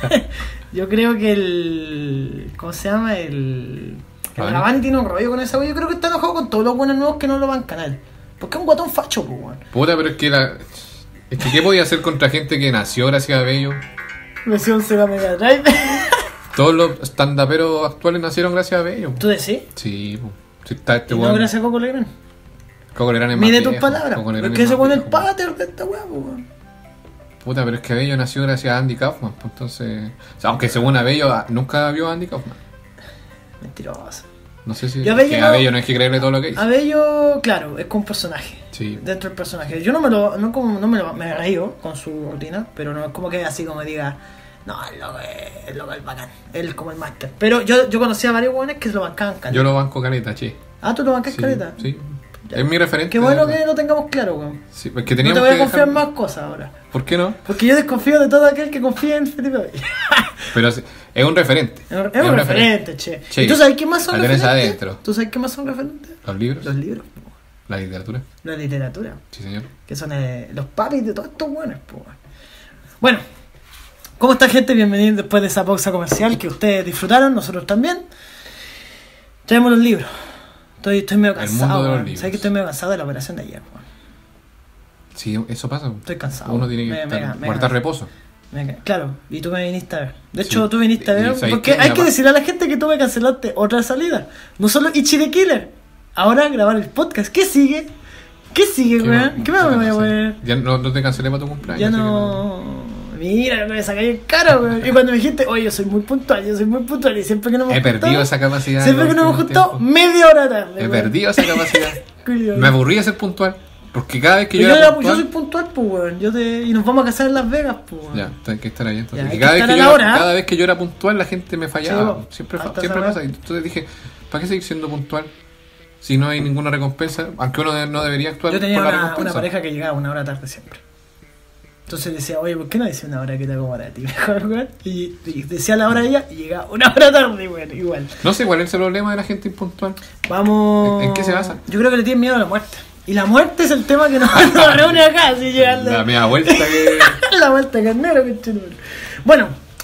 Yo creo que el. ¿Cómo se llama? El Rabani. Rabani tiene un rollo con esa weá. Yo creo que está enojado con todos los buenos nuevos que no lo van a canal. Porque es un guatón facho, pues weón. Puta, pero es que es que ¿qué podía hacer contra gente que nació gracias a Abello? Versión Sega Mega Drive. Todos los stand-uperos actuales nacieron gracias a Abello. ¿Tú decís? Sí, po. Si está este Y no weón. gracias a Coco Legrand. Coco Legrand es más Mide tus viejo, palabras. Coco Legrand Porque ese más weón es el viejo. pater de esta weá, pues weón. Puta, pero es que Abello nació gracias a Andy Kaufman, pues entonces... O sea, aunque según Abello nunca vio a Andy Kaufman. Mentiroso. No sé si... Y Abello que no- Abello no hay que creerle todo lo que dice. Abello, claro, es como un personaje. Sí. Dentro del personaje. Yo me río con su rutina, pero no es como que así como diga, no, es loco, es bacán. Él como el máster. Pero yo conocí a varios buenos que se lo bancaban caleta. Yo lo banco caleta, che. Ah, tú lo bancas Sí, caleta. sí. Ya. Es mi referente. Qué bueno de que verdad. lo tengamos claro, weón. Sí, es que No teníamos te voy a que confiar dejar- más cosas ahora. ¿Por qué no? Porque yo desconfío de todo aquel que confíe en Felipe Abello. Pero es un referente. Es un referente, che. Sí. ¿Y tú sabes qué más son La tenés referentes? adentro. ¿Tú sabes qué más son referentes? Los libros, Los libros, la literatura. la literatura. Sí, señor. Que son los papis de todos estos buenos, po. Bueno, ¿cómo está, gente? Bienvenidos después de esa pausa comercial que ustedes disfrutaron, nosotros también. Traemos los libros. Estoy medio El cansado. mundo de los weón. libros. ¿Sabes que estoy medio cansado de la operación de ayer? Weón? Sí, eso pasa. Estoy cansado. Uno tiene que guardar reposo. Claro, y tú me viniste a ver. De Sí. hecho, tú viniste a Y ver. ¿sabes Porque qué? hay Mi que papá- decirle a la gente que tú me cancelaste otra salida. No solo Ichi the Killer. Ahora grabar el podcast. ¿Qué sigue? ¿Qué sigue, weón? ¿Qué más me voy a poner? Ya no te cancelé para tu cumpleaños. Ya así que no. Mira, me sacáis el cara, weón. Y cuando me dijiste, oye, yo soy muy puntual, y siempre que no me He perdido esa capacidad. Siempre en que los no me últimos juntado, tiempos. media hora tarde. He weón. perdido esa capacidad. Culiao. Me aburría ser puntual. Porque cada vez que Pero yo era yo puntual... soy puntual, pues, weón. Y nos vamos a casar en Las Vegas, pues, weón. Ya, hay que estar ahí entonces. Ya, Y hay cada que vez que estar a yo la hora, ¿eh? cada vez que yo era puntual, la gente me fallaba. Sí, vos. siempre Hasta siempre esa pasa. Y entonces dije, ¿para qué seguir siendo puntual? Si no hay ninguna recompensa, aunque uno no debería actuar Yo tenía por la una recompensa. pareja que llegaba una hora tarde siempre. Entonces decía, oye, ¿por qué no dice una hora que te acomoda a ti mejor, weón? Y decía la hora de ella y llegaba una hora tarde, weón, igual. No sé cuál es el problema de la gente impuntual. Vamos. ¿En qué se basa? Yo creo que le tienen miedo a la muerte. Y la muerte es el tema que nos reúne acá, así llegando. La media vuelta que... La vuelta carnero, que chulo. Bueno,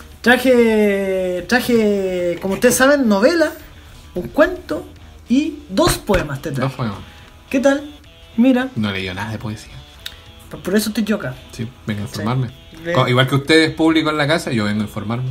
traje, como ustedes saben, novela, un cuento y 2 poemas te No traje. fue. ¿Qué tal? Mira, No he leído nada de poesía. por eso estoy yo acá. Sí, vengo a informarme. Sí. Igual que ustedes, público en la casa, yo vengo a informarme.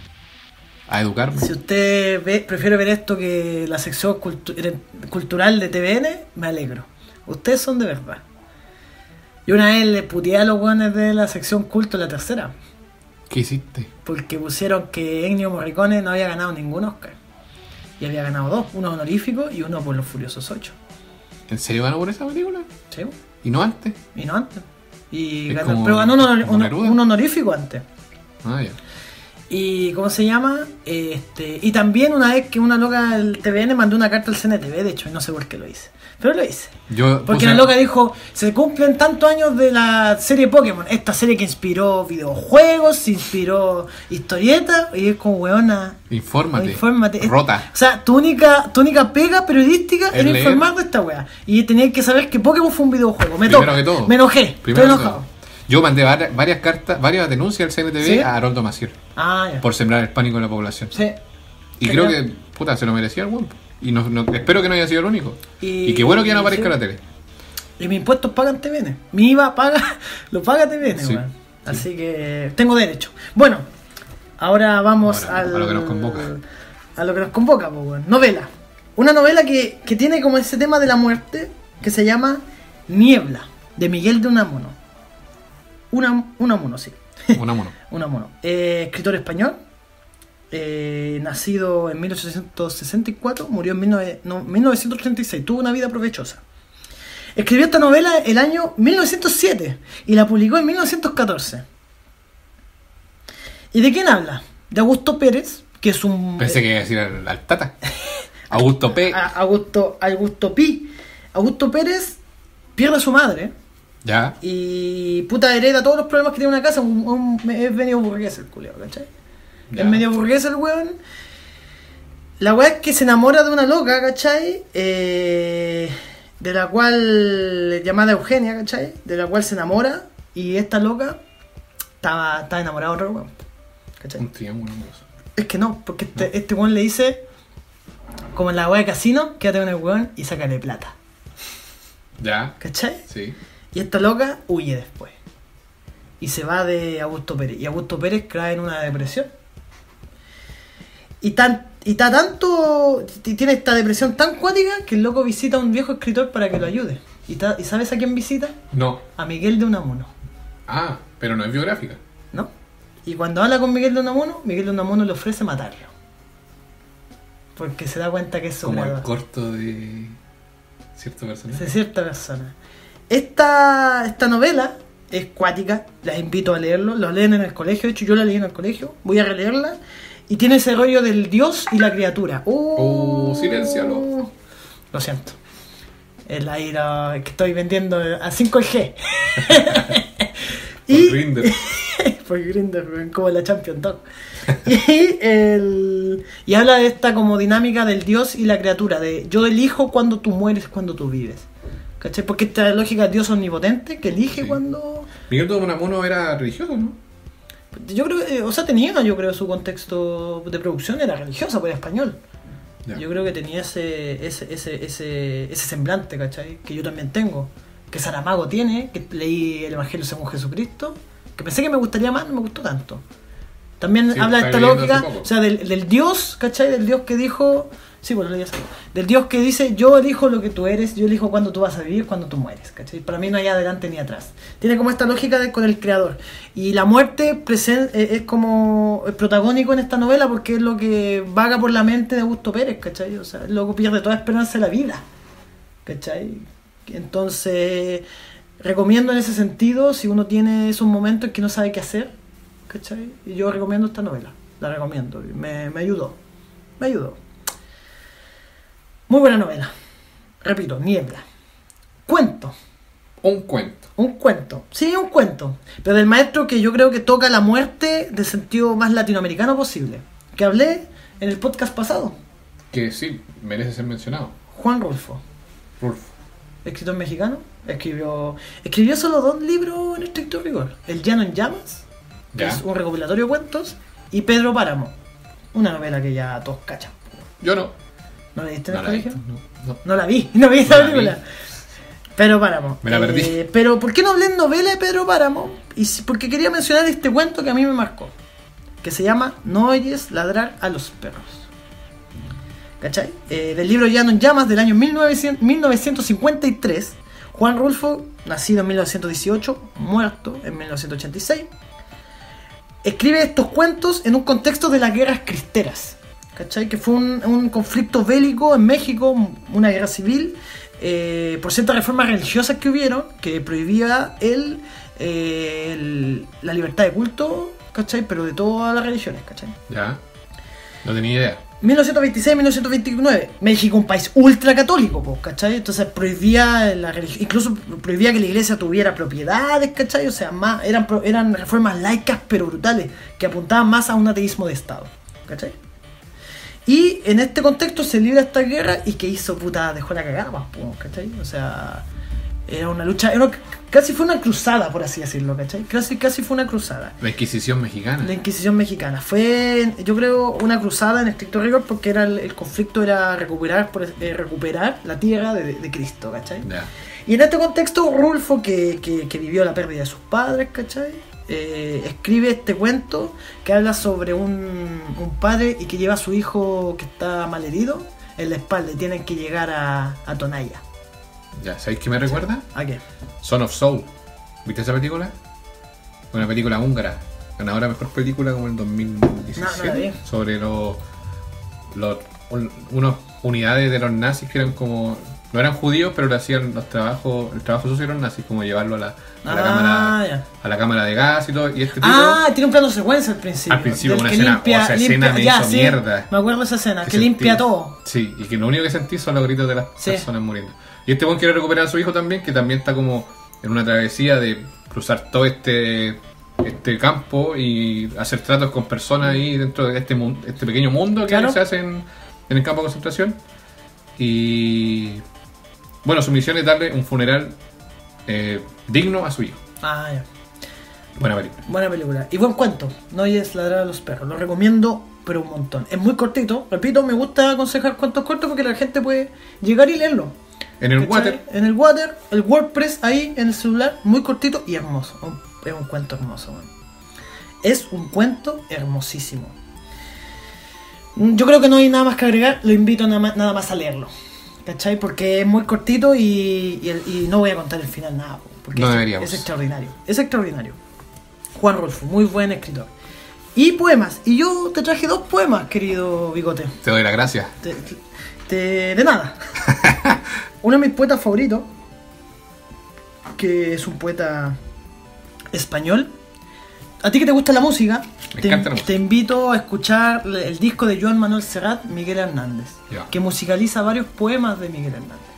A educarme. Si usted prefiere ver esto que la sección cultural de TVN, me alegro. Ustedes son de verdad. Yo una vez le puteé a los guanes de la sección culto en la tercera, ¿Qué hiciste? porque pusieron que Ennio Morricone no había ganado ningún Oscar. Y había ganado 2, uno honorífico y uno por Los Furiosos 8. ¿En serio van a por esa película? ¿Sí? ¿Y no antes? Y no antes. Y Es ganó, como- pero ganó como Neruda. un honorífico antes. Ah, ya. Y ¿cómo se llama? Y también una vez que una loca del TVN mandó una carta al CNTV, de hecho, y no sé por qué lo hice. Pero lo hice. Yo Porque puse- la loca dijo, se cumplen tantos años de la serie Pokémon. Esta serie que inspiró videojuegos, inspiró historietas, y es como weona. Infórmate. Rota. O sea, tu única pega periodística Es era leer. informar de esta wea. Y tenías que saber que Pokémon fue un videojuego. Me Primero toca. que todo. Me enojé. Primero Estoy que enojado. todo. Yo mandé varias cartas, varias denuncias al CNTV ¿Sí? a Haroldo Macier Ah, ya. por sembrar el pánico en la población. Sí. Y Sí, creo ya. que, puta, se lo merecía el guapo. Y espero que no haya sido el único. Y- Y qué bueno que ya no aparezca sí. en la tele. Y mis impuestos pagan TVN. Mi IVA lo paga TVN, Sí, weón. sí. Así que tengo derecho. Bueno, ahora vamos Ahora, a lo que nos convoca. A lo que nos convoca, pues, weón. Novela. Una novela que tiene como ese tema de la muerte que se llama Niebla, de Miguel de Unamuno. Unamuno, sí. Unamuno. Unamuno. Escritor español. Nacido en 1864, murió en 1936. Tuvo una vida provechosa. Escribió esta novela el año 1907 y la publicó en 1914. ¿Y de quién habla? De Augusto Pérez, que es un... Pensé que iba a decir al Tata. Augusto P. Augusto Pi. Augusto Pérez pierde a su madre. Ya. Y puta hereda todos los problemas que tiene una casa. Es medio burgués el culiao, ¿cachai? Ya. Es medio burgués el weón. La weá es que se enamora de una loca, ¿cachai? De la cual... llamada Eugenia, ¿cachai? De la cual se enamora. Y esta loca está enamorada de otro weón, ¿cachai? Un triángulo amoroso. Es que no, porque este weón le dice, como en la weá de casino, quédate con el weón y sácale plata. Ya. ¿Cachai? Sí. Y esta loca huye después. Y se va de Augusto Pérez. Y Augusto Pérez cae en una depresión. Y tiene esta depresión tan cuática que el loco visita a un viejo escritor para que lo ayude. ¿Y sabes a quién visita? No. A Miguel de Unamuno. Ah, pero no es biográfica. ¿No? Y cuando habla con Miguel de Unamuno le ofrece matarlo. Porque se da cuenta que es Como el sobrador. corto de cierto personaje. De cierta persona. Esta novela es cuática, las invito a leerlo, lo leen en el colegio, de hecho yo la leí en el colegio, voy a releerla, y tiene ese rollo del dios y la criatura. Siléncialo. Lo siento. El aire que estoy vendiendo a 5G. Por Grindr. Por Grindr, como la Champion Dog. Y habla de esta como dinámica del dios y la criatura, de yo elijo cuando tú mueres, cuando tú vives. ¿Cachai? Porque esta lógica de Dios omnipotente que elige cuando... Miguel de Unamuno era religioso, ¿no? Yo creo que, yo creo su contexto de producción era religiosa, pues era español. Ya. Yo creo que tenía ese semblante, ¿cachai? Que yo también tengo. Que Saramago tiene, que leí el Evangelio según Jesucristo, que pensé que me gustaría más, no me gustó tanto. También Sí, habla de esta está leyendo lógica, hace poco. o sea, del Dios, ¿cachai? Del Dios que dijo... Sí, pues lo leí hace poco. Del Dios que dice, yo elijo lo que tú eres, yo elijo cuándo tú vas a vivir, cuándo tú mueres, ¿cachai? Para mí no hay adelante ni atrás. Tiene como esta lógica con el creador. Y la muerte es como protagónico en esta novela porque es lo que vaga por la mente de Augusto Pérez, ¿cachai? O sea, el loco pierde toda esperanza en la vida, ¿cachai? Entonces, recomiendo en ese sentido, si uno tiene esos momentos en que no sabe qué hacer, ¿cachai? Y yo recomiendo esta novela, la recomiendo, me ayudó. Muy buena novela. Repito, Niebla. Cuento. Un cuento. Un cuento. Sí, un cuento. Pero del maestro que yo creo que toca la muerte del sentido más latinoamericano posible. Que hablé en el podcast pasado. Que sí, merece ser mencionado. Juan Rulfo. Rulfo. Escritor mexicano. Escribió solo 2 libros en estricto rigor. El Llano en Llamas, que Ya. es un recopilatorio de cuentos. Y Pedro Páramo. Una novela que ya todos cachan. Yo no. ¿No la viste en No el la he colegio? visto, no. No la vi, no vi esa No la película. Pedro Páramo. Me la perdí. Pero ¿por qué no hablé en novela de Pedro Páramo? Porque quería mencionar este cuento que a mí me marcó. Que se llama No oyes ladrar a los perros. ¿Cachai? Del libro Llano en Llamas del año 1953. Juan Rulfo, nacido en 1918, muerto en 1986. Escribe estos cuentos en un contexto de las guerras cristeras. ¿Cachai? Que fue un conflicto bélico en México, una guerra civil, por ciertas reformas religiosas que hubieron, que prohibía la libertad de culto, ¿cachai? Pero de todas las religiones, ¿cachai? Ya. No tenía idea. 1926-1929, México un país ultra católico, pues, ¿cachai? Entonces prohibía la religión, incluso prohibía que la iglesia tuviera propiedades, ¿cachai? O sea, eran reformas laicas pero brutales, que apuntaban más a un ateísmo de Estado, ¿cachai? Y en este contexto se libra esta guerra y que hizo puta, dejó la cagada, pues, ¿cachai? O sea, era una lucha, casi fue una cruzada, por así decirlo, ¿cachai? Casi fue una cruzada. La Inquisición mexicana. La Inquisición mexicana. Fue, yo creo, una cruzada en estricto rigor porque era el conflicto era recuperar la tierra de Cristo, ¿cachai? Ya. Y en este contexto, Rulfo, que vivió la pérdida de sus padres, ¿cachai? Escribe este cuento que habla sobre un padre y que lleva a su hijo que está malherido en la espalda y tienen que llegar a Tonaya. Ya, ¿sabéis qué me recuerda? ¿A qué? Son of Soul. ¿Viste esa película? Una película húngara. ganadora de mejor película como en 2017. No la vi. Sobre unas unidades de los nazis que eran como. No eran judíos, pero le hacían el trabajo sucio de los nazis, como llevarlo a la cámara, ya. a la cámara de gas y todo. Y este tipo. Tiene un plano secuencia al principio. Al principio, del una que escena, limpia, esa limpia, escena me ya, hizo sí, mierda. Me acuerdo de esa escena, que sentí- limpia todo. Sí, y que lo único que sentí son los gritos de las Sí. personas muriendo. Y este buen quiere recuperar a su hijo también, que también está como en una travesía de cruzar todo este campo y hacer tratos con personas ahí dentro de este pequeño mundo que Claro. se hace en el campo de concentración. Y bueno, su misión es darle un funeral digno a su hijo. Ya. Buena película. Buena película. Y buen cuento. No oyes ladrar a los perros. Lo recomiendo, pero un montón. Es muy cortito. Repito, me gusta aconsejar cuentos cortos porque la gente puede llegar y leerlo. En el ¿Cachai? water, En el water, el WordPress ahí en el celular, muy cortito y hermoso. Es un cuento hermoso, man. Es un cuento hermosísimo. Yo creo que no hay nada más que agregar. Lo invito nada más a leerlo. ¿Cachai? Porque es muy cortito y no voy a contar el final nada. Porque No deberíamos. Es extraordinario. Es extraordinario. Juan Rolfo, muy buen escritor. Y poemas. Y yo te traje 2 poemas, querido Bigote. te doy las gracias. De nada. Uno de mis poetas favoritos, que es un poeta español. A ti que te gusta la música, Me encanta la música. te invito a escuchar el disco de Joan Manuel Serrat, Miguel Hernández, Ya. que musicaliza varios poemas de Miguel Hernández.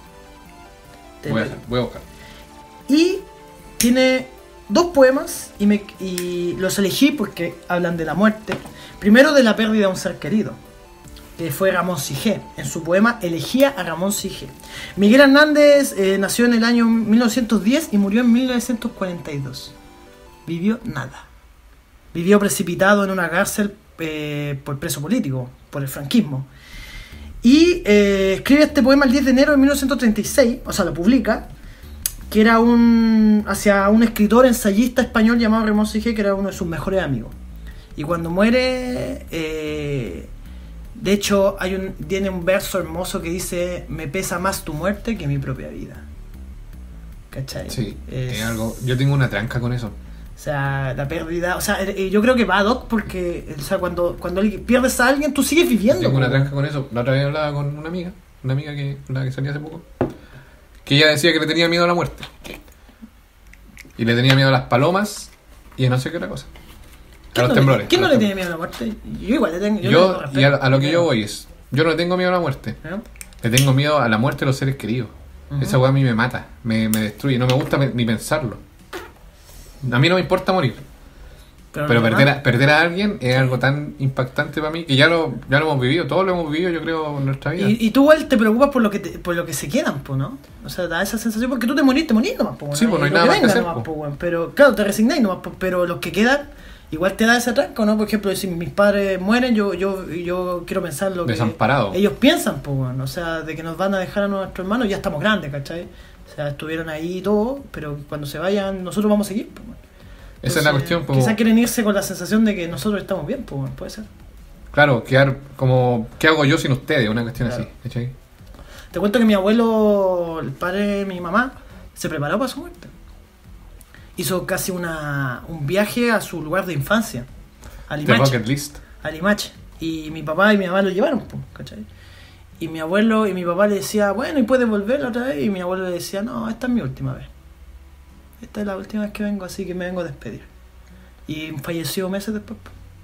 Voy a buscar. Y tiene 2 poemas y los elegí porque hablan de la muerte. Primero de la pérdida de un ser querido, que fue Ramón Sijé. En su poema Elegía a Ramón Sijé. Miguel Hernández nació en el año 1910 y murió en 1942. Vivió nada. Vivió precipitado en una cárcel por preso político, por el franquismo. Y escribe este poema el 10 de enero de 1936, o sea, lo publica, que era hacia un escritor ensayista español llamado Ramón Sijé, que era uno de sus mejores amigos. Y cuando muere, de hecho, tiene un verso hermoso que dice: me pesa más tu muerte que mi propia vida. ¿Cachai? Sí, es algo. Yo tengo una tranca con eso. O sea, la pérdida, o sea, yo creo que va ad hoc porque, o sea, cuando pierdes a alguien, tú sigues viviendo. Tengo una po. tranca con eso. La otra vez hablaba con una amiga con la que salí hace poco, que ella decía que le tenía miedo a la muerte. Y le tenía miedo a las palomas y a no sé qué otra cosa. A los temblores. ¿Quién a no los le tiene temblores. miedo a la muerte? Yo igual le tengo. Yo, y a lo que yo voy es, yo no le tengo miedo a la muerte. ¿no? Le tengo miedo a la muerte de los seres queridos. Ujú. Esa weá a mí me mata, me destruye. No me gusta ni pensarlo. A mí no me importa morir. Pero lo demás- perder a alguien es algo tan impactante para mí que ya lo hemos vivido, todos lo hemos vivido, yo creo, en nuestra vida. Y tú igual te preocupas por lo que se quedan, po, ¿no? O sea, da esa sensación porque tú te morís nomás, po. Sí, pues no hay Y nada lo más que venga hacer, nomás, po. po, weón. Pero claro, te resignáis nomás, po, pero los que quedan igual te da ese tranco, ¿no? Por ejemplo, si mis padres mueren, yo quiero pensar lo que Desamparado. ellos piensan, po, weón. O sea, de que nos van a dejar a nuestros hermanos, ya estamos grandes, ¿cachai? O sea, estuvieron ahí y todo, pero cuando se vayan, nosotros vamos a seguir, po, weón. Esa es la Entonces, cuestión. Como, quizás quieren irse con la sensación de que nosotros estamos bien, pues bueno, puede ser. claro, quedar como, ¿qué hago yo sin ustedes? Una cuestión Claro. así, ¿cachai? Te cuento que mi abuelo, el padre de mi mamá, se preparó para su muerte. Hizo casi un viaje a su lugar de infancia, a The Limache. Bucket List. A Limache. Y mi papá y mi mamá lo llevaron, pues, ¿cachai? Y mi abuelo y mi papá le decía, bueno, ¿y puedes volver otra vez? Y mi abuelo le decía, no, esta es mi última vez. Esta es la última vez que vengo, así que me vengo a despedir. Y falleció meses después.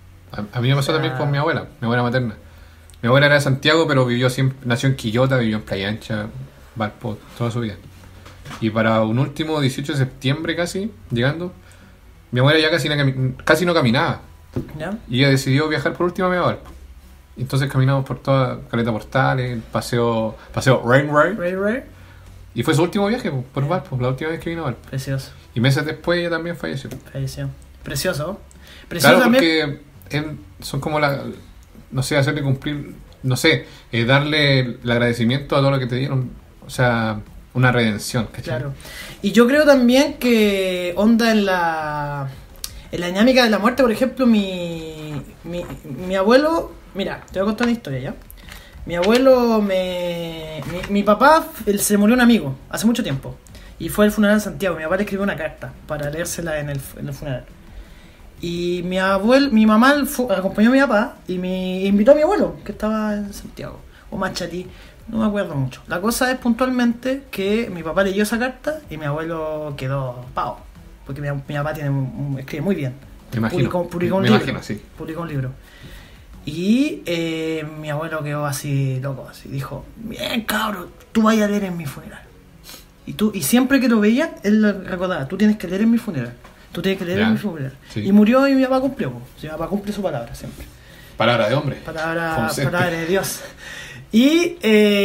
A mí me pasó también con mi abuela materna. Mi abuela era de Santiago, pero nació en Quillota, vivió en Playa Ancha, Valpo, toda su vida. Y para un último 18 de septiembre casi, llegando, mi abuela ya casi no caminaba. ¿Ya? Y ella decidió viajar por última vez a Valpo. Y entonces caminamos por toda Caleta Portales, paseo Rainway. Ray. Y fue su último viaje por Valpo, la última vez que vino a Valpo. Precioso. Y meses después ella también falleció. Falleció. Precioso. Precioso Claro, también. porque son como no sé, hacerle cumplir, no sé, darle el agradecimiento a todo lo que te dieron. O sea, una redención, ¿cachai? Claro. Y yo creo también que onda en la dinámica de la muerte, por ejemplo, mi abuelo, mira, te voy a contar una historia ya. Mi abuelo, mi papá, él se murió un amigo hace mucho tiempo y fue al funeral en Santiago. Mi papá le escribió una carta para leérsela en el funeral. Y mi mamá acompañó a mi papá y me invitó a mi abuelo, que estaba en Santiago, o Machatí, no me acuerdo mucho. La cosa es puntualmente que mi papá leyó esa carta y mi abuelo quedó pavo, porque mi papá escribe muy bien. Me imagino. Publicó un me libro. imagino, sí. Publicó un libro. Y mi abuelo quedó así loco, así dijo, bien cabrón, tú vayas a leer en mi funeral. Y siempre que lo veía, él lo recordaba, tú tienes que leer en mi funeral. Tú tienes que leer en mi funeral. Sí. Y murió y mi papá cumplió. Mi papá cumple su palabra siempre. Palabra de hombre. Palabra de Dios. Y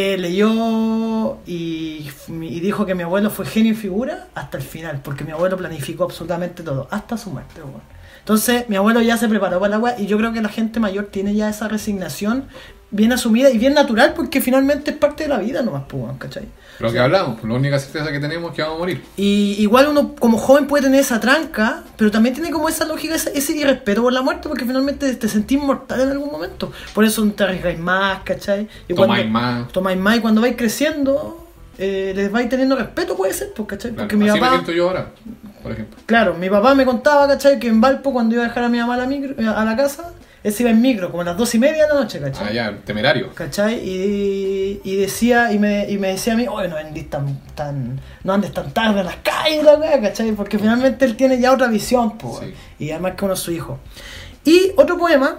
leyó y dijo que mi abuelo fue genio y figura hasta el final, porque mi abuelo planificó absolutamente todo, hasta su muerte. Bueno. Entonces mi abuelo ya se preparó para la weá y yo creo que la gente mayor tiene ya esa resignación bien asumida y bien natural, porque finalmente es parte de la vida nomás, pues, ¿cachai? Lo que hablamos, la única certeza que tenemos es que vamos a morir. Y igual uno como joven puede tener esa tranca, pero también tiene como esa lógica, ese irrespeto por la muerte, porque finalmente te sentís mortal en algún momento. Por eso no te arriesgáis más, ¿cachai? Y tomáis más y cuando vais creciendo, les vais teniendo respeto, puede ser, pues, ¿cachai? Claro, porque mi así papá, me siento yo ahora, por ejemplo. Claro, mi papá me contaba, ¿cachai? Que en Valpo, cuando iba a dejar a mi mamá a la casa, él se iba en micro, como a las 2:30 de la noche, ¿cachai? Ah, ya, temerario. ¿Cachai? Y decía, y me decía a mí, oye, no andes tan tarde en las calles, la wea, ¿cachai? Porque finalmente él tiene ya otra visión, pues, Sí. Y además que uno es su hijo. Y otro poema,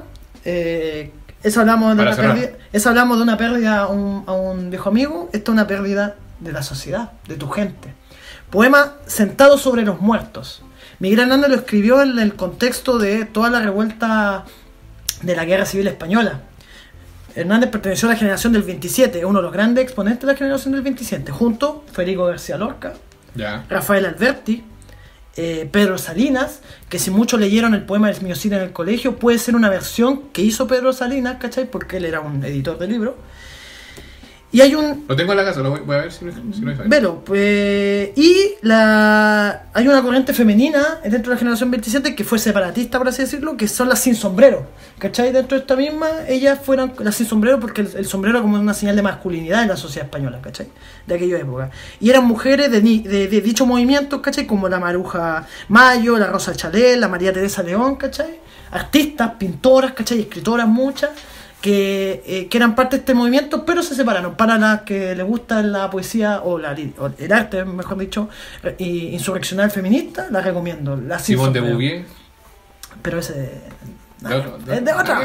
eso hablamos de una pérdida a un viejo amigo, esto es una pérdida de la sociedad, de tu gente. Poema Sentado sobre los muertos. Miguel Hernández lo escribió en el contexto de toda la revuelta de la Guerra Civil Española. Hernández perteneció a la generación del 27, es uno de los grandes exponentes de la generación del 27, junto a Federico García Lorca, Ya. Rafael Alberti, Pedro Salinas, que si muchos leyeron el poema del Miocid en el colegio, puede ser una versión que hizo Pedro Salinas, ¿cachai? Porque él era un editor de libros. Y hay un... Lo tengo en la casa, voy a ver si no hay fallo. Velo, pues, hay una corriente femenina dentro de la generación 27 que fue separatista, por así decirlo, que son las sin sombrero, ¿cachai? Dentro de esta misma, ellas fueron las sin sombrero porque el sombrero era como una señal de masculinidad en la sociedad española, ¿cachai? De aquella época. Y eran mujeres de dichos movimientos, ¿cachai? Como la Maruja Mayo, la Rosa Chalet, la María Teresa León, ¿cachai? Artistas, pintoras, ¿cachai? Escritoras muchas. Que eran parte de este movimiento, pero se separaron. Para las que les gusta la poesía o el arte, mejor dicho, insurreccional feminista, la recomiendo. Simone de Beauvoir. Pero ese... Es de otra.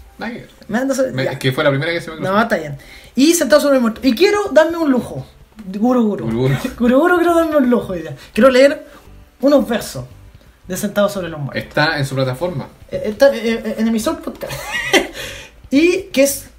Que fue la primera que se me cruzó. No, está bien. Y Sentado sobre el muerto. Y quiero darme un lujo. Guru. Quiero darme un lujo. Quiero leer unos versos de Sentado sobre los muertos. Está en su plataforma. Está en emisor podcast. Y que es...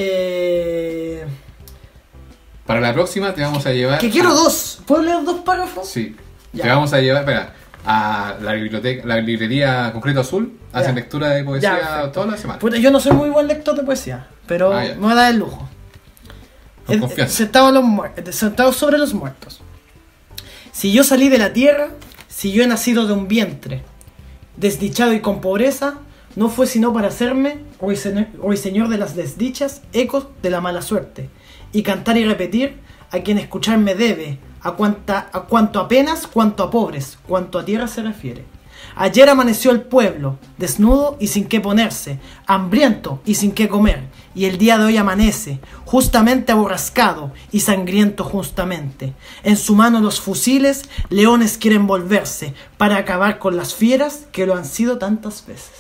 Para la próxima te vamos a llevar... Que quiero dos. ¿Puedo leer dos párrafos? Sí. Ya. Te vamos a llevar, a la librería Concreto Azul. Hacen lectura de poesía todas las semanas. Puta, yo no soy muy buen lector de poesía, pero me voy a dar el lujo. Con confianza. Sentado sobre los muertos. Si yo salí de la tierra, si yo he nacido de un vientre, desdichado y con pobreza, no fue sino para hacerme, hoy señor de las desdichas, ecos de la mala suerte, y cantar y repetir a quien escucharme debe, a cuanto apenas, cuanto a pobres, cuanto a tierra se refiere. Ayer amaneció el pueblo, desnudo y sin qué ponerse, hambriento y sin qué comer, y el día de hoy amanece, justamente aborrascado y sangriento justamente. En su mano los fusiles, leones quieren volverse, para acabar con las fieras que lo han sido tantas veces.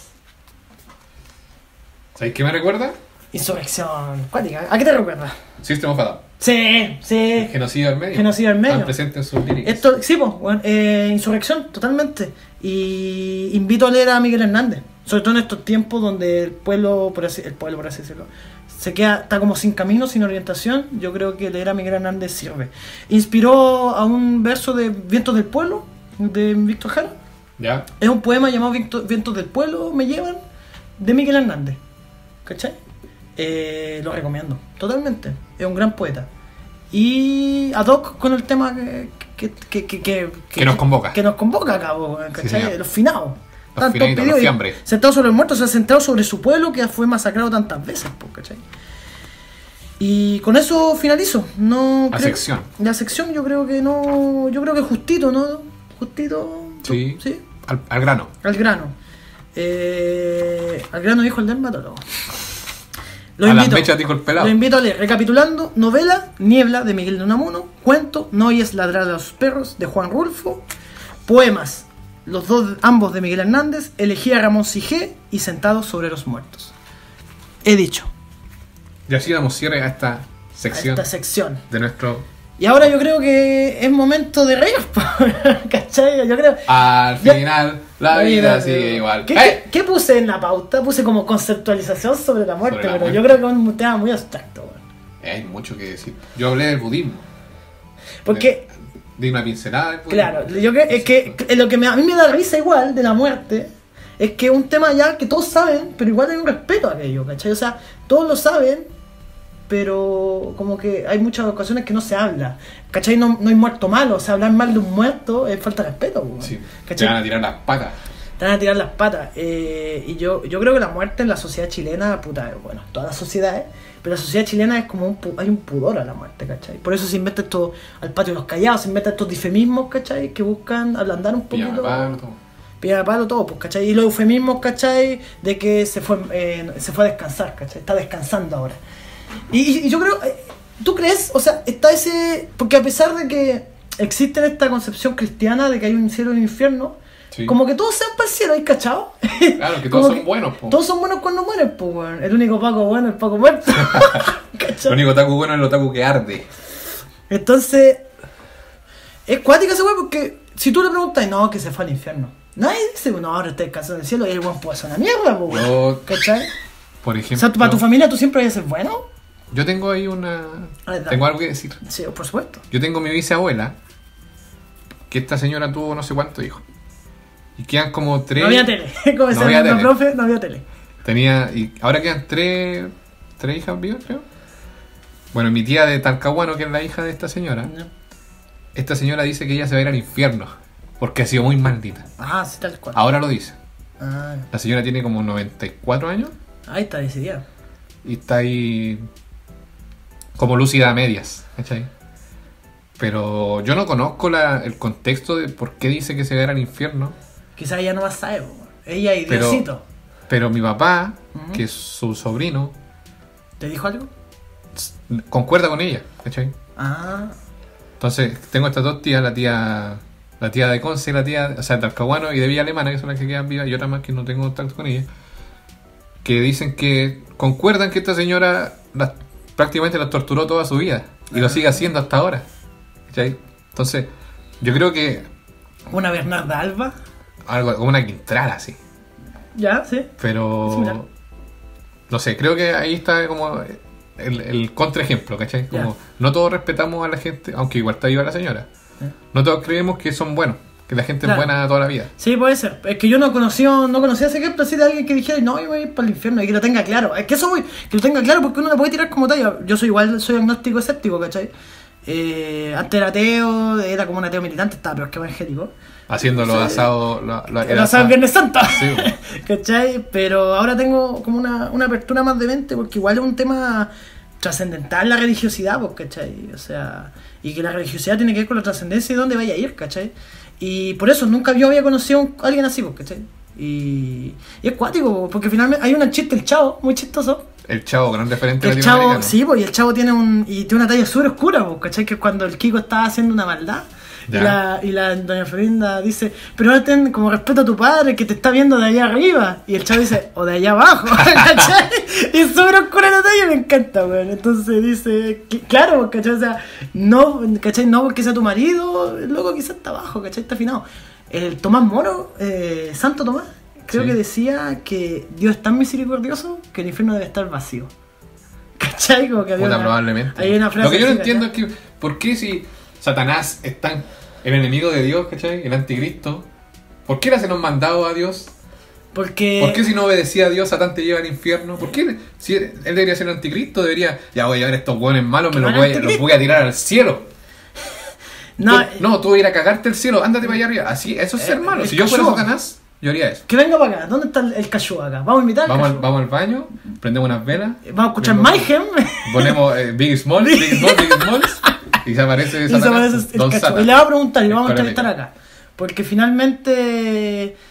¿Sabes qué me recuerda? Insurrección cuática. ¿A qué te recuerda? System of a Down. Sí. Genocidio al medio. Están presentes en sus líricas. Esto, sí, insurrección, totalmente. Y invito a leer a Miguel Hernández. Sobre todo en estos tiempos donde el pueblo, por así decirlo, está como sin camino, sin orientación. Yo creo que leer a Miguel Hernández sirve. Inspiró a un verso de Vientos del Pueblo, de Víctor Jara. Ya. Es un poema llamado Vientos del Pueblo, me llevan, de Miguel Hernández. ¿Cachai? Lo recomiendo, totalmente. Es un gran poeta. Y ad hoc con el tema que nos convoca. Que nos convoca acá, ¿cachai? Sí, los finados. Los finaditos, los fiambres. Sentado sobre los muertos, se ha sentado sobre su pueblo que fue masacrado tantas veces, ¿cachai? Y con eso finalizo. La sección yo creo que no. Yo creo que justito, ¿no? Justito. Sí. Al grano. Al grano. Al grano dijo el dermatólogo. A las mechas dijo el pelado. Lo invito a leer. Recapitulando: novela Niebla de Miguel de Unamuno, cuento No oyes ladrar a los perros de Juan Rulfo, poemas ambos de Miguel Hernández, Elegía a Ramón Sigé y Sentados sobre los muertos. He dicho. Y así damos cierre a esta sección. De nuestro... Y ahora yo creo que es momento de reír, ¿cachai? Yo creo... Al final, la vida sigue igual. ¿Qué puse en la pauta? Puse como conceptualización sobre la muerte, pero yo creo que es un tema muy abstracto. Hay mucho que decir. Yo hablé del budismo. Porque... Di una pincelada del budismo. Claro, yo creo es que lo que a mí me da risa igual de la muerte es que es un tema ya que todos saben, pero igual hay un respeto a aquello, ¿cachai? O sea, todos lo saben, pero como que hay muchas ocasiones que no se habla, ¿cachai? No hay muerto malo, o sea, hablar mal de un muerto es falta de respeto, sí, ¿cachai? Te van a tirar las patas. Te van a tirar las patas. Y yo creo que la muerte en la sociedad chilena, puta, bueno, todas las sociedades, pero la sociedad chilena es como hay un pudor a la muerte, ¿cachai? Por eso se inventa esto, al patio de los callados, se inventan estos difemismos, ¿cachai? Que buscan ablandar un poquito. Pilla palo todo, pues, ¿cachai? Y los eufemismos, ¿cachai? De que se fue a descansar, ¿cachai? Está descansando ahora. Y yo creo, ¿tú crees? O sea, está ese... Porque a pesar de que existe esta concepción cristiana de que hay un cielo y un infierno, sí, como que todos sean para el cielo, ¿hay cachado? Claro, que todos son buenos, po. Todos son buenos cuando mueren, pues, weón. El único Paco bueno es el Paco muerto. El único otaku bueno es el otaku que arde. Entonces, es cuática ese weón porque si tú le preguntas, no, que se fue al infierno. Nadie dice, no, ahora está descansando en el cielo y el weón puede hacer una mierda, po, weón. ¿Cachai? Por ejemplo... O sea, para tu familia tú siempre vas a ser bueno. Yo tengo ahí tengo algo que decir. Sí, por supuesto. Yo tengo mi bisabuela, que esta señora tuvo no sé cuántos hijos. Y quedan como 3... No había tele. Como decía el profe, no había tele. Y ahora quedan 3 hijas vivas, creo. Bueno, mi tía de Talcahuano, que es la hija de esta señora, no. Esta señora dice que ella se va a ir al infierno, porque ha sido muy maldita. Ah, sí, tal cual. Ahora lo dice. Ah. La señora tiene como 94 años. Ahí está decidida. Y está ahí como lúcida a medias, ¿cachai? Pero yo no conozco el contexto de por qué dice que se va a ir al infierno. Quizás ella no va a saber, ella y Diosito. Pero mi papá, que es su sobrino, ¿te dijo algo? Concuerda con ella, ¿cachai? Ah. Entonces tengo estas dos tías, la tía de Conce y la tía, o sea, de Talcahuano y de Villa Alemana, que son las que quedan vivas, y otra más que no tengo contacto con ella, que dicen que concuerdan que esta señora prácticamente las torturó toda su vida y lo sigue haciendo hasta ahora, ¿cachai? Entonces yo creo que una Bernarda Alba, algo como una Quintral así, ya, sí, pero no sé, creo que ahí está como el contraejemplo, ¿cachai? Como no todos respetamos a la gente, aunque igual está viva la señora, no todos creemos que son buenos, que la gente es buena toda la vida. Sí, puede ser. Es que yo no conocía ese ejemplo así de alguien que dijera, no, yo voy a ir para el infierno, y que lo tenga claro. Es que eso que lo tenga claro, porque uno le puede tirar como talla. Yo soy agnóstico escéptico, ¿cachai? Antes era ateo, era como un ateo militante, estaba peor que evangélico. Haciendo los asados, el asado Viernes Santa, sí. ¿Cachai? Pero ahora tengo como una apertura más de mente, porque igual es un tema trascendental la religiosidad, pues, ¿cachai? O sea, y que la religiosidad tiene que ver con la trascendencia y dónde vaya a ir, ¿cachai? Y por eso nunca yo había conocido a alguien así, pues, ¿cachai? Y es cuático, porque finalmente hay un chiste, el Chavo, muy chistoso. El Chavo, gran referente latinoamericano. El Chavo, sí, pues, y el Chavo tiene una talla súper oscura, pues, ¿cachai? Que es cuando el Kiko está haciendo una maldad. Y la doña Florinda dice, pero ahora ten como respeto a tu padre que te está viendo de allá arriba. Y el Chavo dice, o de allá abajo, ¿cachai? Y es súper oscura la talla y me encanta, weón. Entonces dice, claro, ¿cachai? O sea, no, ¿cachai? No porque sea tu marido, el loco quizás está abajo, ¿cachai? Está afinado. El Tomás Moro, Santo Tomás, creo que decía que Dios es tan misericordioso que el infierno debe estar vacío. ¿Cachai? Como que había probablemente. Hay una frase. Lo que yo no entiendo es que, ¿por qué si Satanás es el enemigo de Dios, ¿cachai? El anticristo, ¿por qué le hacen un mandado a Dios? ¿Por qué si no obedecía a Dios, Satán te lleva al infierno? ¿Por qué? Si él debería ser el anticristo, debería, ya voy a ver estos hueones malos, los voy a tirar al cielo. No, tú vas a ir a cagarte al cielo, ándate para allá arriba. Así, eso es ser malo. Si yo fuera Satanás, yo haría eso. Que venga para acá, ¿dónde está el cachú acá? Vamos a invitar vamos al baño, prendemos unas velas. Vamos a escuchar Mayhem. Ponemos Big Small. Y se aparece Satanás, el cacho. Y le voy a preguntar y lo vamos a entrevistar acá. Porque finalmente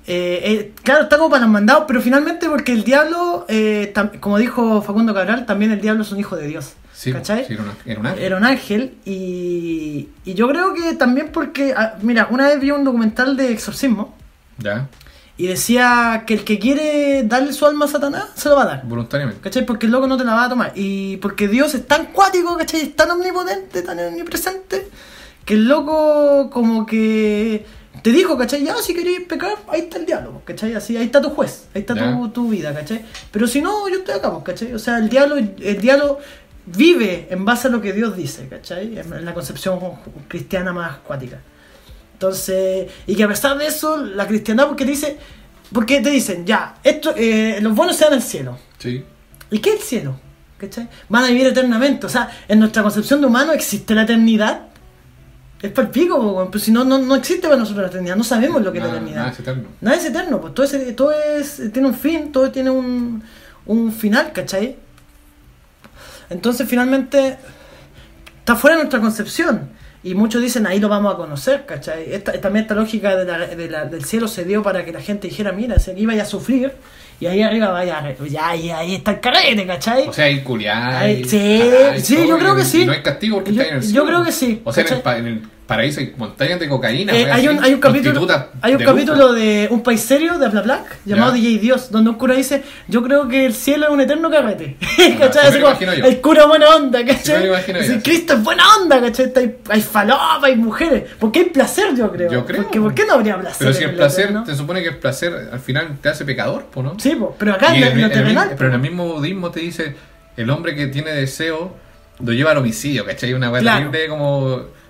claro, está como para los mandados, pero finalmente porque el diablo, como dijo Facundo Cabral, también el diablo es un hijo de Dios. Sí, ¿cachai? sí, era un ángel. Era un ángel y yo creo que también porque, mira, una vez vi un documental de exorcismo Ya, y decía que el que quiere darle su alma a Satanás se lo va a dar. voluntariamente. ¿Cachai? Porque el loco no te la va a tomar. Y porque Dios es tan cuático, ¿cachai? Es tan omnipotente, tan omnipresente, que el loco como que te dijo, ¿cachai? Ya, si queréis pecar, ahí está el diablo, ¿cachai? Así, ahí está tu juez, ahí está tu vida, ¿cachai? Pero si no, yo estoy acá, ¿cachai? O sea, el diablo vive en base a lo que Dios dice, ¿cachai? En la concepción cristiana más cuática. Entonces, y que a pesar de eso, la cristiandad, porque te dicen, ya, los buenos se van al cielo. Sí. ¿Y qué es el cielo? ¿Cachai? Van a vivir eternamente. O sea, en nuestra concepción de humano existe la eternidad. Es para el pico, pero si no existe para nosotros la eternidad. No sabemos lo que es la eternidad. Nada es eterno. Nada es eterno, pues todo tiene un fin, todo tiene un final, ¿cachai? Entonces finalmente está fuera de nuestra concepción. Y muchos dicen, ahí lo vamos a conocer, ¿cachai? También esta lógica del cielo se dio para que la gente dijera, mira, si aquí vaya a sufrir, y ahí arriba vaya, ya ahí está el carrete, ¿cachai? O sea, hay culiar. Sí, yo creo que sí. Y no hay castigo porque está en el cielo. Yo creo que sí. O sea, en el paraíso hay montañas de cocaína. Hay un capítulo de Un País Serio de Bla Black llamado DJ Dios, donde un cura dice, yo creo que el cielo es un eterno carrete. ¿Cachai? Así como, el cura buena onda, ¿cachai? Cristo es buena onda, ¿cachai? Hay falopa, hay mujeres. Porque hay placer, yo creo. Porque, ¿por qué no habría placer? Pero si el placer, se supone que el placer al final te hace pecador, ¿no? Sí, pero acá en lo terrenal. Pero en el mismo budismo te dice, el hombre que tiene deseo lo lleva al homicidio, ¿cachai? Una cosa terrible como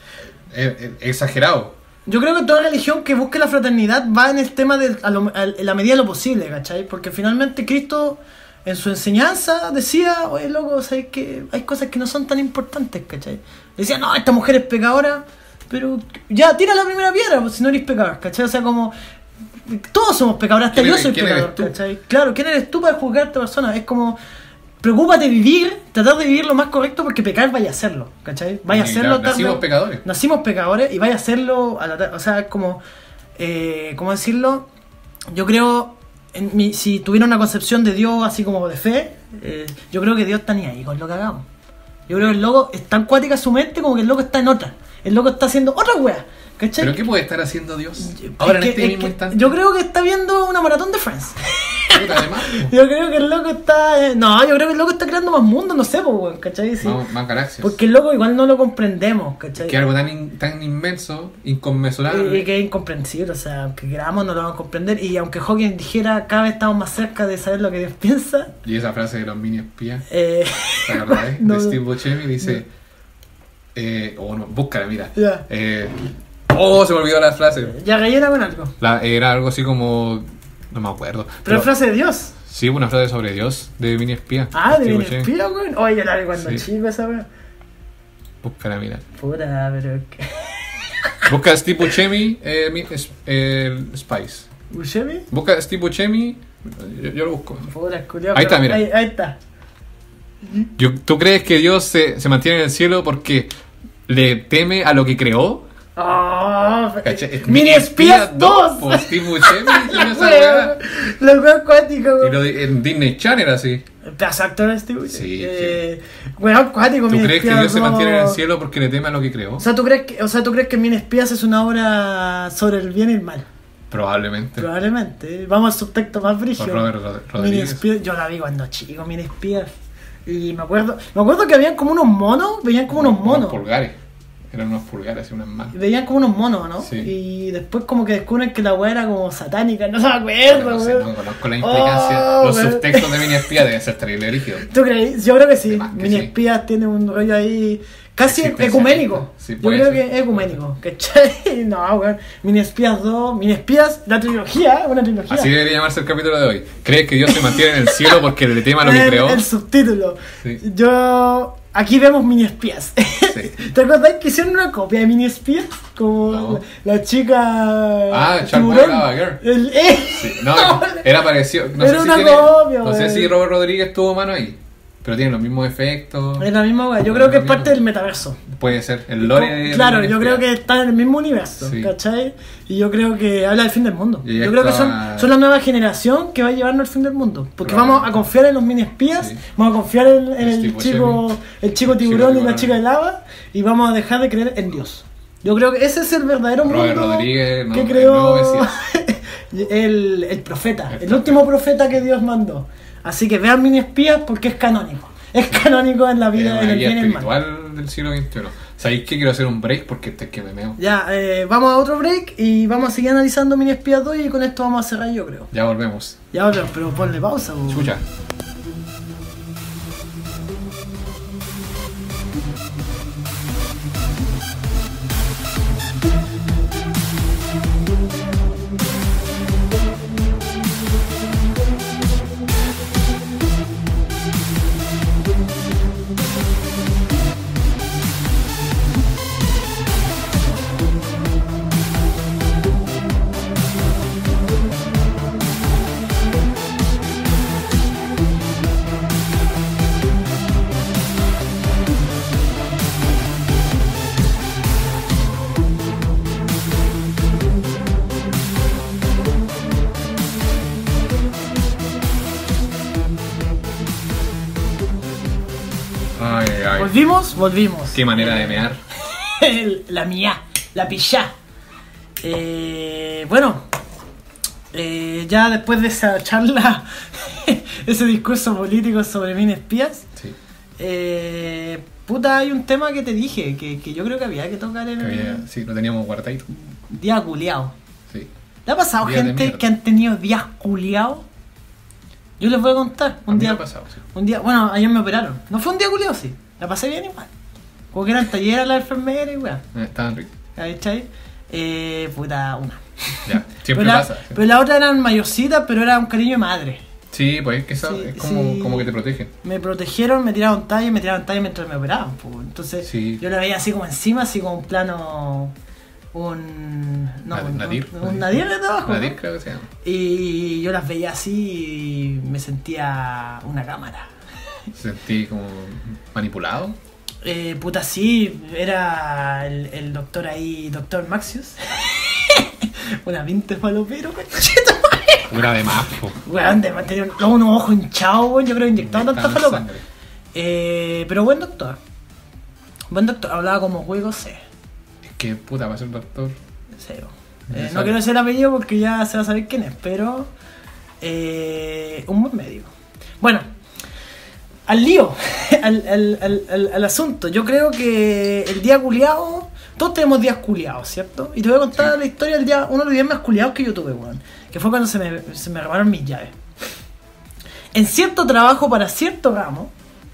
exagerado. Yo creo que toda religión que busque la fraternidad va en el tema en la medida de lo posible, ¿cachai? Porque finalmente Cristo en su enseñanza decía, oye loco, ¿sabes que hay cosas que no son tan importantes, ¿cachai? Decía, no, esta mujer es pecadora, pero ya tira la primera piedra, pues si no eres pecador, ¿cachai? O sea, como todos somos pecadores, hasta yo soy pecador, ¿cachai? Claro, ¿quién eres tú para juzgar a esta persona? Es como, preocúpate de tratar de vivir lo más correcto, porque pecar vaya a hacerlo, ¿cachai? Vaya a hacerlo tarde. Nacimos pecadores y vaya a hacerlo o sea, es como, ¿cómo decirlo? Yo creo, si tuviera una concepción de Dios así como de fe, yo creo que Dios está ni ahí con lo que hagamos. Yo creo que el loco es tan cuática su mente como que el loco está en otra. El loco está haciendo otra wea, ¿cachai? ¿Pero qué puede estar haciendo Dios ahora en este mismo instante? Yo creo que está viendo una maratón de Friends. Además, yo creo que el loco está... yo creo que el loco está creando más mundos, no sé, pues, ¿cachai? Sí. Más galaxias. Porque el loco igual no lo comprendemos, ¿cachai? Que algo tan inmenso, inconmensurable. Y que es incomprensible, o sea, aunque queramos no lo vamos a comprender. Y aunque Hawking dijera, cada vez estamos más cerca de saber lo que Dios piensa. Y esa frase de los mini espías, ¿te acordás? De Steve Buscemi dice... búscala, mira. Yeah. Se me olvidó la frase. Ya rellena con algo. Era algo así como... No me acuerdo. ¿Pero frase de Dios? Sí, una frase sobre Dios, de Mini Espía. De Mini Espía, güey. Oye, yo la vi cuando chico esa weá. Búscala, mira. Puta, pero... Busca Steve Buscemi, Spice. ¿Buscemi? Busca Steve Buscemi, yo lo busco. Puta, culiao. Ahí está, mira. Ahí está. ¿Tú crees que Dios se mantiene en el cielo porque le teme a lo que creó? Mini Espías 2. Por Steve Buscemi. Lo que es cuático, y en Disney Channel así. Exacto, Steve Buscemi. Sí. Bueno, cuático. ¿Tú crees que Dios se mantiene en el cielo porque le teme a lo que creó? O sea, ¿tú crees que Mini Espías es una obra sobre el bien y el mal? Probablemente. Vamos al subtexto más brígido. Por Robert Rodríguez. Mini Espías, yo la vi cuando chico, Mini Espías. Y me acuerdo que habían como unos monos, veían como unos monos. Pulgares. Eran unos pulgares y unas manos. Veían como unos monos, ¿no? Sí. Y después como que descubren que la weá era como satánica, no se me acuerdo, no sé, no conozco la implicancia. Los subtextos de Mini Espía deben ser terrible rígidos. ¿Tú crees? Yo creo que sí. Mini sí. Espías tiene un rollo ahí casi ecuménico. Sí, yo creo que es ecuménico. ¿Cachai? No, weón. Mini Espías 2, Mini Espías, la trilogía, una trilogía. Así debería llamarse el capítulo de hoy. ¿Crees que Dios se mantiene en el cielo porque le teme a lo que creó? El subtítulo. Sí. Aquí vemos Mini Espías. Sí. ¿Te acordás que hicieron una copia de Mini Espías? Como la chica... Charlie Girl. Sí. No, era parecido. No era una copia, no sé si Robert Rodríguez tuvo mano ahí. Pero tienen los mismos efectos. Es la misma weá. Yo creo que es parte del metaverso. Puede ser. El lore. Claro, yo creo que está en el mismo universo, Sí. ¿cachai? Y yo creo que habla del fin del mundo. Y Yo creo que está- son la nueva generación que va a llevarnos al fin del mundo. Porque Probablemente. vamos a confiar en los mini espías, Sí. vamos a confiar en el Steve chico tiburón y la tiburón. chica de lava, y vamos a dejar de creer en Dios. Yo creo que ese es el verdadero Robert mundo Rodríguez, que el creó nuevo Mesías. el profeta, el último profeta que Dios mandó. Así que vean mini espías porque es canónico. Es canónico en la Es vida, una en el guía bien y el mal. espiritual del siglo XXI. ¿Sabéis que quiero hacer un break? Porque este es que me meo. Ya, vamos a otro break y vamos a seguir analizando Mini Espías 2 y con esto vamos a cerrar, yo creo. Ya volvemos. Ya, pero ponle pausa. Po. Chucha. Ay, ay. Volvimos. Qué manera de mear. La mía, la pillá. Bueno, ya después de esa charla, ese discurso político sobre Mini Espías, Sí. puta, hay un tema que te dije, que yo creo que había que tocar en el Sí, lo teníamos guardadito. día culiao. Sí. ¿Le ha pasado Día de gente mierda. que han tenido días culiados? Yo les voy a contar. A mí me ha pasado, sí. Un día, bueno, ayer me operaron. No fue un día culiado, sí. La pasé bien igual. Como que eran talleres la enfermera y weón. Estaban ricos. ¿Cachai? Puta, una. Ya, siempre pero pasa. Pero la otra eran mayorcitas, pero era un cariño de madre. Sí, pues es que eso Sí, es como, sí. como que te protegen. Me protegieron, me tiraron talla mientras me operaban. Pues. Entonces Sí. yo la veía así como encima, así como un plano. Nadir. Un nadir de abajo. Nadir ¿no? creo que se llama. Y yo las veía así y me sentía una cámara. Sentí como manipulado. Puta, sí, era el doctor ahí, doctor Maxius. Una 20 falopero, conchito. Era de más, po. Weón, tenía unos ojos hinchados, weón. Yo creo que inyectaban tanta Inyectaban falopa. sangre. Pero buen doctor. Buen doctor, hablaba como juego C. Es que puta, va a ser doctor. Cero. Me No sale. quiero decir el apellido porque ya se va a saber quién es, pero un buen médico. Bueno, al lío, al asunto. Yo creo que el día culiao, todos tenemos días culiados, ¿cierto? Y te voy a contar Sí. la historia del día, uno de los días más culiados que yo tuve, weón. Que fue cuando se me robaron mis llaves. En cierto trabajo para cierto ramo,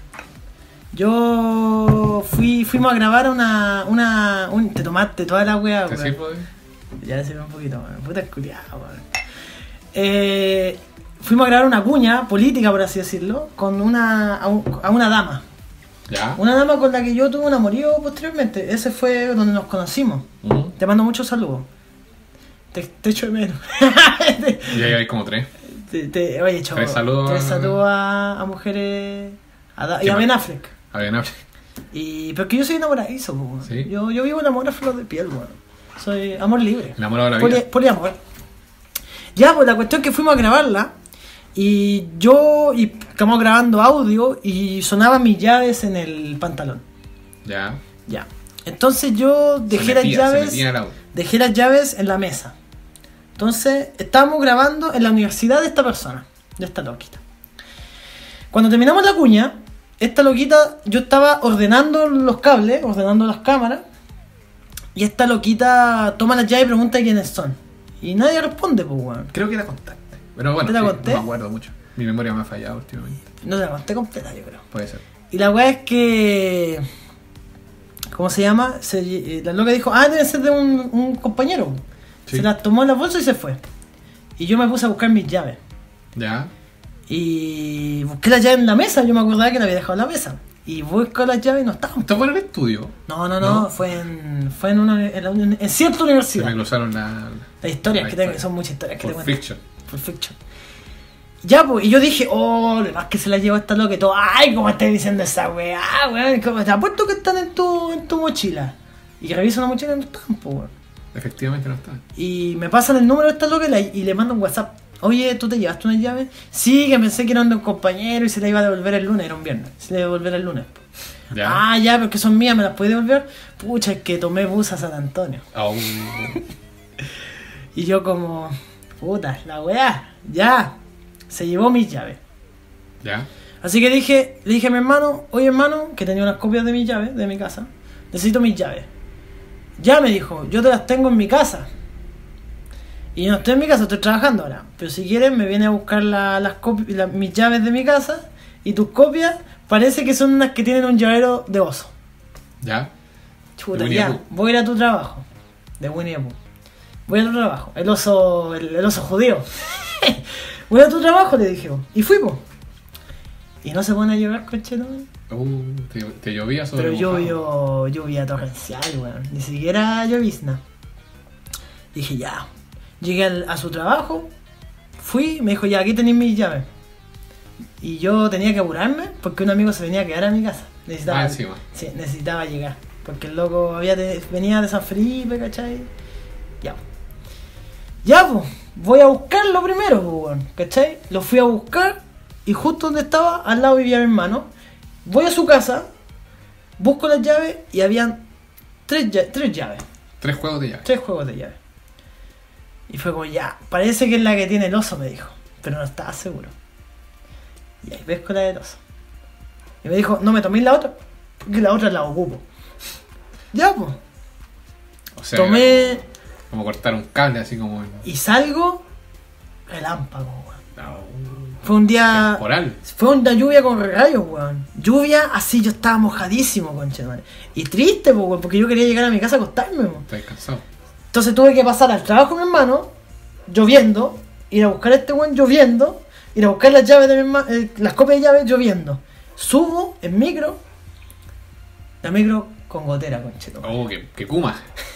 fuimos a grabar te tomaste toda la weá, ¿Te weón. sirvo de? Ya le sirve un poquito, weón. Puta culiado, weón. Fuimos a grabar una cuña política, por así decirlo, con a una dama. Ya. Una dama con la que yo tuve un amorío posteriormente. Ese fue donde nos conocimos. Te mando muchos saludos. Te echo de menos. Y ahí hay como tres. Oye, chavo. Tres saludos a mujeres. Y a más? Ben Affleck. A ver, no. Pero es que yo soy enamoradizo, po, weón. Sí. Yo vivo en amor a flor de piel, weón. Soy amor libre. Enamorado de la vida. Poliamor. Ya, pues la cuestión es que fuimos a grabarla. Y estamos grabando audio y sonaban mis llaves en el pantalón. Ya. Ya. Entonces yo dejé Se las metía llaves. en el audio. Dejé las llaves en la mesa. Entonces, estábamos grabando en la universidad de esta persona, de esta loquita. Cuando terminamos la cuña, esta loquita, yo estaba ordenando los cables, ordenando las cámaras, y esta loquita toma las llaves y pregunta quiénes son. Y nadie responde, pues, weón. Creo que la contaste. Pero bueno, ¿Te la sí, conté? no me acuerdo mucho. Mi memoria me ha fallado últimamente. No te la conté completa, yo creo. Puede ser. Y la weá es que... ¿Cómo se llama? La loca dijo, debe ser de un compañero. Sí. Se las tomó en la bolsa y se fue. Y yo me puse a buscar mis llaves. Ya. Y busqué las llaves en la mesa, yo me acordaba que la había dejado en la mesa. Y busco las llaves y no estaban. ¿Esto fue en el estudio? No, fue en cierta Se universidad. me cruzaron la... Las historias la que tengo, historia. son muchas historias que Por te cuento. fiction. Por fiction. Ya, pues, y yo dije, oh, lo más que se la llevó esta loca y todo, ay, ¿cómo estás diciendo esa weá, weón? ¿Cómo te apuesto que están en tu mochila? Y reviso la mochila y no están, pues, weón. Efectivamente no está. Y me pasan el número de esta loca y le mando un WhatsApp. Oye, ¿tú te llevaste una llave? Sí, que pensé que era de un compañero y se la iba a devolver el lunes, era un viernes. Se la iba a devolver el lunes. Ya. Ah, ya, pero que son mías, ¿me las puedes devolver? Pucha, es que tomé bus a San Antonio. Oh. Y yo como, puta, la weá, ya. Se llevó mis llaves. Ya. Así que le dije a mi hermano, oye hermano, que tenía unas copias de mis llaves, de mi casa, necesito mis llaves. Ya me dijo, yo te las tengo en mi casa. Y no estoy en mi casa, estoy trabajando ahora. Pero si quieres me viene a buscar mis llaves de mi casa y tus copias parece que son unas que tienen un llavero de oso. Ya. Chuta, ya, voy a ir a tu trabajo. De Winnie the Pooh. Voy a tu trabajo. El oso judío. Voy a tu trabajo, le dije. Y fuimos. Y no se pone a llorar, coche, ¿no? Te llovía sobre Pero lluvia torrencial, weón. Ni siquiera llovizna. Dije, ya. Llegué a su trabajo. Fui, me dijo, ya, aquí tenéis mis llaves. Y yo tenía que apurarme porque un amigo se venía a quedar a mi casa. Encima. Sí, necesitaba llegar. Porque el loco venía de San Felipe, ¿cachai? Ya. Ya, pues. Voy a buscarlo primero, pues, weón. ¿Cachai? Lo fui a buscar y justo donde estaba, al lado vivía mi hermano. Voy a su casa, busco las llaves y habían tres llaves. 3 juegos de llaves. 3 juegos de llaves. Y fue como, ya, parece que es la que tiene el oso, me dijo. Pero no estaba seguro. Y ahí pesco la del oso. Y me dijo, no me toméis la otra, porque la otra la ocupo. Ya, pues. O sea, tomé... Como cortar un cable así como... Y salgo, relámpago, weón. No. Fue un día... Temporal. Fue una lluvia con rayos, weón. Lluvia, así yo estaba mojadísimo, conchetumare. Y triste, weón, porque yo quería llegar a mi casa a acostarme, weón. Estás cansado. Entonces tuve que pasar al trabajo de mi hermano, lloviendo, ir a buscar a este weón lloviendo, ir a buscar las llaves de mi hermano, las copias de llaves lloviendo. Subo en micro, la micro con gotera, conchetumare. Oh, que Kuma.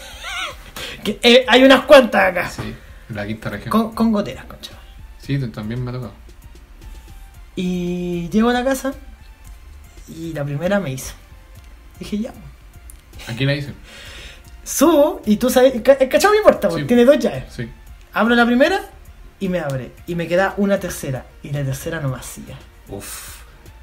Hay unas cuantas acá. Sí, en la quinta región. Con goteras, conchetumare. Sí, también me ha tocado. Y llego a la casa y la primera me hizo. Dije, ya. ¿A quién la hice? Subo y tú sabes, ¿cachado mi puerta? Sí. Tiene 2 llaves. Sí. Abro la primera y me abre. Y me queda una tercera. Y la tercera no me hacía. Uf.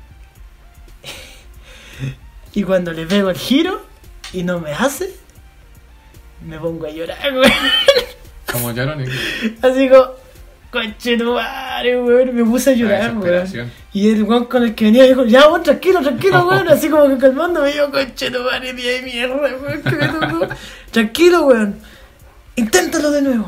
Y cuando le pego el giro y no me hace, me pongo a llorar, güey. Como llorones. Así como, conchetumare, güey. Me puse a llorar, güey. Y el weón con el que venía dijo, ya, weón, tranquilo, weón. Así como que calmándome, yo, conchetumare, día de mierda, weón, que me tocó. Tranquilo, weón. Inténtalo de nuevo.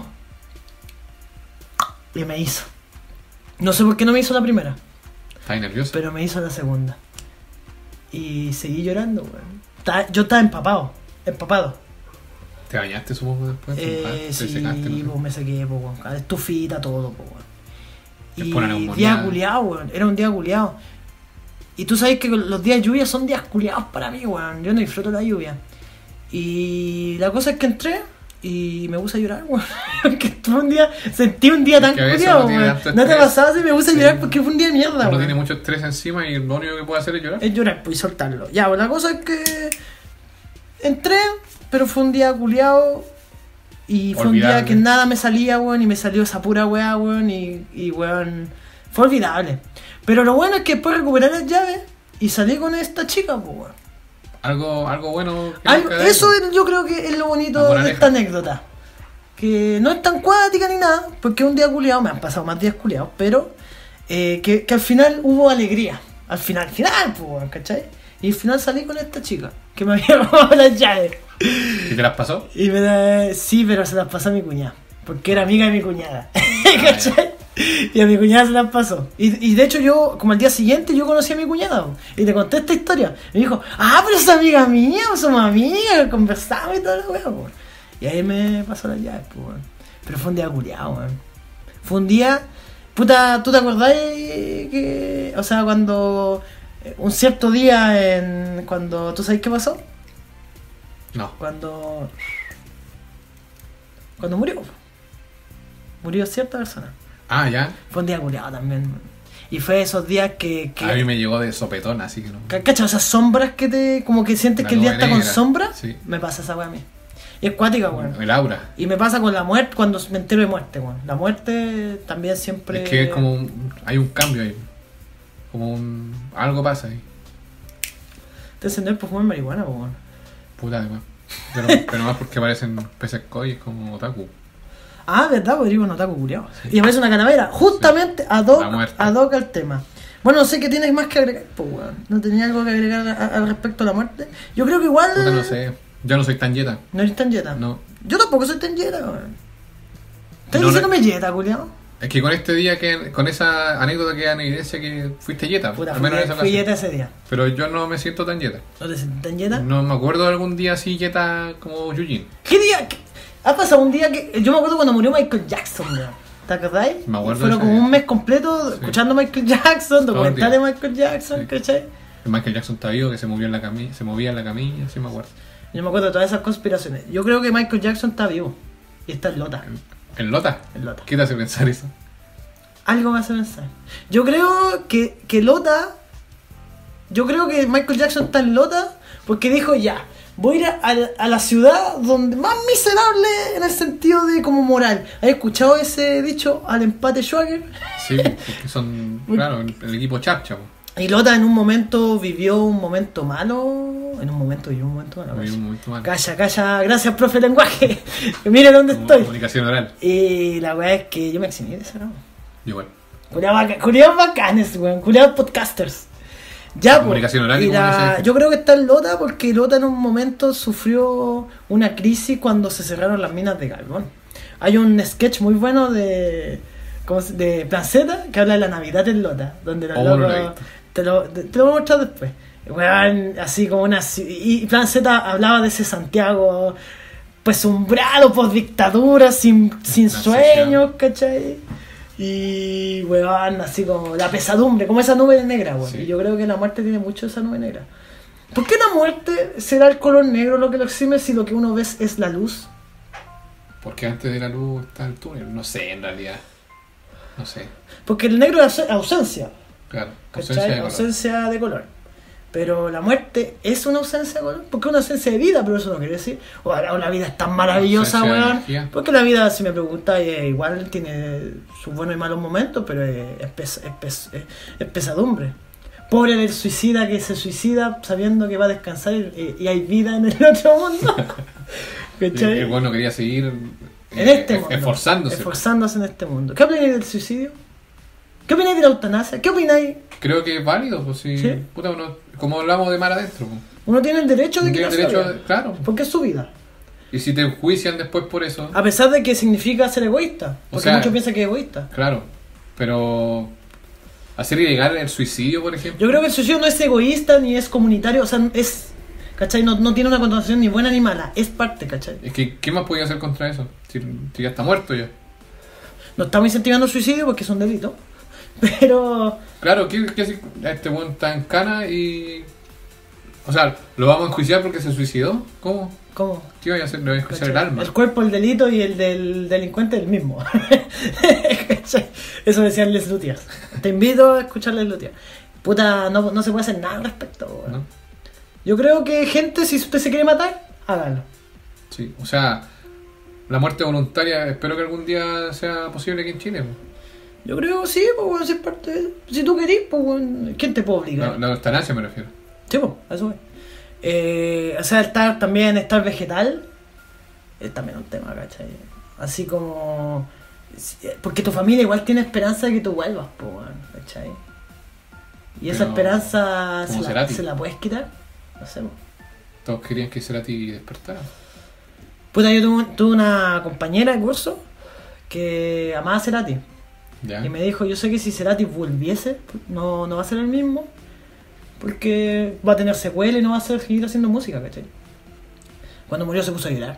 Y me hizo. No sé por qué no me hizo la primera. ¿Estás nervioso? Pero me hizo la segunda. Y seguí llorando, weón. Yo estaba empapado. ¿Te bañaste, supongo, después? ¿Te Sí, secaste? No sé. pues me sequé, pues, weón. A estufita, todo, pues, weón. Después una Y neumonía. día culiado, weón. Era un día culiado. Y tú sabes que los días de lluvia son días culiados para mí, weón. Yo no disfruto la lluvia. Y la cosa es que entré y me puse a llorar, weón. Porque fue un día, sentí un día tan que a veces culiado, uno tiene weón. tanto ¿No te estrés? pasaba así? Me puse a llorar porque fue un día de mierda, Uno weón. tiene mucho estrés encima y lo único que puede hacer es llorar. Es llorar, pues, y soltarlo. Ya, pues la cosa es que entré, pero fue un día culiado. Y fue un día Olvidable. que nada me salía, weón, y me salió esa pura weá, weón, y weón, fue olvidable. Pero lo bueno es que después recuperé las llaves y salí con esta chica, pues, weón. Algo bueno. Que Eso yo creo que es lo bonito Una de moraleja. esta anécdota. Que no es tan cuática ni nada, porque es un día culiado, me han pasado más días culiados, pero que al final hubo alegría. Al final, pues, weón, ¿cachai? Y al final salí con esta chica, que me había robado las llaves. ¿Y te las pasó? Y sí, pero se las pasó a mi cuñada. Porque era amiga de mi cuñada. ¿Cachai? Y a mi cuñada se las pasó. Y de hecho yo, como al día siguiente, yo conocí a mi cuñada. Y te conté esta historia. Me dijo, pero es amiga mía, somos amigas, conversamos y todo lo weón. Y ahí me pasó las llaves, pues, weón. Pero fue un día culiado, weón. Fue un día... Puta, ¿tú te acordás que... O sea, cuando... Un cierto día cuando... ¿Tú sabes qué pasó? No. Cuando murió cierta persona. Ah, ya. Fue un día culiado también. Y fue esos días que A mí me llegó de sopetón, así que no. ¿Cachai? Esas sombras que te... como que sientes La que el día nube está con negra, sombra. sí. Me pasa esa weá a mí. Y es cuática, weón. El aura. Y me pasa con la muerte cuando me entero de muerte, weón. La muerte también siempre... Es que es como hay un cambio ahí. Algo pasa ahí. Te encendés por fumar marihuana, weón. Puta además. Pero más porque parecen peces koi, es como otaku. Ah, ¿verdad? Podría un otaku culiao. Y aparece una calavera, justamente La muerte. ad hoc al tema. Bueno, no sé qué tienes más que agregar, pues, weón. ¿No tenía algo que agregar al respecto a la muerte? Yo creo que igual... Puta, no sé. Yo no soy tan yeta. ¿No eres tan yeta? No. Yo tampoco soy tan yeta, weón. ¿Estás No, diciéndome yeta, culiao? Es que con este día, con esa anécdota que dan evidencia que fuiste yeta. Puta, al menos en esa fui ocasión. yeta ese día. Pero yo no me siento tan yeta. ¿No te sientes tan yeta? No me acuerdo de algún día así yeta como Yujin. ¿Qué día? Ha pasado un día que... Yo me acuerdo cuando murió Michael Jackson, weón. ¿Te acordáis? Me acuerdo Fueron de ese como día. un mes completo Sí. escuchando a Michael Jackson, Todo documentales el de día. Michael Jackson, Sí. ¿cachai? El Michael Jackson está vivo, que se movía en la camilla, sí me acuerdo. Yo me acuerdo de todas esas conspiraciones. Yo creo que Michael Jackson está vivo. Y está en Lota. ¿En Lota? En Lota. ¿Qué te hace pensar eso? Algo me hace pensar. Yo creo que Lota... Yo creo que Michael Jackson está en Lota porque dijo ya... Voy a ir a la ciudad donde más miserable en el sentido de como moral. ¿Has escuchado ese dicho al empate Schwager? Sí, porque son, claro, el equipo Charcha. Y Lota en un momento vivió un momento malo. En un momento vivió un momento malo. Muy un momento mal. Calla, calla. Gracias, profe de lenguaje. Mire dónde Como estoy. comunicación oral. Y la weá es que yo me eximí de eso, ¿no? Igual. Culiados bacanes, weón. Culiados podcasters. Ya, Comunicación oral y y comunicación. yo creo que está en Lota porque Lota en un momento sufrió una crisis cuando se cerraron las minas de carbón. Hay un sketch muy bueno de Plan Z que habla de la Navidad en Lota, donde los no lo he locos... visto. Te lo voy a mostrar después. Weón, así como una... Y Plan Z hablaba de ese Santiago pues umbrado por dictadura, sin sueños, ¿cachai? Y, weón, así como la pesadumbre, como esa nube negra, weón. Sí. Y yo creo que la muerte tiene mucho de esa nube negra. ¿Por qué la muerte será el color negro lo que lo exime si lo que uno ve es la luz? Porque antes de la luz está el túnel. No sé, en realidad. No sé. Porque el negro es ausencia, Claro. ¿cachai? Ausencia de color. Ausencia de color. Pero la muerte es una ausencia de color, porque es una ausencia de vida, pero eso no quiere decir, o la vida es tan maravillosa, Ausencia de weón. energía. Porque la vida, si me preguntáis, igual tiene sus buenos y malos momentos, pero es pesadumbre. Pobre del suicida que se suicida sabiendo que va a descansar y hay vida en el otro mundo. ¿Cachai? El bueno quería seguir En este mundo. esforzándose. Esforzándose en este mundo. ¿Qué opináis del suicidio? ¿Qué opináis de la eutanasia? ¿Qué opináis? Creo que es válido, pues si, ¿Sí? puta, como hablamos de mar adentro, pues. Uno tiene el derecho de Tiene quitarse derecho, la vida, claro. porque es su vida. Y si te enjuician después por eso, A pesar de que significa ser egoísta. Porque sea, muchos piensan que es egoísta. claro. Pero hacer ilegal el suicidio, por ejemplo. Yo creo que el suicidio no es egoísta ni es comunitario. O sea, es... ¿Cachai? No tiene una connotación ni buena ni mala. Es parte, ¿cachai? Es que, ¿qué más podía hacer contra eso? Si ya está muerto ya. No estamos incentivando el suicidio porque es un delito. Pero... Claro, ¿qué hace? Este weón está en cana y... O sea, ¿lo vamos a enjuiciar porque se suicidó? ¿Cómo? ¿Cómo? ¿Qué iba a hacer? ¿Le voy a enjuiciar el ¿Cachai? alma? El cuerpo, el delito y el del delincuente es el mismo. ¿Cachai? Eso decían Les Lutias. Te invito a escuchar Les Lutias. Puta, no se puede hacer nada al respecto, weón. ¿No? Yo creo que, gente, si usted se quiere matar, hágalo. Sí, o sea, la muerte voluntaria espero que algún día sea posible aquí en Chile. Pues. Yo creo, sí, pues, bueno, si es parte de... Si tú querís, pues, bueno, ¿quién te puede obligar? La eutanasia me refiero. Sí, pues, a eso es. O sea, estar vegetal es también un tema, ¿cachai? Así como... Porque tu familia igual tiene esperanza de que tú vuelvas, pues, bueno, ¿cachai? Y esa Pero, esperanza ¿como Cerati? se la puedes quitar, no sé, pues. Todos querían que Cerati despertara. Puta, yo tuve una compañera de curso que amaba a Cerati. ¿Ya? Y me dijo, yo sé que si Cerati volviese, no va a ser el mismo, porque va a tener secuela y no va a seguir haciendo música, ¿cachai? Cuando murió se puso a llorar.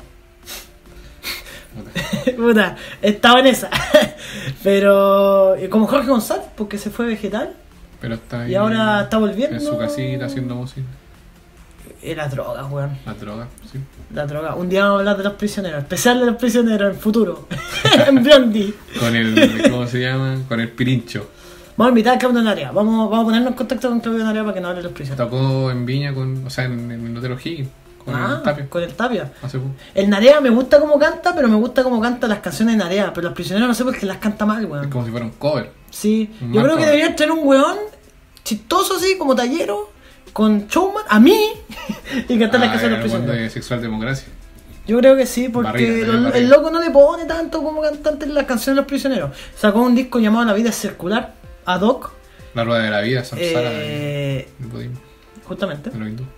Puta, estaba en esa. Pero como Jorge González, porque se fue vegetal Pero está ahí y ahora está volviendo. en su casita haciendo música. Las drogas, weón. Las drogas, sí. Las drogas. Un día vamos a hablar de los prisioneros. Especial de los prisioneros en futuro. En Blondie. Con el, ¿cómo se llama? Con el pirincho. Vamos a invitar a Claudio Narea. Vamos a ponernos en contacto con Claudio Narea para que nos hable de los prisioneros. Tocó en Viña con, o sea, en el Hotel O'Higgins, con el Tapia. Con el Tapia. Hace poco. El Narea me gusta cómo canta, pero me gusta cómo canta las canciones de Narea. Pero los prisioneros no sé por qué las canta mal, Es weón. como si fuera un cover. Sí, Un yo mal creo que cover. deberían tener un weón chistoso así, como tallero, con showman, a mí, y cantar las canciones de los el prisioneros. de Sexual Democracia. Yo creo que sí, porque Barriga, barriga. el loco no le pone tanto como cantante en las canciones de los prisioneros. Sacó un disco llamado La vida es circular, ad hoc, La rueda de la vida, Samsara de budismo, justamente. de lo hindú.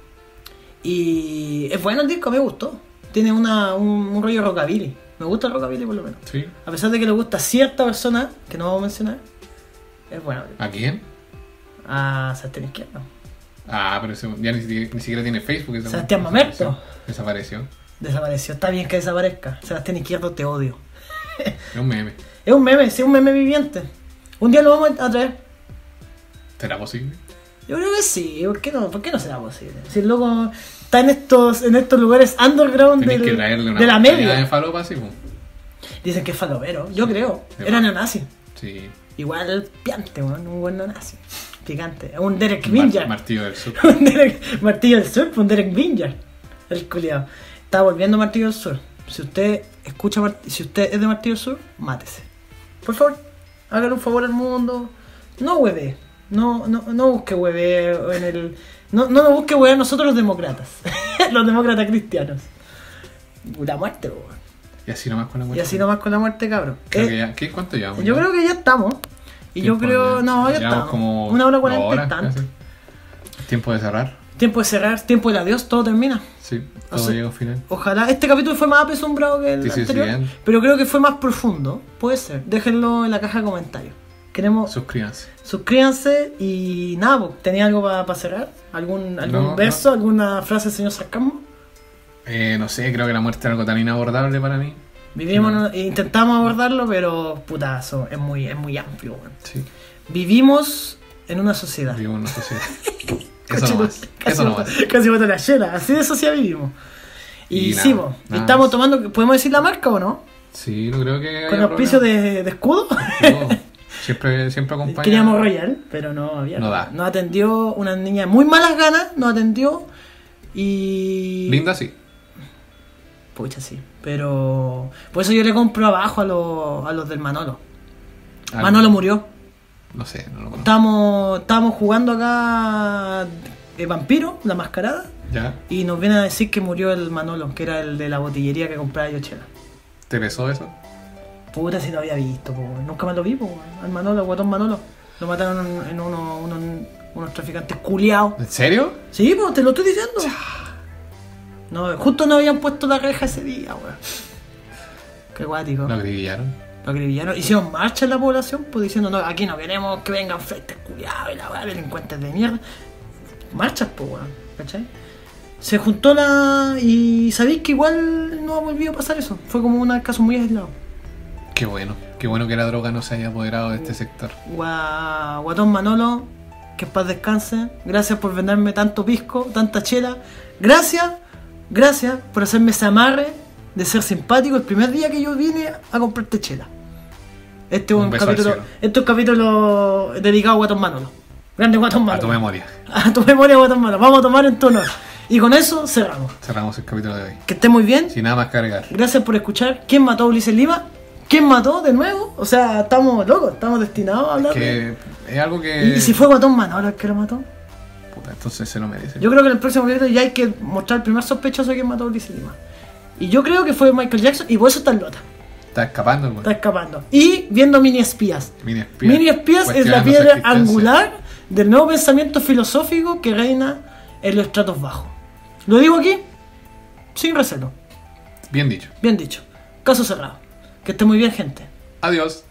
Y es bueno el disco, me gustó. Tiene un rollo rockabilly. Me gusta el rockabilly por lo menos. Sí. A pesar de que le gusta a cierta persona, que no vamos a mencionar, es bueno. ¿A quién? A Sebastián Izquierdo. Pero ese ya ni siquiera tiene Facebook. ese Sebastián weón. Mamerto. Desapareció. Desapareció. Está bien que desaparezca. Sebastián Izquierdo, te odio. Es un meme. Es un meme, sí, un meme viviente. Un día lo vamos a traer. ¿Será posible? Yo creo que sí. ¿Por qué no será posible? Si el loco está en estos lugares underground Tenés que traerle una de la oportunidad de media. falopa, sí, pues. Dicen que es falopero. Yo creo. Sí, Era neonazi. Sí. Igual piante, weón. Un buen neonazi. Picante. Un Derek Vinyard. Martillo del Sur. Un Derek, Martillo del Sur, un Derek Vinyard. El culiado. Está volviendo Martillo del Sur. Si usted escucha, si usted es de Martillo del Sur, mátese. Por favor, hágale un favor al mundo. No hueve. No busque hueve en el. No nos busque hueve a nosotros los demócratas. Los demócratas cristianos. La muerte, weón. Y así nomás con la Y muerte. así nomás con la muerte, cabrón. Creo que ya. ¿Cuánto llevamos? Yo creo que ya estamos. Y yo creo. No, ya Llevamos estamos. como 1 hora 40 2 horas, y tanto. casi. Tiempo de cerrar. Tiempo de cerrar, tiempo del adiós, todo termina. Sí, todo Así- llega al final. Ojalá. Este capítulo fue más apesumbrado que el Sí, sí, anterior. sí, pero creo que fue más profundo. Puede ser. Déjenlo en la caja de comentarios. Queremos. Suscríbanse. Suscríbanse y nada, pues, ¿tenía algo para cerrar? ¿Algún No, verso? ¿Alguna frase del señor Sarcasmo? No sé, creo que la muerte es algo tan inabordable para mí. Vivimos, intentamos abordarlo, pero putazo, es muy amplio, weón. Sí, Vivimos en una sociedad. vivo en una sociedad. Eso no más. Eso no más. Casi bota la llena, así de sociedad vivimos. Y nada, sí, po, y nada estamos más. tomando, ¿podemos decir la marca o no? Sí, no creo que. Con haya auspicio problema. de escudo. No, siempre acompaña. Queríamos Royal, pero no había. No da. Nos atendió una niña de muy malas ganas, nos atendió y. Linda, sí. Pucha, sí. Pero. Por eso yo le compro abajo a los del Manolo. Ah, Manolo murió. No sé, no lo conozco. Estábamos jugando acá Vampiro, la mascarada. ¿Ya? Y nos vienen a decir que murió el Manolo, que era el de la botillería que compraba yo chela. ¿Te pesó eso? Puta, si lo había visto, po, weón. Nunca más lo vi, po, weón. Al Manolo, al guatón Manolo. Lo mataron en unos traficantes culiados. ¿En serio? Sí, pues te lo estoy diciendo. No, justo no habían puesto la reja ese día, weón. Qué guático. Lo acribillaron. Lo acribillaron. Hicieron marcha en la población, pues diciendo, no, aquí no queremos que vengan frentes culiados y la weá, delincuentes de mierda. Marchas, pues, weón. ¿Cachai? Se juntó y sabéis que igual no ha volvido a pasar eso. Fue como un caso muy aislado. Qué bueno que la droga no se haya apoderado de este sector. Guatón Manolo, que en paz descanse. Gracias por venderme tanto pisco, tanta chela. Gracias por hacerme ese amarre de ser simpático el primer día que yo vine a comprarte chela. Este es Un un beso al capítulo, cielo. este es un capítulo dedicado a Guatón Manolo. Grande Guatón Manolo. A tu memoria. A tu memoria, Guatón Manolo. Vamos a tomar en tu honor. Y con eso cerramos. Cerramos el capítulo de hoy. Que esté muy bien. Sin nada más que agregar. Gracias por escuchar. ¿Quién mató a Ulises Lima? ¿Quién mató de nuevo? O sea, estamos locos, estamos destinados a hablar de... Que es algo que. ¿Y si fue Guatón Manolo el que lo mató? Puta, entonces se lo merece. Yo creo que en el próximo video ya hay que mostrar el primer sospechoso de quién mató a Ulises Lima. Y yo creo que fue Michael Jackson y por eso está en lota. Está escapando el Está weón. escapando. Y viendo Mini Espías. Mini espías. Mini Espías es la Cuestionando su piedra existencia. angular del nuevo pensamiento filosófico que reina en los estratos bajos. Lo digo aquí sin recelo. Bien dicho. Bien dicho. Caso cerrado. Que esté muy bien, gente. Adiós.